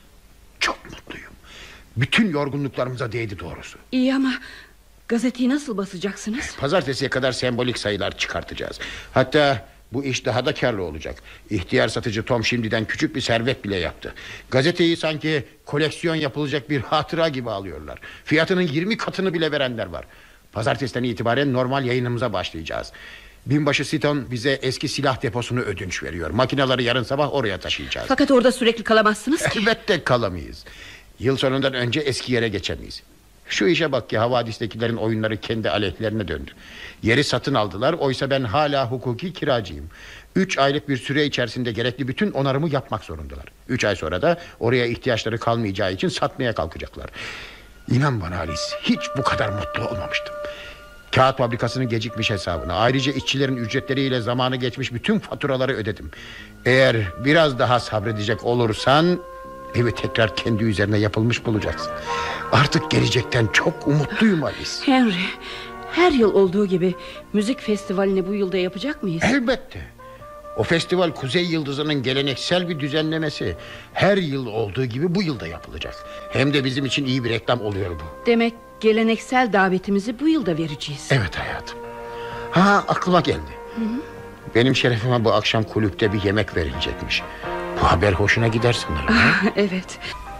Çok mutluyum. Bütün yorgunluklarımıza değdi doğrusu. İyi ama gazeteyi nasıl basacaksınız? Pazartesiye kadar sembolik sayılar çıkartacağız. Hatta bu iş daha da karlı olacak. İhtiyar satıcı Tom şimdiden küçük bir servet bile yaptı. Gazeteyi sanki koleksiyon yapılacak bir hatıra gibi alıyorlar. Fiyatının 20 katını bile verenler var. Pazartesiden itibaren normal yayınımıza başlayacağız. Binbaşı Seaton bize eski silah deposunu ödünç veriyor. Makineleri yarın sabah oraya taşıyacağız. Fakat orada sürekli kalamazsınız ki. Elbette kalamayız. Yıl sonundan önce eski yere geçemeyiz. Şu işe bak ki havadistekilerin oyunları kendi aleyhlerine döndü. Yeri satın aldılar, oysa ben hala hukuki kiracıyım. 3 aylık bir süre içerisinde gerekli bütün onarımı yapmak zorundalar. 3 ay sonra da oraya ihtiyaçları kalmayacağı için satmaya kalkacaklar. İnan bana Alice, hiç bu kadar mutlu olmamıştım. Kağıt fabrikasının gecikmiş hesabını, ayrıca işçilerin ücretleriyle zamanı geçmiş bütün faturaları ödedim. Eğer biraz daha sabredecek olursan evi tekrar kendi üzerine yapılmış bulacaksın. Artık gelecekten çok umutluyum Alice. Henry, her yıl olduğu gibi müzik festivalini bu yılda yapacak mıyız? Elbette. O festival Kuzey Yıldızı'nın geleneksel bir düzenlemesi. Her yıl olduğu gibi bu yılda yapılacak. Hem de bizim için iyi bir reklam oluyor bu. Demek geleneksel davetimizi bu yılda vereceğiz. Evet hayatım. Ha, aklıma geldi. Benim şerefime bu akşam kulüpte bir yemek verilecekmiş. Bu haber hoşuna gider sanırım. Evet.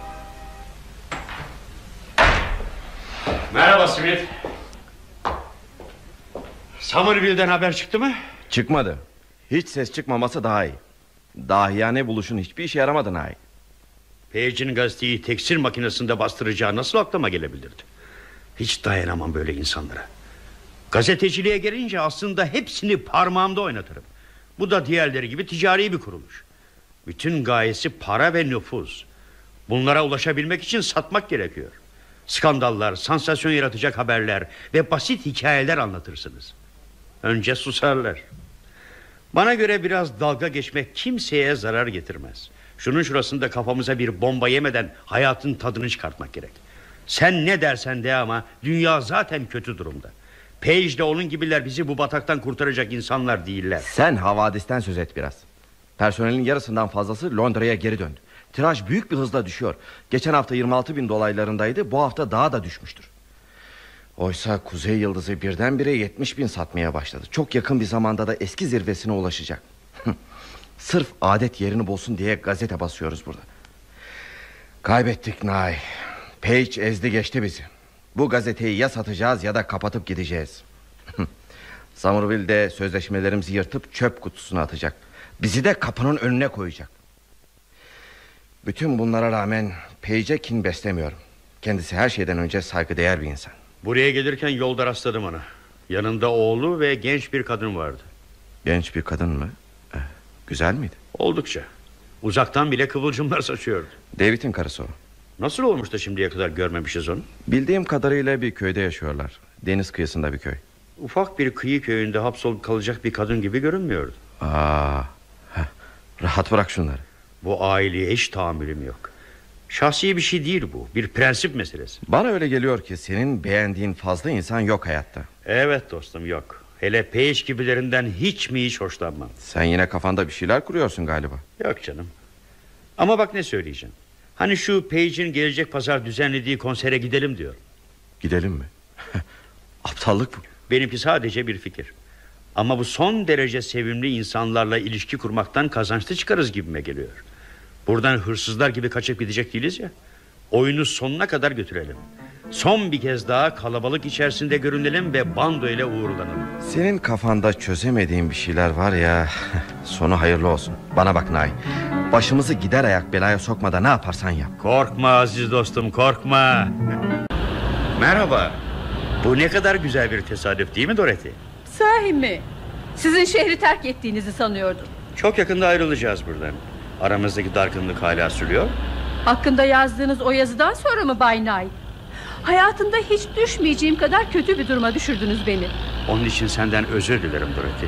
Merhaba Smith. Somerville'den haber çıktı mı? Çıkmadı. Hiç ses çıkmaması daha iyi. Dahiyane buluşun hiçbir işe yaramadı Nay. Page'in gazeteyi tekstil makinesinde bastıracağı nasıl aklıma gelebilirdi? Hiç dayanamam böyle insanlara. Gazeteciliğe gelince aslında hepsini parmağımda oynatırım. Bu da diğerleri gibi ticari bir kuruluş. Bütün gayesi para ve nüfuz. Bunlara ulaşabilmek için satmak gerekiyor. Skandallar, sansasyon yaratacak haberler ve basit hikayeler anlatırsınız. Önce susarlar. Bana göre biraz dalga geçmek kimseye zarar getirmez. Şunun şurasında kafamıza bir bomba yemeden hayatın tadını çıkartmak gerek. Sen ne dersen de ama dünya zaten kötü durumda. Page de onun gibiler bizi bu bataktan kurtaracak insanlar değiller. Sen havadisten söz et biraz. Personelin yarısından fazlası Londra'ya geri döndü. Tiraj büyük bir hızla düşüyor. Geçen hafta 26.000 dolaylarındaydı. Bu hafta daha da düşmüştür. Oysa Kuzey Yıldızı birdenbire 70.000 satmaya başladı. Çok yakın bir zamanda da eski zirvesine ulaşacak. Sırf adet yerini bulsun diye gazete basıyoruz burada. Kaybettik Nay. Page ezdi geçti bizi. Bu gazeteyi ya satacağız ya da kapatıp gideceğiz. Somerville de sözleşmelerimizi yırtıp çöp kutusuna atacak. Bizi de kapının önüne koyacak. Bütün bunlara rağmen Page'e kin beslemiyorum. Kendisi her şeyden önce saygıdeğer bir insan. Buraya gelirken yolda rastladım ona. Yanında oğlu ve genç bir kadın vardı. Genç bir kadın mı? Güzel miydi? Oldukça. Uzaktan bile kıvılcımlar saçıyordu. David'in karısı o. Nasıl olmuş da şimdiye kadar görmemişiz onu? Bildiğim kadarıyla bir köyde yaşıyorlar. Deniz kıyısında bir köy. Ufak bir kıyı köyünde hapsolup kalacak bir kadın gibi görünmüyordu. Rahat bırak şunları. Bu aileye hiç tahammülüm yok. Şahsi bir şey değil bu. Bir prensip meselesi. Bana öyle geliyor ki senin beğendiğin fazla insan yok hayatta. Evet dostum, yok. Hele Page gibilerinden hiç hoşlanmam. Sen yine kafanda bir şeyler kuruyorsun galiba. Yok canım. Ama bak ne söyleyeceğim. Hani şu Page'in gelecek pazar düzenlediği konsere gidelim diyor. Gidelim mi? Aptallık bu. Benimki sadece bir fikir. Ama bu son derece sevimli insanlarla ilişki kurmaktan kazançlı çıkarız gibime geliyor. Buradan hırsızlar gibi kaçıp gidecek değiliz ya. Oyunu sonuna kadar götürelim. Son bir kez daha kalabalık içerisinde görünelim ve bando ile uğurlanalım. Senin kafanda çözemediğin bir şeyler var ya. Sonu hayırlı olsun. Bana bak Nay. Başımızı gider ayak belaya sokmadan ne yaparsan yap. Korkma aziz dostum, korkma. Merhaba. Bu ne kadar güzel bir tesadüf değil mi Dorothy? Sahi mi? Sizin şehri terk ettiğinizi sanıyordum. Çok yakında ayrılacağız buradan. Aramızdaki dargınlık hala sürüyor. Hakkında yazdığınız o yazıdan sonra mı Bay Knight? Hayatımda hiç düşmeyeceğim kadar kötü bir duruma düşürdünüz beni. Onun için senden özür dilerim Dorothy.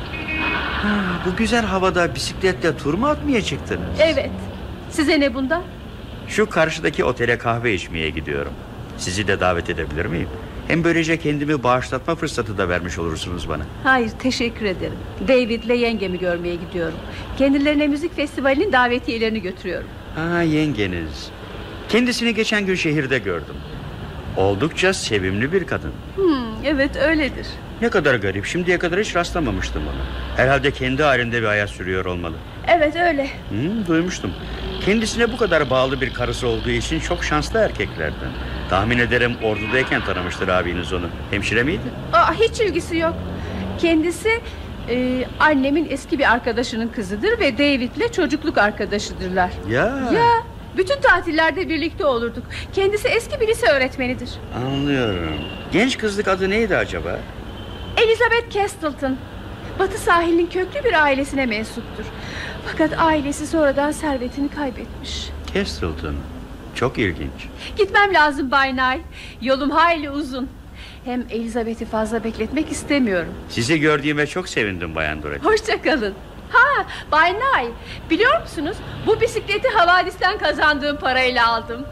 Bu güzel havada bisikletle tur mu atmaya çıktınız? Evet. Size ne bundan? Şu karşıdaki otele kahve içmeye gidiyorum. Sizi de davet edebilir miyim? Hem böylece kendimi bağışlatma fırsatı da vermiş olursunuz bana. Hayır, teşekkür ederim. David'le yengemi görmeye gidiyorum. Kendilerine müzik festivalinin davetiyelerini götürüyorum. Yengeniz. Kendisini geçen gün şehirde gördüm. Oldukça sevimli bir kadın. Evet, öyledir. Ne kadar garip, şimdiye kadar hiç rastlamamıştım ona. Herhalde kendi halinde bir hayat sürüyor olmalı. Evet, öyle. Duymuştum. Kendisine bu kadar bağlı bir karısı olduğu için çok şanslı erkeklerden. Tahmin ederim ordudayken tanımıştır abiniz onu. Hemşire miydi? Hiç ilgisi yok. Kendisi annemin eski bir arkadaşının kızıdır ve David'le çocukluk arkadaşıdırlar. Ya. Bütün tatillerde birlikte olurduk. Kendisi eski bir lise öğretmenidir. Anlıyorum. Genç kızlık adı neydi acaba? Elizabeth Castleton. Batı sahilinin köklü bir ailesine mensuptur. Fakat ailesi sonradan servetini kaybetmiş. Castleton. Çok ilginç. Gitmem lazım Bay Knight. Yolum hayli uzun. Hem Elizabeth'i fazla bekletmek istemiyorum. Sizi gördüğüme çok sevindim Bayan Dorothy. Hoşça kalın. Bay Knight, biliyor musunuz? Bu bisikleti havadisten kazandığım parayla aldım.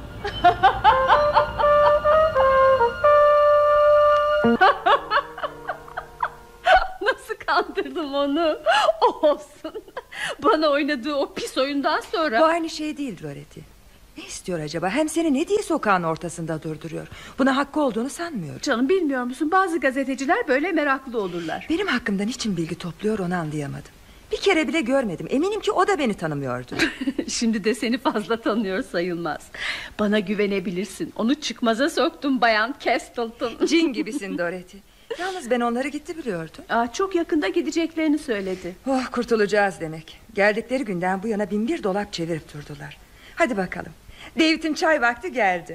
Nasıl kandırdım onu? Olsun. Bana oynadığı o pis oyundan sonra. Bu aynı şey değil Dorothy. Ne istiyor acaba? Hem seni ne diye sokağın ortasında durduruyor? Buna hakkı olduğunu sanmıyorum. Canım, bilmiyor musun? Bazı gazeteciler böyle meraklı olurlar. Benim hakkımda niçin bilgi topluyor onu anlayamadım. Bir kere bile görmedim. Eminim ki o da beni tanımıyordu. Şimdi de seni fazla tanıyor sayılmaz. Bana güvenebilirsin. Onu çıkmaza soktum Bayan Castleton. Cin gibisin Dorothy. Yalnız ben onları gitti biliyordum. Çok yakında gideceklerini söyledi. Kurtulacağız demek. Geldikleri günden bu yana 1001 dolap çevirip durdular. Hadi bakalım. David'in çay vakti geldi.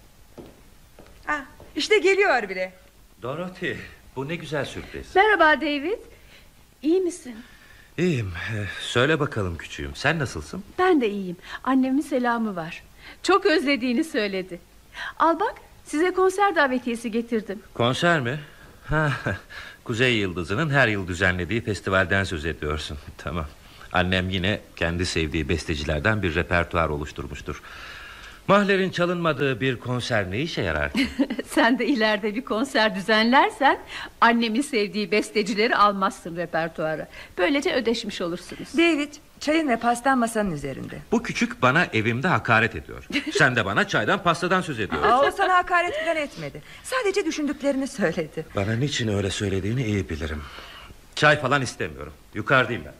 İşte geliyor bile. Dorothy, bu ne güzel sürpriz. Merhaba David. İyi misin? İyiyim. Söyle bakalım küçüğüm, sen nasılsın? Ben de iyiyim. Annemin selamı var. Çok özlediğini söyledi. Al bak, size konser davetiyesi getirdim. Konser mi? Ha, Kuzey Yıldızı'nın her yıl düzenlediği festivalden söz ediyorsun. Tamam. Annem yine kendi sevdiği bestecilerden bir repertuar oluşturmuştur. Mahler'in çalınmadığı bir konser ne işe yarar ki? Sen de ileride bir konser düzenlersen annemin sevdiği bestecileri almazsın repertuara. Böylece ödeşmiş olursunuz. David, çayın ve pastan masanın üzerinde. Bu küçük bana evimde hakaret ediyor. Sen de bana çaydan pastadan söz ediyorsun. O sana hakaret falan etmedi. Sadece düşündüklerini söyledi. Bana niçin öyle söylediğini iyi bilirim. Çay falan istemiyorum. Yukarıdayım ben.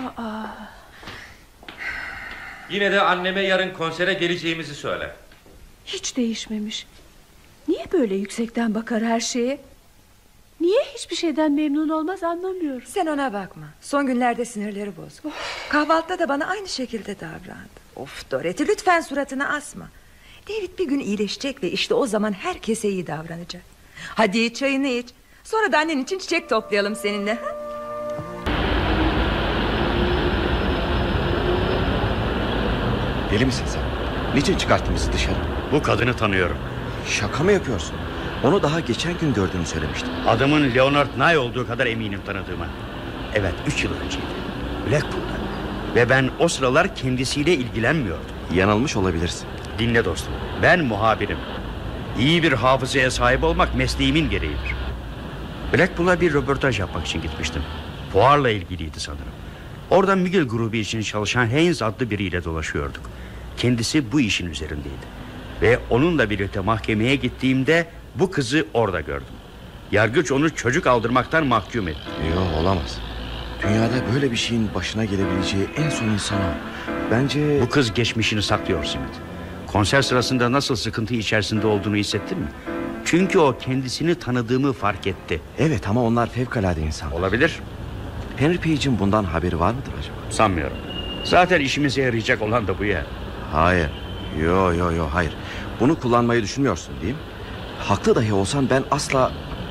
Yine de anneme yarın konsere geleceğimizi söyle. Hiç değişmemiş. Niye böyle yüksekten bakar her şeye? Niye hiçbir şeyden memnun olmaz anlamıyorum. Sen ona bakma. Son günlerde sinirleri bozuk. Kahvaltıda da bana aynı şekilde davrandı. Of Dorothy, lütfen suratını asma. David bir gün iyileşecek ve işte o zaman herkese iyi davranacak. Hadi çayını iç. Sonra da annen için çiçek toplayalım seninle. Deli misin sen? Niçin çıkarttın bizi dışarı? Bu kadını tanıyorum. Şaka mı yapıyorsun? Onu daha geçen gün gördüğünü söylemiştim. Adamın Leonard Nye olduğu kadar eminim tanıdığıma. Evet, 3 yıl önceydi. Blackpool'da. Ve ben o sıralar kendisiyle ilgilenmiyordum. Yanılmış olabilirsin. Dinle dostum, ben muhabirim. İyi bir hafızaya sahip olmak mesleğimin gereğidir. Blackpool'a bir röportaj yapmak için gitmiştim. Fuarla ilgiliydi sanırım. Orada Miguel grubu için çalışan Haynes adlı biriyle dolaşıyorduk. Kendisi bu işin üzerindeydi. Ve onunla birlikte mahkemeye gittiğimde bu kızı orada gördüm. Yargıç onu çocuk aldırmaktan mahkum etti. Yok, olamaz. Dünyada böyle bir şeyin başına gelebileceği en son insan o. Bence... Bu kız geçmişini saklıyor Smith. Konser sırasında nasıl sıkıntı içerisinde olduğunu hissettin mi? Çünkü o kendisini tanıdığımı fark etti. Evet, ama onlar fevkalade insan. Olabilir. Henry Page'in bundan haberi var mıdır acaba? Sanmıyorum. Zaten işimize yarayacak olan da bu ya. Hayır. Yo, hayır. Bunu kullanmayı düşünmüyorsun değil mi? Haklı dahi olsan ben asla...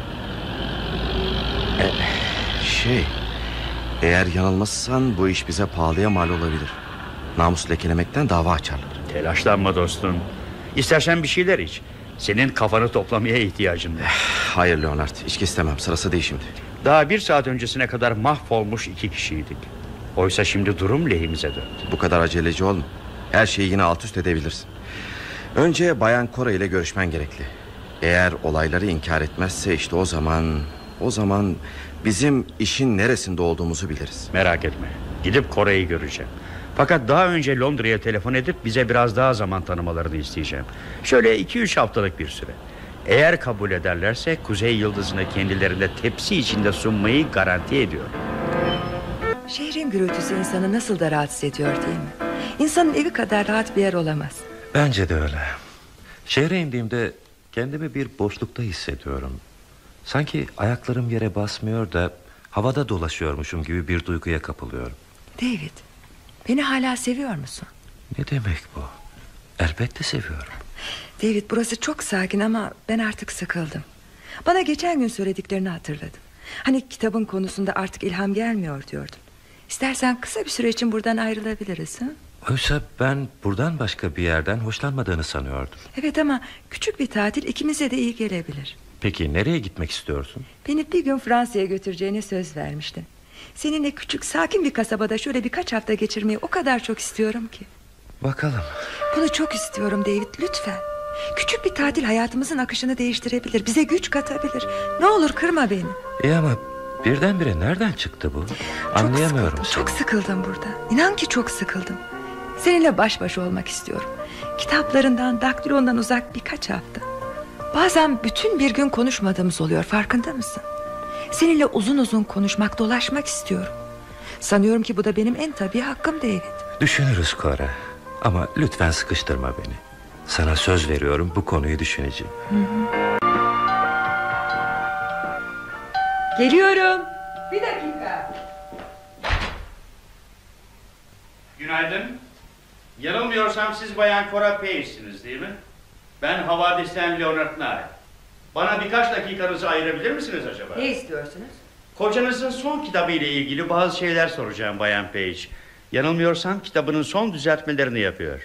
Eğer yanılmazsan bu iş bize pahalıya mal olabilir. Namus lekelemekten dava açarlar. Telaşlanma dostum. İstersen bir şeyler iç. Senin kafanı toplamaya ihtiyacın var. Hayır Leonard, içki istemem, sırası değil şimdi. Daha 1 saat öncesine kadar mahvolmuş 2 kişiydik. Oysa şimdi durum lehimize döndü. Bu kadar aceleci olma. Her şeyi yine alt üst edebilirsin. Önce Bayan Cora ile görüşmen gerekli. Eğer olayları inkar etmezse işte o zaman bizim işin neresinde olduğumuzu biliriz. Merak etme, gidip Cora'yı göreceğim. Fakat daha önce Londra'ya telefon edip bize biraz daha zaman tanımalarını isteyeceğim. Şöyle 2-3 haftalık bir süre. Eğer kabul ederlerse Kuzey Yıldızı'nı kendilerine tepsi içinde sunmayı garanti ediyor. Şehrin gürültüsü insanı nasıl da rahatsız ediyor değil mi? İnsanın evi kadar rahat bir yer olamaz. Bence de öyle. Şehre indiğimde kendimi bir boşlukta hissediyorum. Sanki ayaklarım yere basmıyor da havada dolaşıyormuşum gibi bir duyguya kapılıyorum. David, beni hala seviyor musun? Ne demek bu? Elbette seviyorum. David, burası çok sakin ama ben artık sıkıldım. Bana geçen gün söylediklerini hatırladım. Hani kitabın konusunda artık ilham gelmiyor diyordun. İstersen kısa bir süre için buradan ayrılabiliriz. Ha? Oysa ben buradan başka bir yerden hoşlanmadığını sanıyordum. Evet, ama küçük bir tatil ikimize de iyi gelebilir. Peki nereye gitmek istiyorsun? Beni bir gün Fransa'ya götüreceğine söz vermiştin. Seninle küçük sakin bir kasabada şöyle birkaç hafta geçirmeyi o kadar çok istiyorum ki. Bakalım. Bunu çok istiyorum David, lütfen. Küçük bir tatil hayatımızın akışını değiştirebilir, bize güç katabilir. Ne olur kırma beni. İyi ama birdenbire nereden çıktı bu? Anlayamıyorum seni. Çok sıkıldım burada. İnan ki çok sıkıldım. Seninle baş başa olmak istiyorum. Kitaplarından, daktilondan uzak birkaç hafta. Bazen bütün bir gün konuşmadığımız oluyor, farkında mısın? Seninle uzun uzun konuşmak, dolaşmak istiyorum. Sanıyorum ki bu da benim en tabii hakkım David. Düşünürüz Cora. Ama lütfen sıkıştırma beni. Sana söz veriyorum, bu konuyu düşüneceğim. Geliyorum. Bir dakika. Günaydın. Yanılmıyorsam siz Bayan Cora Page'siniz değil mi? Ben havadisten Leonard Nye. Bana birkaç dakikanızı ayırabilir misiniz acaba? Ne istiyorsunuz? Kocanızın son kitabı ile ilgili bazı şeyler soracağım Bayan Page. Yanılmıyorsam kitabının son düzeltmelerini yapıyor.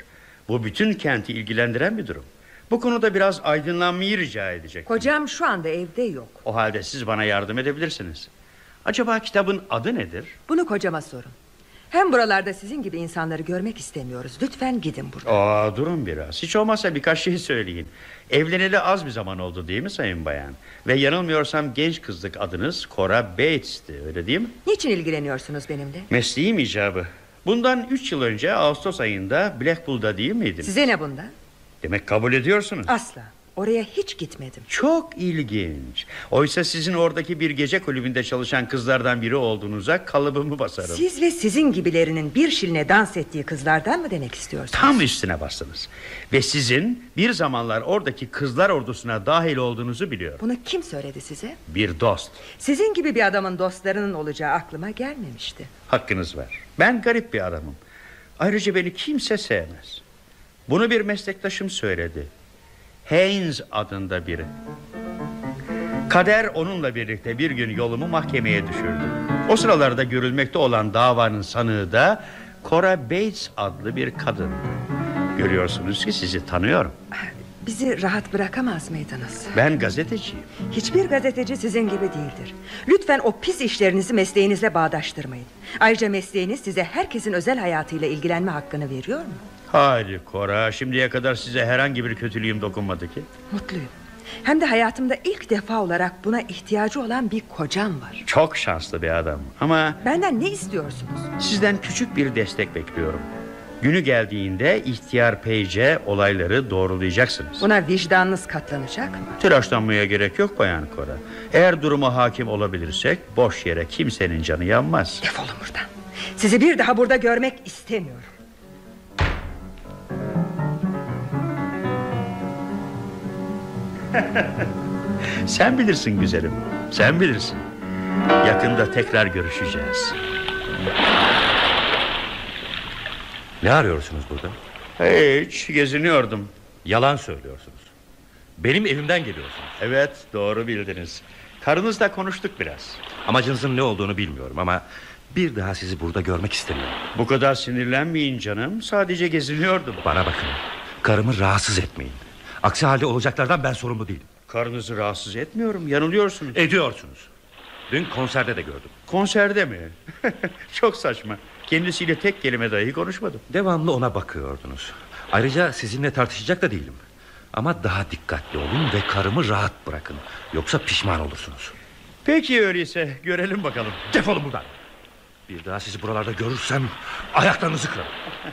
Bu bütün kenti ilgilendiren bir durum. Bu konuda biraz aydınlanmayı rica edecek. Kocam şu anda evde yok. O halde siz bana yardım edebilirsiniz. Acaba kitabın adı nedir? Bunu kocama sorun. Hem buralarda sizin gibi insanları görmek istemiyoruz. Lütfen gidin buradan. Durun biraz. Hiç olmazsa birkaç şey söyleyin. Evleneli az bir zaman oldu değil mi sayın bayan? Ve yanılmıyorsam genç kızlık adınız Cora Bates'ti, öyle değil mi? Niçin ilgileniyorsunuz benimle? Mesleğim icabı. Bundan 3 yıl önce Ağustos ayında Blackpool'da değil miydiniz? Size ne bundan? Demek kabul ediyorsunuz. Asla. Oraya hiç gitmedim. Çok ilginç. Oysa sizin oradaki bir gece kulübünde çalışan kızlardan biri olduğunuza kalıbımı basarım. Siz ve sizin gibilerinin bir şiline dans ettiği kızlardan mı demek istiyorsunuz? Tam üstüne bastınız. Ve sizin bir zamanlar oradaki kızlar ordusuna dahil olduğunuzu biliyorum. Bunu kim söyledi size? Bir dost. Sizin gibi bir adamın dostlarının olacağı aklıma gelmemişti. Hakkınız var. Ben garip bir adamım. Ayrıca beni kimse sevmez. Bunu bir meslektaşım söyledi. Haynes adında biri. Kader onunla birlikte bir gün yolumu mahkemeye düşürdü. O sıralarda görülmekte olan davanın sanığı da Cora Bates adlı bir kadın. Görüyorsunuz ki sizi tanıyorum. Bizi rahat bırakamaz mıydınız? Ben gazeteciyim. Hiçbir gazeteci sizin gibi değildir. Lütfen o pis işlerinizi mesleğinizle bağdaştırmayın. Ayrıca mesleğiniz size herkesin özel hayatıyla ilgilenme hakkını veriyor mu? Hayır Cora, şimdiye kadar size herhangi bir kötülüğüm dokunmadı ki. Mutluyum. Hem de hayatımda ilk defa olarak buna ihtiyacı olan bir kocam var. Çok şanslı bir adam ama... Benden ne istiyorsunuz? Sizden küçük bir destek bekliyorum. Günü geldiğinde ihtiyar Page'e olayları doğrulayacaksınız. Buna vicdanınız katlanacak mı? Telaşlanmaya gerek yok Bayan Cora. Eğer duruma hakim olabilirsek boş yere kimsenin canı yanmaz. Defolun buradan. Sizi bir daha burada görmek istemiyorum. Sen bilirsin güzelim. Sen bilirsin. Yakında tekrar görüşeceğiz. Ne arıyorsunuz burada? Hiç, geziniyordum. Yalan söylüyorsunuz. Benim evimden geliyorsunuz. Evet, doğru bildiniz. Karınızla konuştuk biraz. Amacınızın ne olduğunu bilmiyorum ama bir daha sizi burada görmek istemiyorum. Bu kadar sinirlenmeyin canım. Sadece geziniyordum. Bana bakın. Karımı rahatsız etmeyin. Aksi halde olacaklardan ben sorumlu değilim. Karınızı rahatsız etmiyorum. Yanılıyorsunuz. Ediyorsunuz. Dün konserde de gördüm. Konserde mi? Çok saçma. Kendisiyle tek kelime dahi konuşmadım. Devamlı ona bakıyordunuz. Ayrıca sizinle tartışacak da değilim. Ama daha dikkatli olun ve karımı rahat bırakın. Yoksa pişman olursunuz. Peki öyleyse görelim bakalım. Defolun buradan. Bir daha sizi buralarda görürsem ayaklarınızı kırarım.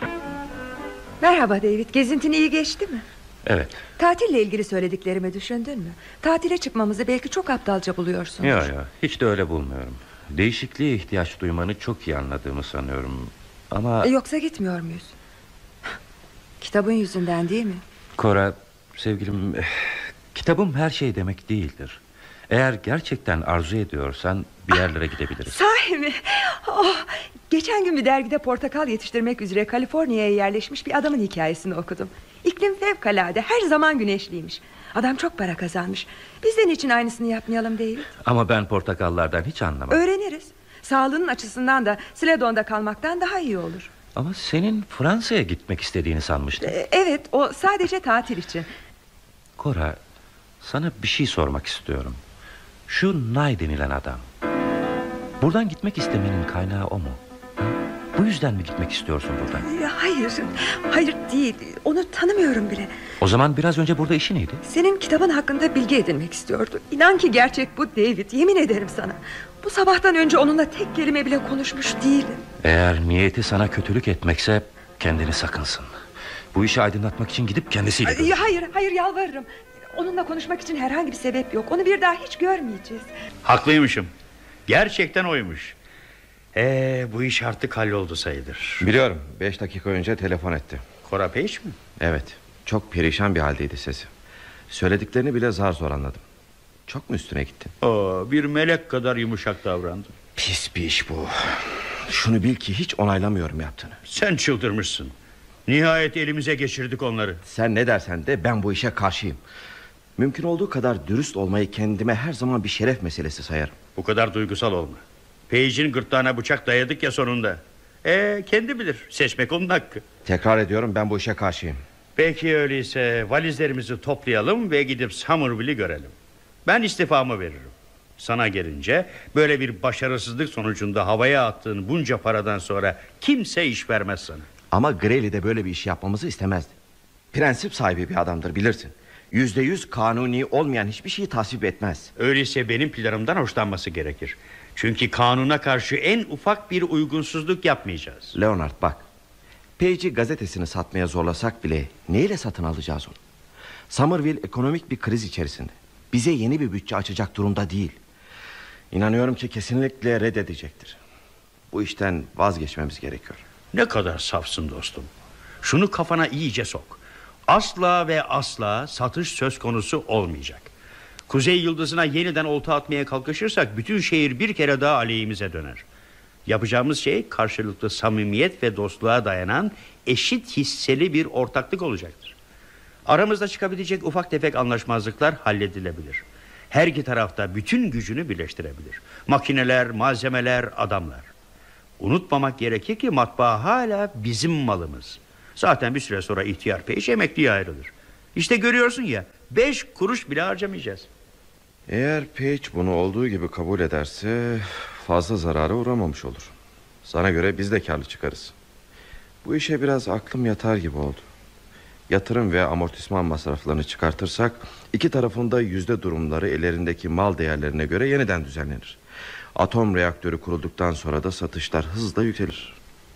Merhaba David, gezintin iyi geçti mi? Evet. Tatille ilgili söylediklerimi düşündün mü? Tatile çıkmamızı belki çok aptalca buluyorsun. Yok, hiç de öyle bulmuyorum. Değişikliğe ihtiyaç duymanı çok iyi anladığımı sanıyorum. Ama... Yoksa gitmiyor muyuz? Kitabın yüzünden değil mi? Cora, sevgilim, kitabım her şey demek değildir. Eğer gerçekten arzu ediyorsan bir yerlere gidebiliriz. Sahi mi? Geçen gün bir dergide portakal yetiştirmek üzere Kaliforniya'ya yerleşmiş bir adamın hikayesini okudum. İklim fevkalade, her zaman güneşliymiş. Adam çok para kazanmış. Biz de niçin aynısını yapmayalım David? Ama ben portakallardan hiç anlamam. Öğreniriz. Sağlığının açısından da Sledon'da kalmaktan daha iyi olur. Ama senin Fransa'ya gitmek istediğini sanmıştım. Evet, o sadece tatil için. Cora, sana bir şey sormak istiyorum. Şu Nay denilen adam, buradan gitmek istemenin kaynağı o mu? Bu yüzden mi gitmek istiyorsun buradan? Hayır değil. Onu tanımıyorum bile. O zaman biraz önce burada işi neydi? Senin kitabın hakkında bilgi edinmek istiyordu. İnan ki gerçek bu David. Yemin ederim sana. Bu sabahtan önce onunla tek kelime bile konuşmuş değilim. Eğer niyeti sana kötülük etmekse kendini sakınsın. Bu işi aydınlatmak için gidip kendisiyle görüş. Hayır yalvarırım. Onunla konuşmak için herhangi bir sebep yok. Onu bir daha hiç görmeyeceğiz. Haklıymışım. Gerçekten oymuş. Bu iş artık halloldu sayılır. Biliyorum, 5 dakika önce telefon etti. Cora Page mi? Evet, çok perişan bir haldeydi sesi. Söylediklerini bile zar zor anladım. Çok mu üstüne gittin? Bir melek kadar yumuşak davrandı. Pis bir iş bu. Şunu bil ki hiç onaylamıyorum yaptığını. Sen çıldırmışsın. Nihayet elimize geçirdik onları. Sen ne dersen de ben bu işe karşıyım. Mümkün olduğu kadar dürüst olmayı kendime her zaman bir şeref meselesi sayarım. Bu kadar duygusal olma. Page'in gırtlağına bıçak dayadık ya sonunda. Kendi bilir, seçmek onun hakkı. Tekrar ediyorum, ben bu işe karşıyım. Peki öyleyse valizlerimizi toplayalım ve gidip Somerville'i görelim. Ben istifamı veririm. Sana gelince, böyle bir başarısızlık sonucunda havaya attığın bunca paradan sonra kimse iş vermez sana. Ama Greeley de böyle bir iş yapmamızı istemezdi. Prensip sahibi bir adamdır, bilirsin. %100 kanuni olmayan hiçbir şeyi tasvip etmez. Öyleyse benim planımdan hoşlanması gerekir. Çünkü kanuna karşı en ufak bir uygunsuzluk yapmayacağız. Leonard bak, Page'i gazetesini satmaya zorlasak bile neyle satın alacağız onu? Somerville ekonomik bir kriz içerisinde. Bize yeni bir bütçe açacak durumda değil. İnanıyorum ki kesinlikle reddedecektir. Bu işten vazgeçmemiz gerekiyor. Ne kadar safsın dostum. Şunu kafana iyice sok. Asla ve asla satış söz konusu olmayacak. Kuzey Yıldızı'na yeniden olta atmaya kalkışırsak bütün şehir bir kere daha aleyhimize döner. Yapacağımız şey karşılıklı samimiyet ve dostluğa dayanan eşit hisseli bir ortaklık olacaktır. Aramızda çıkabilecek ufak tefek anlaşmazlıklar halledilebilir. Her iki tarafta bütün gücünü birleştirebilir. Makineler, malzemeler, adamlar. Unutmamak gerekir ki matbaa hala bizim malımız. Zaten bir süre sonra ihtiyar Page emekliye ayrılır. İşte görüyorsun ya, 5 kuruş bile harcamayacağız. Eğer Page bunu olduğu gibi kabul ederse fazla zarara uğramamış olur. Sana göre biz de karlı çıkarız. Bu işe biraz aklım yatar gibi oldu. Yatırım ve amortisman masraflarını çıkartırsak iki tarafında yüzde durumları ellerindeki mal değerlerine göre yeniden düzenlenir. Atom reaktörü kurulduktan sonra da satışlar hızla yükselir.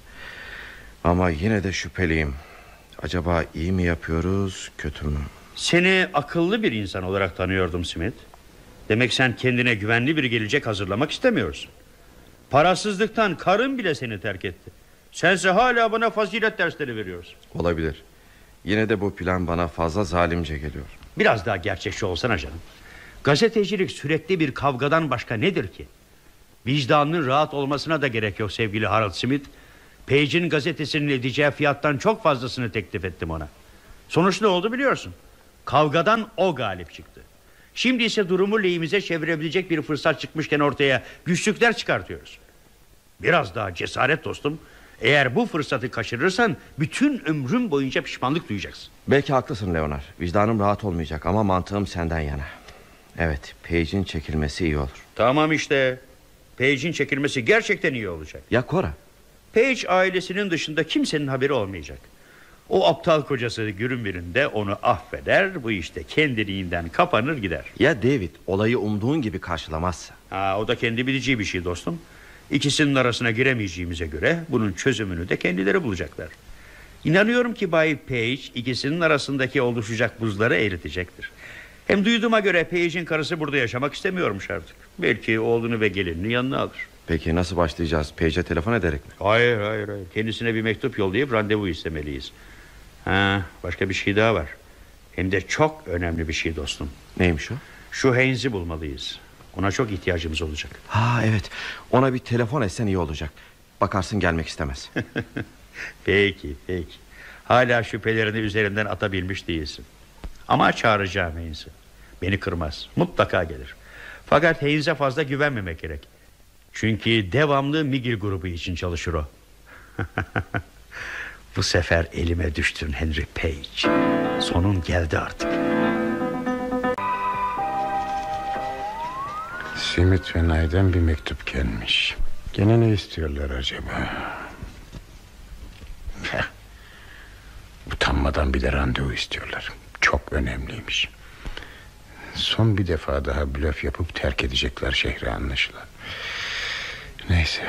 Ama yine de şüpheliyim. Acaba iyi mi yapıyoruz, kötü mü? Seni akıllı bir insan olarak tanıyordum Smith. Demek sen kendine güvenli bir gelecek hazırlamak istemiyorsun. Parasızlıktan karın bile seni terk etti. Sense hala bana fazilet dersleri veriyorsun. Olabilir. Yine de bu plan bana fazla zalimce geliyor. Biraz daha gerçekçi olsana canım. Gazetecilik sürekli bir kavgadan başka nedir ki? Vicdanının rahat olmasına da gerek yok sevgili Harold Smith. Page'in gazetesinin edeceği fiyattan çok fazlasını teklif ettim ona. Sonuç ne oldu biliyorsun. Kavgadan o galip çıktı. Şimdi ise durumu lehimize çevirebilecek bir fırsat çıkmışken ortaya güçlükler çıkartıyoruz. Biraz daha cesaret dostum. Eğer bu fırsatı kaçırırsan bütün ömrün boyunca pişmanlık duyacaksın. Belki haklısın Leonard. Vicdanım rahat olmayacak ama mantığım senden yana. Evet, Page'in çekilmesi iyi olur. Tamam işte. Page'in çekilmesi gerçekten iyi olacak. Ya Cora? Page ailesinin dışında kimsenin haberi olmayacak. O aptal kocası günün birinde onu affeder, bu işte kendiliğinden kapanır gider. Ya David olayı umduğun gibi karşılamazsa? O da kendi bileceği bir şey dostum. İkisinin arasına giremeyeceğimize göre bunun çözümünü de kendileri bulacaklar. İnanıyorum ki Bay Page ikisinin arasındaki oluşacak buzları eritecektir. Hem duyduğuma göre Page'in karısı burada yaşamak istemiyormuş artık. Belki oğlunu ve gelinini yanına alır. Peki nasıl başlayacağız? Page'e telefon ederek mi? Hayır. Kendisine bir mektup yollayıp randevu istemeliyiz. Başka bir şey daha var. Hem de çok önemli bir şey dostum. Neymiş o? Şu Haynes'i bulmalıyız. Ona çok ihtiyacımız olacak. Evet, ona bir telefon etsen iyi olacak. Bakarsın gelmek istemez. Peki. Hala şüphelerini üzerinden atabilmiş değilsin. Ama çağıracağım Haynes'i. Beni kırmaz, mutlaka gelir. Fakat Haynes'e fazla güvenmemek gerek. Çünkü devamlı McGill grubu için çalışır o. Bu sefer elime düştün Henry Page. Sonun geldi artık. Smith ve Nye'den bir mektup gelmiş. Gene ne istiyorlar acaba? Utanmadan bir de randevu istiyorlar. Çok önemliymiş. Son bir defa daha blöf yapıp terk edecekler şehri anlaşılan. Neyse.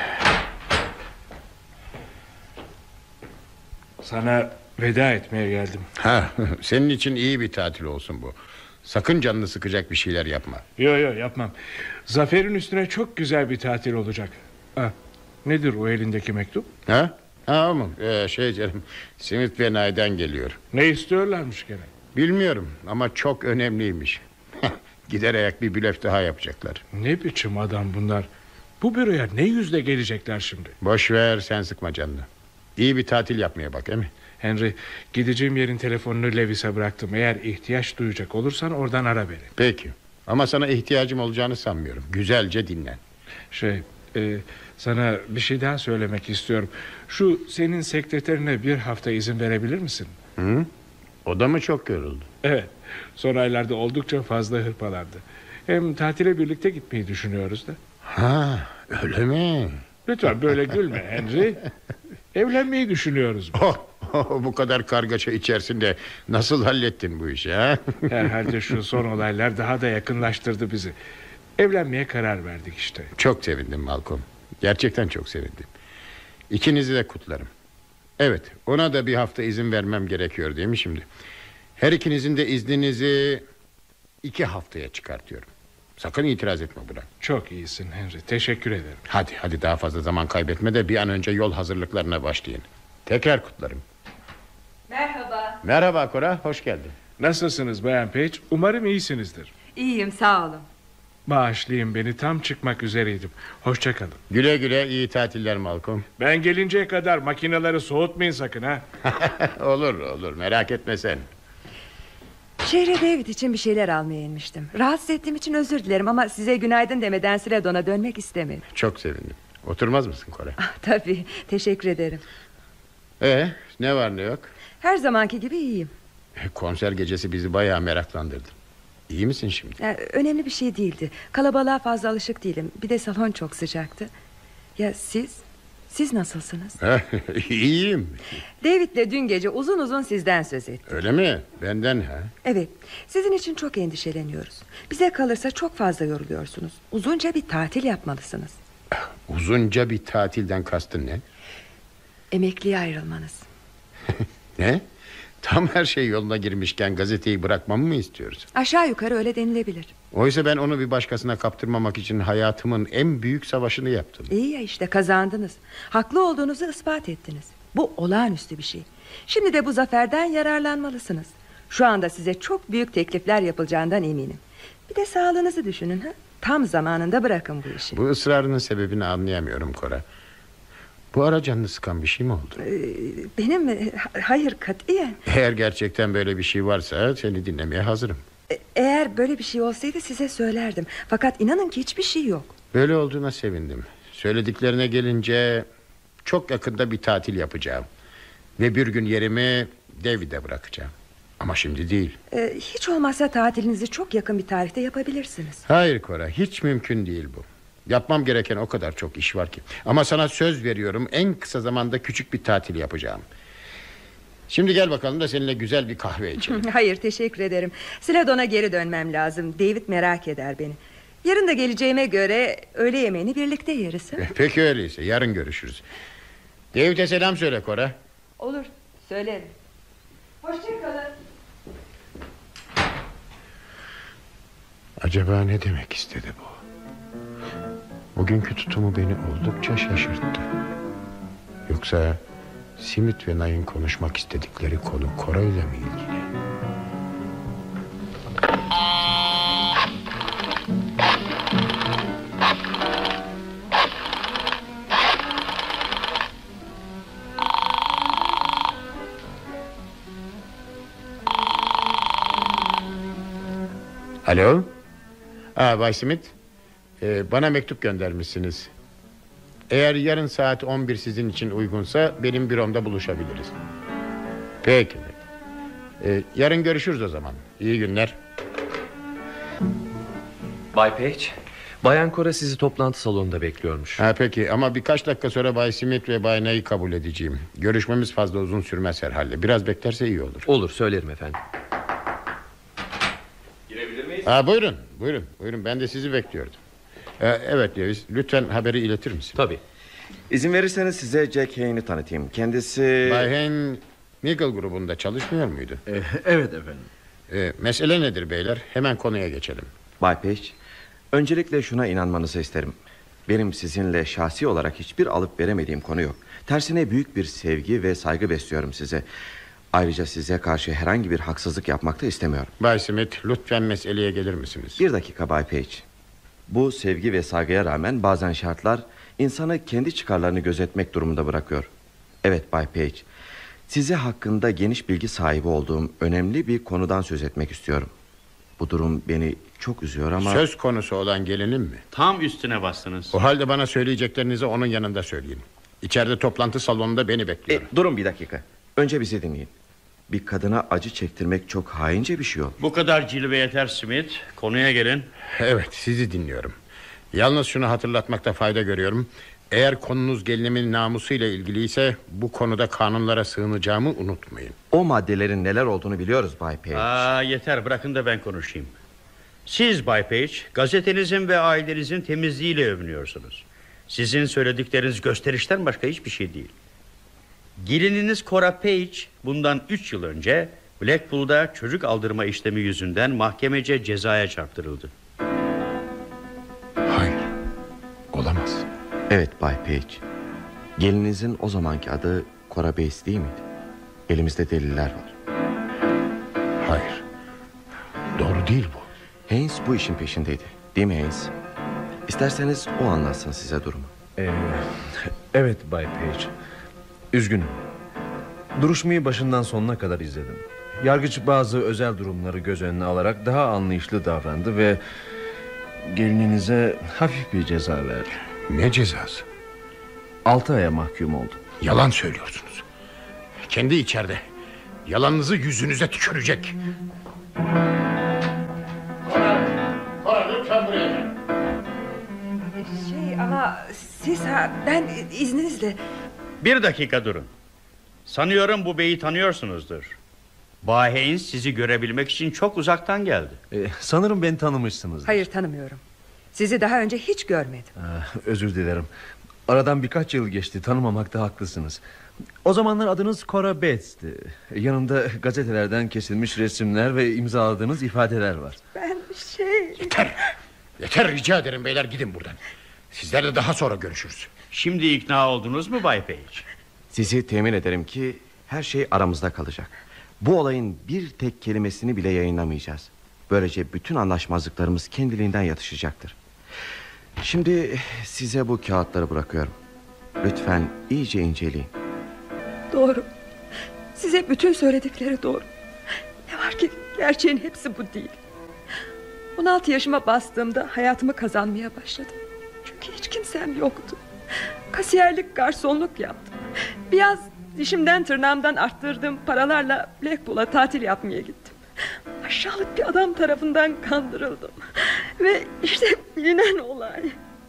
Sana veda etmeye geldim. Senin için iyi bir tatil olsun bu. Sakın canını sıkacak bir şeyler yapma. Yok yapmam. Zafer'in üstüne çok güzel bir tatil olacak. Nedir o elindeki mektup? Canım, Smith ve Nye'den geliyor. Ne istiyorlarmış gene? Bilmiyorum ama çok önemliymiş. Gider ayak bir blöf daha yapacaklar. Ne biçim adam bunlar? Bu büroya ne yüzle gelecekler şimdi? Boş ver, sen sıkma canını. İyi bir tatil yapmaya bak, mi? Henry, gideceğim yerin telefonunu Lewis'e bıraktım. Eğer ihtiyaç duyacak olursan oradan ara beni. Peki, ama sana ihtiyacım olacağını sanmıyorum. Güzelce dinlen. Sana bir şey daha söylemek istiyorum. Şu senin sekreterine bir hafta izin verebilir misin? Hı? O da mı çok yoruldu? Evet. Son aylarda oldukça fazla hırpalandı. Hem tatile birlikte gitmeyi düşünüyoruz da. Ha, öyle mi? Lütfen böyle gülme Henry. Evlenmeyi düşünüyoruz. Bu kadar kargaşa içerisinde nasıl hallettin bu işi ha? Herhalde şu son olaylar daha da yakınlaştırdı bizi. Evlenmeye karar verdik işte. Çok sevindim Malcolm. Gerçekten çok sevindim. İkinizi de kutlarım. Evet, ona da bir hafta izin vermem gerekiyor değil mi şimdi? Her ikinizin de izninizi 2 haftaya çıkartıyorum. Sakın itiraz etme buna. Çok iyisin Henry, teşekkür ederim. Hadi daha fazla zaman kaybetme de bir an önce yol hazırlıklarına başlayın. Tekrar kutlarım. Merhaba. Merhaba Cora, hoş geldin. Nasılsınız Bayan Page? Umarım iyisinizdir. İyiyim, sağ olun. Bağışlayın beni, tam çıkmak üzereydim. Hoşça kalın. Güle güle, iyi tatiller Malcolm. Ben gelinceye kadar makineleri soğutmayın sakın ha. Olur, merak etme sen. Şehre David için bir şeyler almaya inmiştim. Rahatsız ettiğim için özür dilerim ama size günaydın demeden Celadon'a dönmek istemedim. Çok sevindim. Oturmaz mısın Cora? Tabii, teşekkür ederim. Ne var ne yok? Her zamanki gibi iyiyim. Konser gecesi bizi bayağı meraklandırdı. İyi misin şimdi? Önemli bir şey değildi. Kalabalığa fazla alışık değilim. Bir de salon çok sıcaktı. Ya siz nasılsınız? İyiyim. David'le dün gece uzun uzun sizden söz etti. Öyle mi? Benden ha? Evet, sizin için çok endişeleniyoruz. Bize kalırsa çok fazla yoruluyorsunuz. Uzunca bir tatil yapmalısınız. Uzunca bir tatilden kastın ne? Emekliye ayrılmanız. Ne? Tam her şey yoluna girmişken gazeteyi bırakmamı mı istiyoruz? Aşağı yukarı öyle denilebilir. Oysa ben onu bir başkasına kaptırmamak için hayatımın en büyük savaşını yaptım. İyi ya işte, kazandınız. Haklı olduğunuzu ispat ettiniz. Bu olağanüstü bir şey. Şimdi de bu zaferden yararlanmalısınız. Şu anda size çok büyük teklifler yapılacağından eminim. Bir de sağlığınızı düşünün ha? Tam zamanında bırakın bu işi. Bu ısrarının sebebini anlayamıyorum Cora. Bu ara canını sıkan bir şey mi oldu? Benim mi? Hayır, katiyen. Eğer gerçekten böyle bir şey varsa seni dinlemeye hazırım. Eğer böyle bir şey olsaydı size söylerdim. Fakat inanın ki hiçbir şey yok. Böyle olduğuna sevindim. Söylediklerine gelince çok yakında bir tatil yapacağım. Ve bir gün yerimi David'e bırakacağım. Ama şimdi değil. Hiç olmazsa tatilinizi çok yakın bir tarihte yapabilirsiniz. Hayır Cora, hiç mümkün değil bu. Yapmam gereken o kadar çok iş var ki. Ama sana söz veriyorum, en kısa zamanda küçük bir tatil yapacağım. Şimdi gel bakalım da seninle güzel bir kahve içelim. Hayır, teşekkür ederim. Celadon'a geri dönmem lazım. David merak eder beni. Yarın da geleceğime göre öğle yemeğini birlikte yeriz. Peki öyleyse, yarın görüşürüz. David'e selam söyle Cora. Olur, söylerim. Hoşçakalın. Acaba ne demek istedi bu? Bugünkü tutumu beni oldukça şaşırttı. Yoksa Simit ve Nay'ın konuşmak istedikleri konu Cora ile mi ilgili? Alo? Bay Smith, bana mektup göndermişsiniz. Eğer yarın saat 11 sizin için uygunsa benim büromda buluşabiliriz. Peki. Yarın görüşürüz o zaman. İyi günler. Bay Page, Bayan Cora sizi toplantı salonunda bekliyormuş. Peki ama birkaç dakika sonra Bay Smith ve Bay Nay'ı kabul edeceğim. Görüşmemiz fazla uzun sürmez herhalde. Biraz beklerse iyi olur. Olur, söylerim efendim. Girebilir miyiz? Buyurun, ben de sizi bekliyordum. Evet Lewis, lütfen haberi iletir misin? Tabii. İzin verirseniz size Jack Hayne'i tanıtayım. Kendisi... Bay Hayne Nigel grubunda çalışmıyor muydu? Evet efendim. Mesele nedir beyler? Hemen konuya geçelim. Bay Page, öncelikle şuna inanmanızı isterim. Benim sizinle şahsi olarak hiçbir alıp veremediğim konu yok. Tersine büyük bir sevgi ve saygı besliyorum size. Ayrıca size karşı herhangi bir haksızlık yapmak da istemiyorum. Bay Smith, lütfen meseleye gelir misiniz? Bir dakika Bay Page. Bu sevgi ve saygıya rağmen bazen şartlar insanı kendi çıkarlarını gözetmek durumunda bırakıyor. Evet Bay Page, size hakkında geniş bilgi sahibi olduğum önemli bir konudan söz etmek istiyorum. Bu durum beni çok üzüyor ama... Söz konusu olan gelinim mi? Tam üstüne bastınız. O halde bana söyleyeceklerinizi onun yanında söyleyin. İçeride toplantı salonunda beni bekliyor. Durun bir dakika. Önce bizi dinleyin. Bir kadına acı çektirmek çok haince bir şey olur. Bu kadar cilve yeter Smith. Konuya gelin. Evet, sizi dinliyorum. Yalnız şunu hatırlatmakta fayda görüyorum. Eğer konunuz gelinimin namusuyla ilgiliyse bu konuda kanunlara sığınacağımı unutmayın. O maddelerin neler olduğunu biliyoruz Bay Page. Yeter, bırakın da ben konuşayım. Siz Bay Page, gazetenizin ve ailenizin temizliğiyle övünüyorsunuz. Sizin söyledikleriniz gösterişten başka hiçbir şey değil. Gelininiz Cora Page bundan 3 yıl önce Blackpool'da çocuk aldırma işlemi yüzünden mahkemece cezaya çarptırıldı. Hayır, olamaz. Evet Bay Page. Gelininizin o zamanki adı Cora Bates değil miydi? Elimizde deliller var. Hayır, doğru değil bu. Haynes bu işin peşindeydi, değil mi Haynes? İsterseniz o anlatsın size durumu. Evet Bay Page. Üzgünüm. Duruşmayı başından sonuna kadar izledim. Yargıç bazı özel durumları göz önüne alarak daha anlayışlı davrandı ve gelininize hafif bir ceza verdi. Ne cezası? 6 aya mahkum oldu. Yalan söylüyorsunuz. Kendi içeride. Yalanınızı yüzünüze tükürecek. Cora, lütfen buraya gel. Ama siz ben izninizle... Bir dakika durun. Sanıyorum bu beyi tanıyorsunuzdur. Bay Haynes sizi görebilmek için çok uzaktan geldi. Sanırım beni tanımışsınız. Hayır, tanımıyorum. Sizi daha önce hiç görmedim. Özür dilerim. Aradan birkaç yıl geçti, tanımamakta haklısınız. O zamanlar adınız Cora Bates'ti. Yanımda gazetelerden kesilmiş resimler ve imzaladığınız ifadeler var. Ben Yeter, rica ederim beyler, gidin buradan. Sizlerle daha sonra görüşürüz. Şimdi ikna oldunuz mu Bay Page? Sizi temin ederim ki her şey aramızda kalacak. Bu olayın bir tek kelimesini bile yayınlamayacağız. Böylece bütün anlaşmazlıklarımız kendiliğinden yatışacaktır. Şimdi size bu kağıtları bırakıyorum. Lütfen iyice inceleyin. Doğru. Size bütün söyledikleri doğru. Ne var ki gerçeğin hepsi bu değil. 16 yaşıma bastığımda hayatımı kazanmaya başladım. Çünkü hiç kimsem yoktu. Kasiyerlik, garsonluk yaptım. Bir yaz dişimden tırnağımdan arttırdığım paralarla Blackpool'a tatil yapmaya gittim. Aşağılık bir adam tarafından kandırıldım. Ve işte bilinen olay.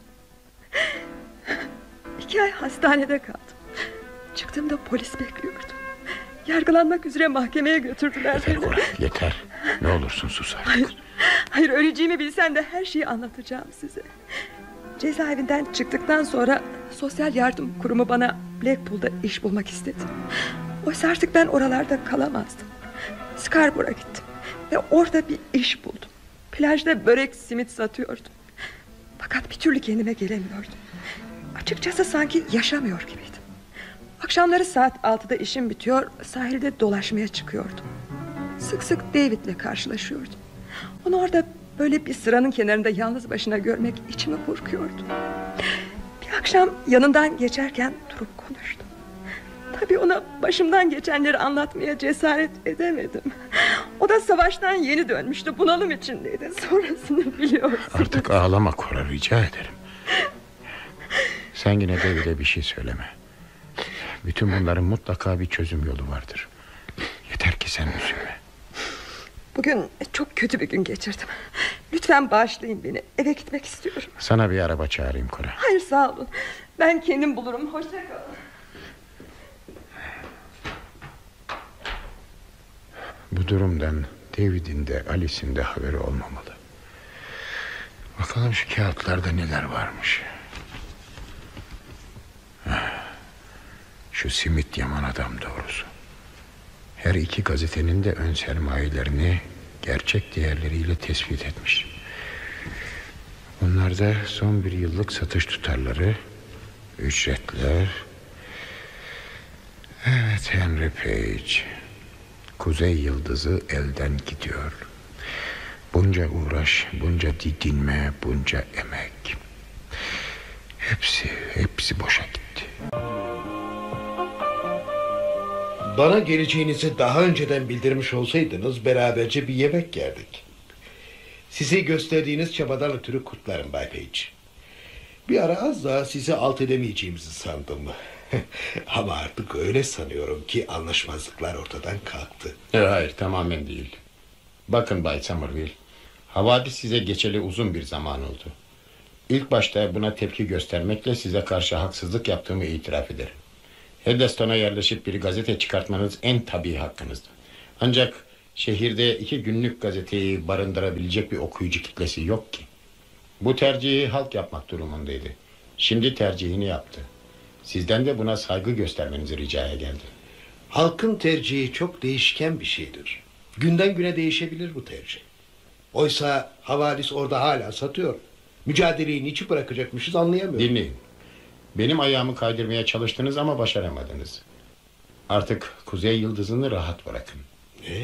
2 ay hastanede kaldım. Çıktığımda polis bekliyordu. Yargılanmak üzere mahkemeye götürdüler beni. Yeter. Ne olursun sus artık. Hayır, öleceğimi bilsen de her şeyi anlatacağım size. Cezaevinden çıktıktan sonra sosyal yardım kurumu bana Blackpool'da iş bulmak istedi. Oysa artık ben oralarda kalamazdım. Scarborough'a gittim ve orada bir iş buldum. Plajda börek, simit satıyordum. Fakat bir türlü kendime gelemiyordum. Açıkçası sanki yaşamıyor gibiydim. Akşamları saat 6'da işim bitiyor, sahilde dolaşmaya çıkıyordum. Sık sık David'le karşılaşıyordum. Onu orada böyle bir sıranın kenarında yalnız başına görmek içimi burkuyordu. Bir akşam yanından geçerken durup konuştum. Tabii ona başımdan geçenleri anlatmaya cesaret edemedim. O da savaştan yeni dönmüştü, bunalım içindeydi. Sonrasını biliyorsun. Artık ağlama Cora, rica ederim. Sen yine David'e bir şey söyleme. Bütün bunların mutlaka bir çözüm yolu vardır. Yeter ki sen üzülme. Bugün çok kötü bir gün geçirdim. Lütfen bağışlayın beni. Eve gitmek istiyorum. Sana bir araba çağırayım Cora. Hayır, sağ olun. Ben kendim bulurum. Hoşça kalın. Bu durumdan David'in de Alice'in de haberi olmamalı. Bakalım şu kağıtlarda neler varmış. Şu simit yaman adam doğrusu. Her iki gazetenin de ön sermayelerini gerçek değerleriyle tespit etmiş. Bunlar da son bir yıllık satış tutarları, ücretler. Evet, Henry Page. Kuzey yıldızı elden gidiyor. Bunca uğraş, bunca didinme, bunca emek. Hepsi boşa gitti. Bana geleceğinizi daha önceden bildirmiş olsaydınız beraberce bir yemek yerdik. Sizi gösterdiğiniz çabadan ötürü kutlarım Bay Page. Bir ara az daha sizi alt edemeyeceğimizi sandım. Ama artık öyle sanıyorum ki anlaşmazlıklar ortadan kalktı. Hayır, tamamen değil. Bakın Bay Somerville, havadis size geçeli uzun bir zaman oldu. İlk başta buna tepki göstermekle size karşı haksızlık yaptığımı itiraf ederim. Heddeston'a yerleşip bir gazete çıkartmanız en tabii hakkınızdı. Ancak şehirde 2 günlük gazeteyi barındırabilecek bir okuyucu kitlesi yok ki. Bu tercihi halk yapmak durumundaydı. Şimdi tercihini yaptı. Sizden de buna saygı göstermenizi ricaya geldi. Halkın tercihi çok değişken bir şeydir. Günden güne değişebilir bu tercih. Oysa havadis orada hala satıyor. Mücadeleyi niçin bırakacakmışız anlayamıyorum. Dinleyin. Benim ayağımı kaydırmaya çalıştınız ama başaramadınız. Artık Kuzey Yıldızı'nı rahat bırakın. Ne?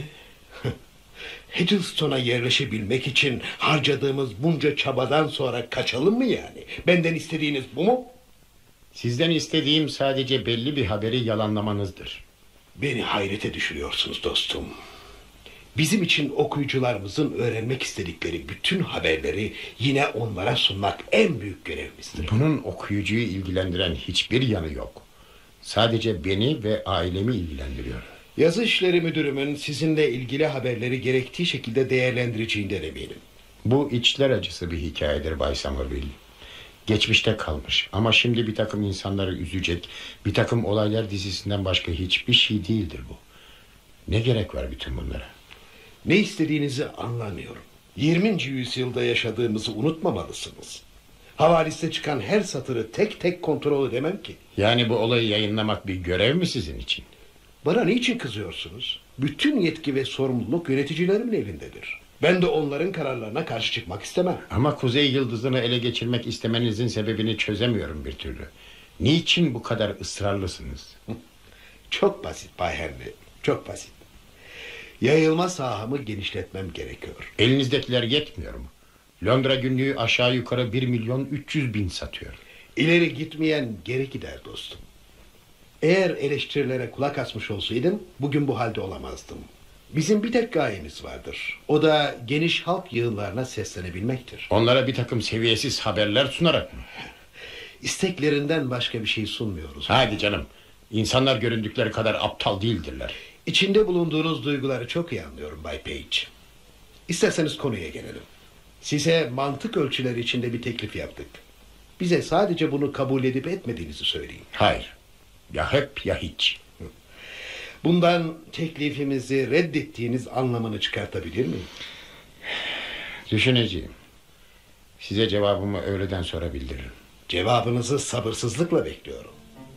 Heddlestone'a yerleşebilmek için harcadığımız bunca çabadan sonra kaçalım mı yani? Benden istediğiniz bu mu? Sizden istediğim sadece belli bir haberi yalanlamanızdır. Beni hayrete düşürüyorsunuz dostum. Bizim için okuyucularımızın öğrenmek istedikleri bütün haberleri yine onlara sunmak en büyük görevimizdir. Bunun okuyucuyu ilgilendiren hiçbir yanı yok. Sadece beni ve ailemi ilgilendiriyor. Yazı işleri müdürümün sizinle ilgili haberleri gerektiği şekilde değerlendireceğinden eminim. Bu içler acısı bir hikayedir Bay Somerville. Geçmişte kalmış ama şimdi bir takım insanları üzecek bir takım olaylar dizisinden başka hiçbir şey değildir bu. Ne gerek var bütün bunlara? Ne istediğinizi anlamıyorum. 20. yüzyılda yaşadığımızı unutmamalısınız. Havadiste çıkan her satırı tek tek kontrol edemem ki. Yani bu olayı yayınlamak bir görev mi sizin için? Bana niçin kızıyorsunuz? Bütün yetki ve sorumluluk yöneticilerimin elindedir. Ben de onların kararlarına karşı çıkmak istemem. Ama Kuzey Yıldızı'nı ele geçirmek istemenizin sebebini çözemiyorum bir türlü. Niçin bu kadar ısrarlısınız? Çok basit Bay Henry, çok basit. Yayılma sahamı genişletmem gerekiyor. Elinizdekiler yetmiyor mu? Londra günlüğü aşağı yukarı 1.300.000 satıyor. İleri gitmeyen geri gider dostum. Eğer eleştirilere kulak asmış olsaydım bugün bu halde olamazdım. Bizim bir tek gayemiz vardır. O da geniş halk yığınlarına seslenebilmektir. Onlara bir takım seviyesiz haberler sunarak mı? İsteklerinden başka bir şey sunmuyoruz. Hadi canım. İnsanlar göründükleri kadar aptal değildirler. İçinde bulunduğunuz duyguları çok iyi anlıyorum Bay Page. İsterseniz konuya gelelim. Size mantık ölçüleri içinde bir teklif yaptık. Bize sadece bunu kabul edip etmediğinizi söyleyin. Hayır. Ya hep ya hiç. Bundan teklifimizi reddettiğiniz anlamını çıkartabilir miyim? Düşüneceğim. Size cevabımı öğleden sonra bildiririm. Cevabınızı sabırsızlıkla bekliyorum.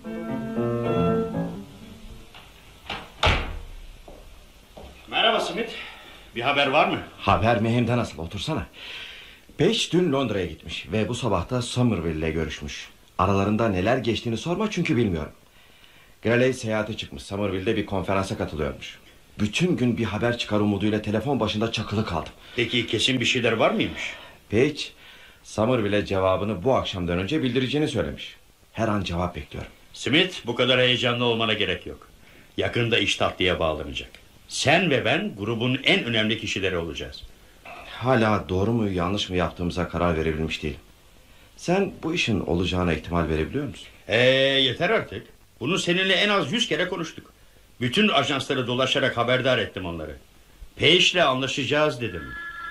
Merhaba Smith. Bir haber var mı? Haber mi hem de nasıl, otursana. Page dün Londra'ya gitmiş ve bu sabah da Somerville ile görüşmüş. Aralarında neler geçtiğini sorma çünkü bilmiyorum. Greley seyahate çıkmış, Somerville'de bir konferansa katılıyormuş. Bütün gün bir haber çıkar umuduyla telefon başında çakılı kaldım. Peki kesin bir şeyler var mıymış? Page, Somerville'e cevabını bu akşamdan önce bildireceğini söylemiş. Her an cevap bekliyorum. Smith, bu kadar heyecanlı olmana gerek yok. Yakında iş tatlıya bağlanacak. Sen ve ben grubun en önemli kişileri olacağız. Hala doğru mu yanlış mı yaptığımıza karar verebilmiş değilim. Sen bu işin olacağına ihtimal verebiliyor musun? Yeter artık. Bunu seninle en az 100 kere konuştuk. Bütün ajansları dolaşarak haberdar ettim onları. Page'le anlaşacağız dedim.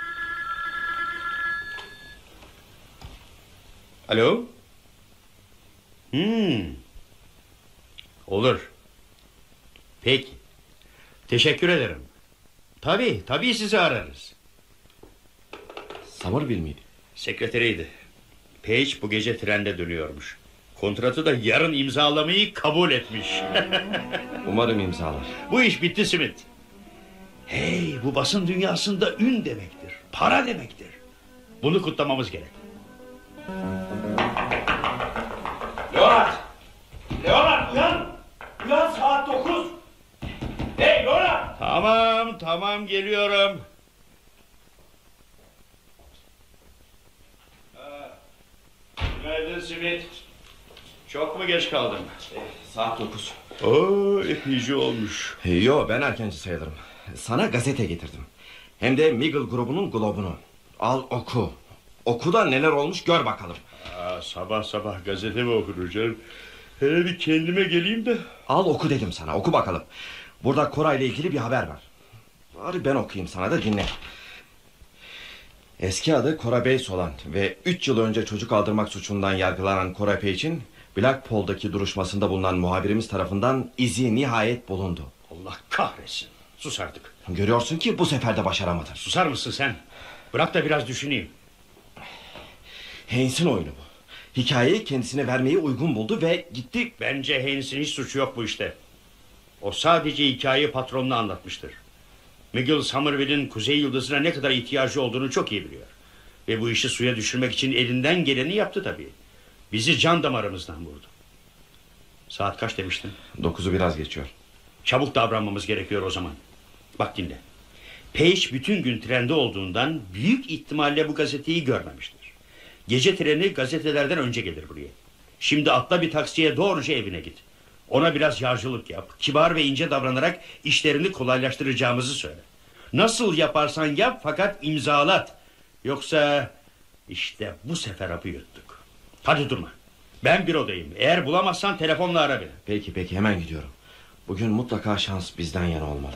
Alo? Olur. Peki. Teşekkür ederim. Tabii sizi ararız. Somerville miydi? Sekreteriydi. Page bu gece trende dönüyormuş. Kontratı da yarın imzalamayı kabul etmiş. Umarım imzalar. Bu iş bitti Smith. Hey, bu basın dünyasında ün demektir. Para demektir. Bunu kutlamamız gerek. Leonard uyan. Uyan, saat 9. Hey Leonard. Tamam geliyorum. Günaydın Smith. Çok mu geç kaldım? Saat 9. Epeyce olmuş. Yo, ben erkenci sayılırım. Sana gazete getirdim. Hem de Meagle grubunun globunu. Al oku. Oku da neler olmuş gör bakalım. Sabah sabah gazete mi okur canım? Hele bir kendime geleyim de. Al oku dedim sana, oku bakalım. Burada Cora ile ilgili bir haber var. Bari ben okuyayım sana da dinle. Eski adı Cora Bates olan ve 3 yıl önce çocuk aldırmak suçundan yargılanan Cora Page'in Blackpool'daki duruşmasında bulunan muhabirimiz tarafından izi nihayet bulundu. Allah kahretsin. Sus artık. Görüyorsun ki bu sefer de başaramadın. Susar mısın sen? Bırak da biraz düşüneyim. Haynes'in oyunu bu. Hikayeyi kendisine vermeyi uygun buldu ve gitti. Bence Haynes'in hiç suçu yok bu işte. O sadece hikayeyi patronuna anlatmıştır. Miguel Somerville'in Kuzey Yıldızı'na ne kadar ihtiyacı olduğunu çok iyi biliyor. Ve bu işi suya düşürmek için elinden geleni yaptı tabii. Bizi can damarımızdan vurdu. Saat kaç demiştin? 9'u biraz geçiyor. Çabuk davranmamız gerekiyor o zaman. Bak dinle. Page bütün gün trende olduğundan büyük ihtimalle bu gazeteyi görmemiştir. Gece treni gazetelerden önce gelir buraya. Şimdi atla bir taksiye doğruca evine git. Ona biraz yağcılık yap. Kibar ve ince davranarak işlerini kolaylaştıracağımızı söyle. Nasıl yaparsan yap fakat imzalat. Yoksa işte bu sefer hapı yuttuk. Hadi durma. Ben bürodayım. Eğer bulamazsan telefonla ara beni. Peki hemen gidiyorum. Bugün mutlaka şans bizden yana olmalı.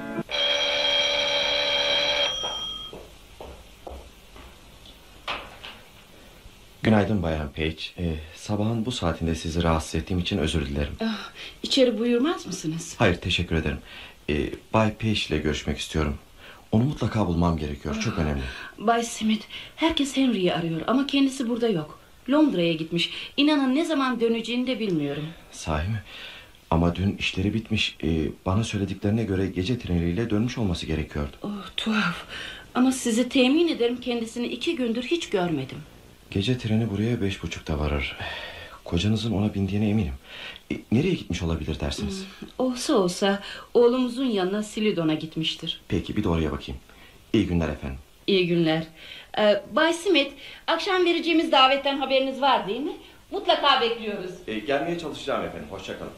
Günaydın Bayan Page. Sabahın bu saatinde sizi rahatsız ettiğim için özür dilerim. İçeri buyurmaz mısınız? Hayır, teşekkür ederim. Bay Page ile görüşmek istiyorum. Onu mutlaka bulmam gerekiyor. Çok önemli. Bay Smith, herkes Henry'yi arıyor ama kendisi burada yok. Londra'ya gitmiş. İnanın ne zaman döneceğini de bilmiyorum. Sahi mi? Ama dün işleri bitmiş. Bana söylediklerine göre gece treniyle dönmüş olması gerekiyordu. Tuhaf. Ama sizi temin ederim kendisini 2 gündür hiç görmedim. Gece treni buraya 5.30'da varır. Kocanızın ona bindiğine eminim. Nereye gitmiş olabilir dersiniz? Olsa oğlumuzun yanına Silidon'a gitmiştir. Peki bir de oraya bakayım. İyi günler efendim. İyi günler. Bay Smith, akşam vereceğimiz davetten haberiniz var değil mi? Mutlaka bekliyoruz. Gelmeye çalışacağım efendim. Hoşça kalın.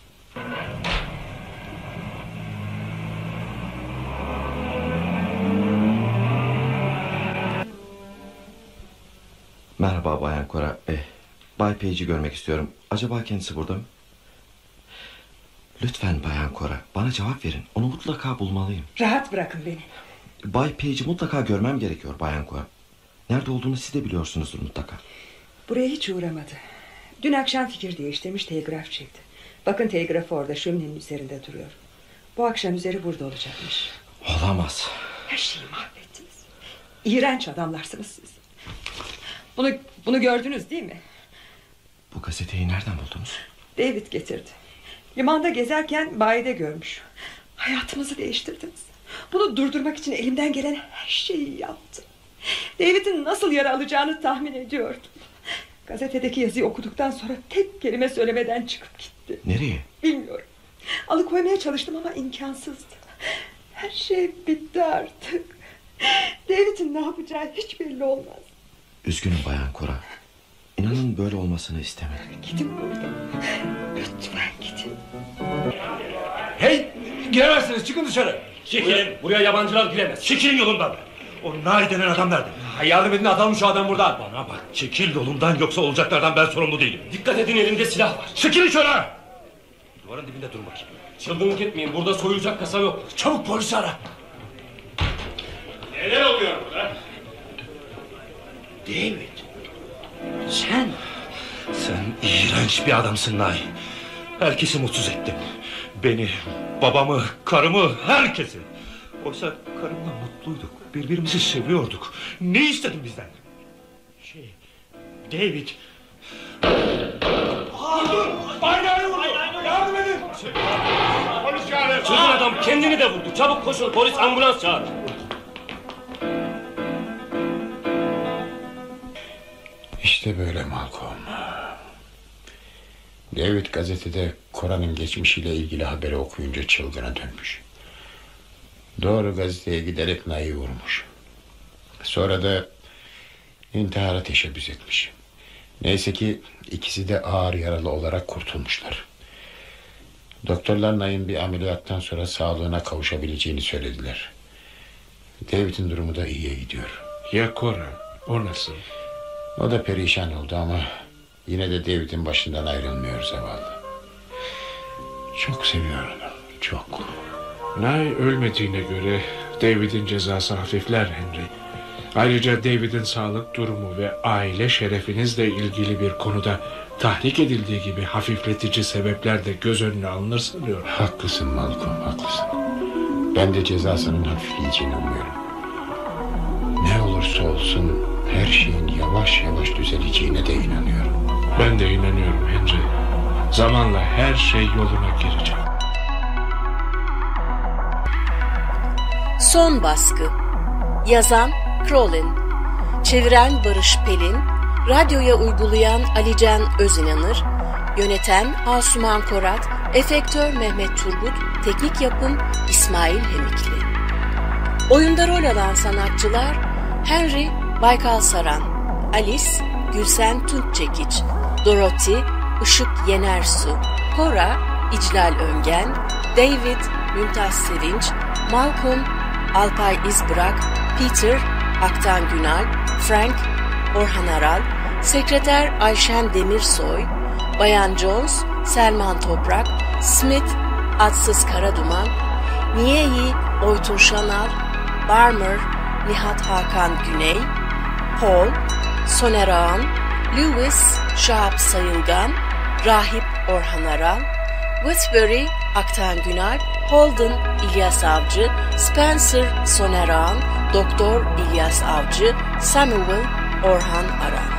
Merhaba Bayan Cora. Bay Page'i görmek istiyorum. Acaba kendisi burada mı? Lütfen Bayan Cora, bana cevap verin. Onu mutlaka bulmalıyım. Rahat bırakın beni. Bay Page'i mutlaka görmem gerekiyor Bayan Cora. Nerede olduğunu siz de biliyorsunuzdur mutlaka. Buraya hiç uğramadı. Dün akşam fikir değiştirmiş, telgraf çekti. Bakın telgrafı orada, şöminenin üzerinde duruyor. Bu akşam üzeri burada olacakmış. Olamaz. Her şeyi mahvettiniz. İğrenç adamlarsınız siz. Bunu gördünüz değil mi? Bu gazeteyi nereden buldunuz? David getirdi. Limanda gezerken bayide görmüş. Hayatımızı değiştirdiniz. Bunu durdurmak için elimden gelen her şeyi yaptım. David'in nasıl yara alacağını tahmin ediyordum. Gazetedeki yazıyı okuduktan sonra tek kelime söylemeden çıkıp gitti. Nereye? Bilmiyorum. Alıkoymaya çalıştım ama imkansızdı. Her şey bitti artık. David'in ne yapacağı hiç belli olmaz. Üzgünüm Bayan Cora. İnanın böyle olmasını istemedim. Gidin buradan. Lütfen gidin. Hey! Giremezsiniz, çıkın dışarı. Çekilin, buraya yabancılar giremez. Çekilin yolumdan. O Nai denen adam nerede? Yardım edin, atalım şu adam buradan. Bana bak, çekil yolumdan, yoksa olacaklardan ben sorumlu değilim. Dikkat edin, elinde silah var. Çekilin şöyle! Duvarın dibinde dur bakayım. Çılgınlık etmeyin, burada soyulacak kasa yok. Çabuk polisi ara. Neler oluyor burada? David. Sen iğrenç bir adamsın Nai. Herkesi mutsuz ettin. Beni, babamı, karımı, herkesi. Oysa karımla mutluyduk. Birbirimizi seviyorduk. Ne istedin bizden? David. Vurdun! Bayrağını vurdu! Yardım edin! Polis çağırın! Çılgın adam kendini de vurdu. Çabuk koşun, polis ambulans çağır. İşte böyle Malcolm. David gazetede Cora'nın geçmişiyle ilgili haberi okuyunca çılgına dönmüş. Doğru gazeteye giderek Nai'yi vurmuş. Sonra da intihara teşebbüs etmiş. Neyse ki ikisi de ağır yaralı olarak kurtulmuşlar. Doktorlar Nai'nin bir ameliyattan sonra sağlığına kavuşabileceğini söylediler. David'in durumu da iyiye gidiyor. Ya Cora, o nasıl? O da perişan oldu ama yine de David'in başından ayrılmıyor zavallı. Çok seviyor onu, çok. Nay ölmediğine göre David'in cezası hafifler Henry. Ayrıca David'in sağlık durumu ve aile şerefinizle ilgili bir konuda tahrik edildiği gibi hafifletici sebepler de göz önüne alınır sanıyorum. Haklısın Malcolm, haklısın. Ben de cezasının hafifleyeceğini umuyorum. Ne olursa olsun her şeyin yavaş yavaş düzeleceğine de inanıyorum. Ben de inanıyorum Henry. Zamanla her şey yoluna girecek. Son baskı. Yazan Crowlin, çeviren Barış Pelin, radyoya uygulayan Alican Özinanır, yöneten Asuman Korat, efektör Mehmet Turgut, teknik yapım İsmail Hemikli. Oyunda rol alan sanatçılar Henry Baykal Saran, Alice Gülsen Tunççekiç, Dorothy Işık Yenersu, Cora İclal Öngen, David Mümtaz Sevinç, Malcolm Alpay İzbırak, Peter Aktan Günal, Frank Orhan Aral, Sekreter Ayşen Demirsoy, Bayan Jones Selman Toprak, Smith Adsız Karaduman, Niyeyi Oytun Şanal, Barmer Nihat Hakan Güney, Paul Soner Ağan, Lewis Şahap Sayılgan, Rahip Orhan Aral, Whitbury Aktan Günal, Holden İlyas Avcı, Spencer Soner Ağan, Doktor İlyas Avcı, Samuel Orhan Aral.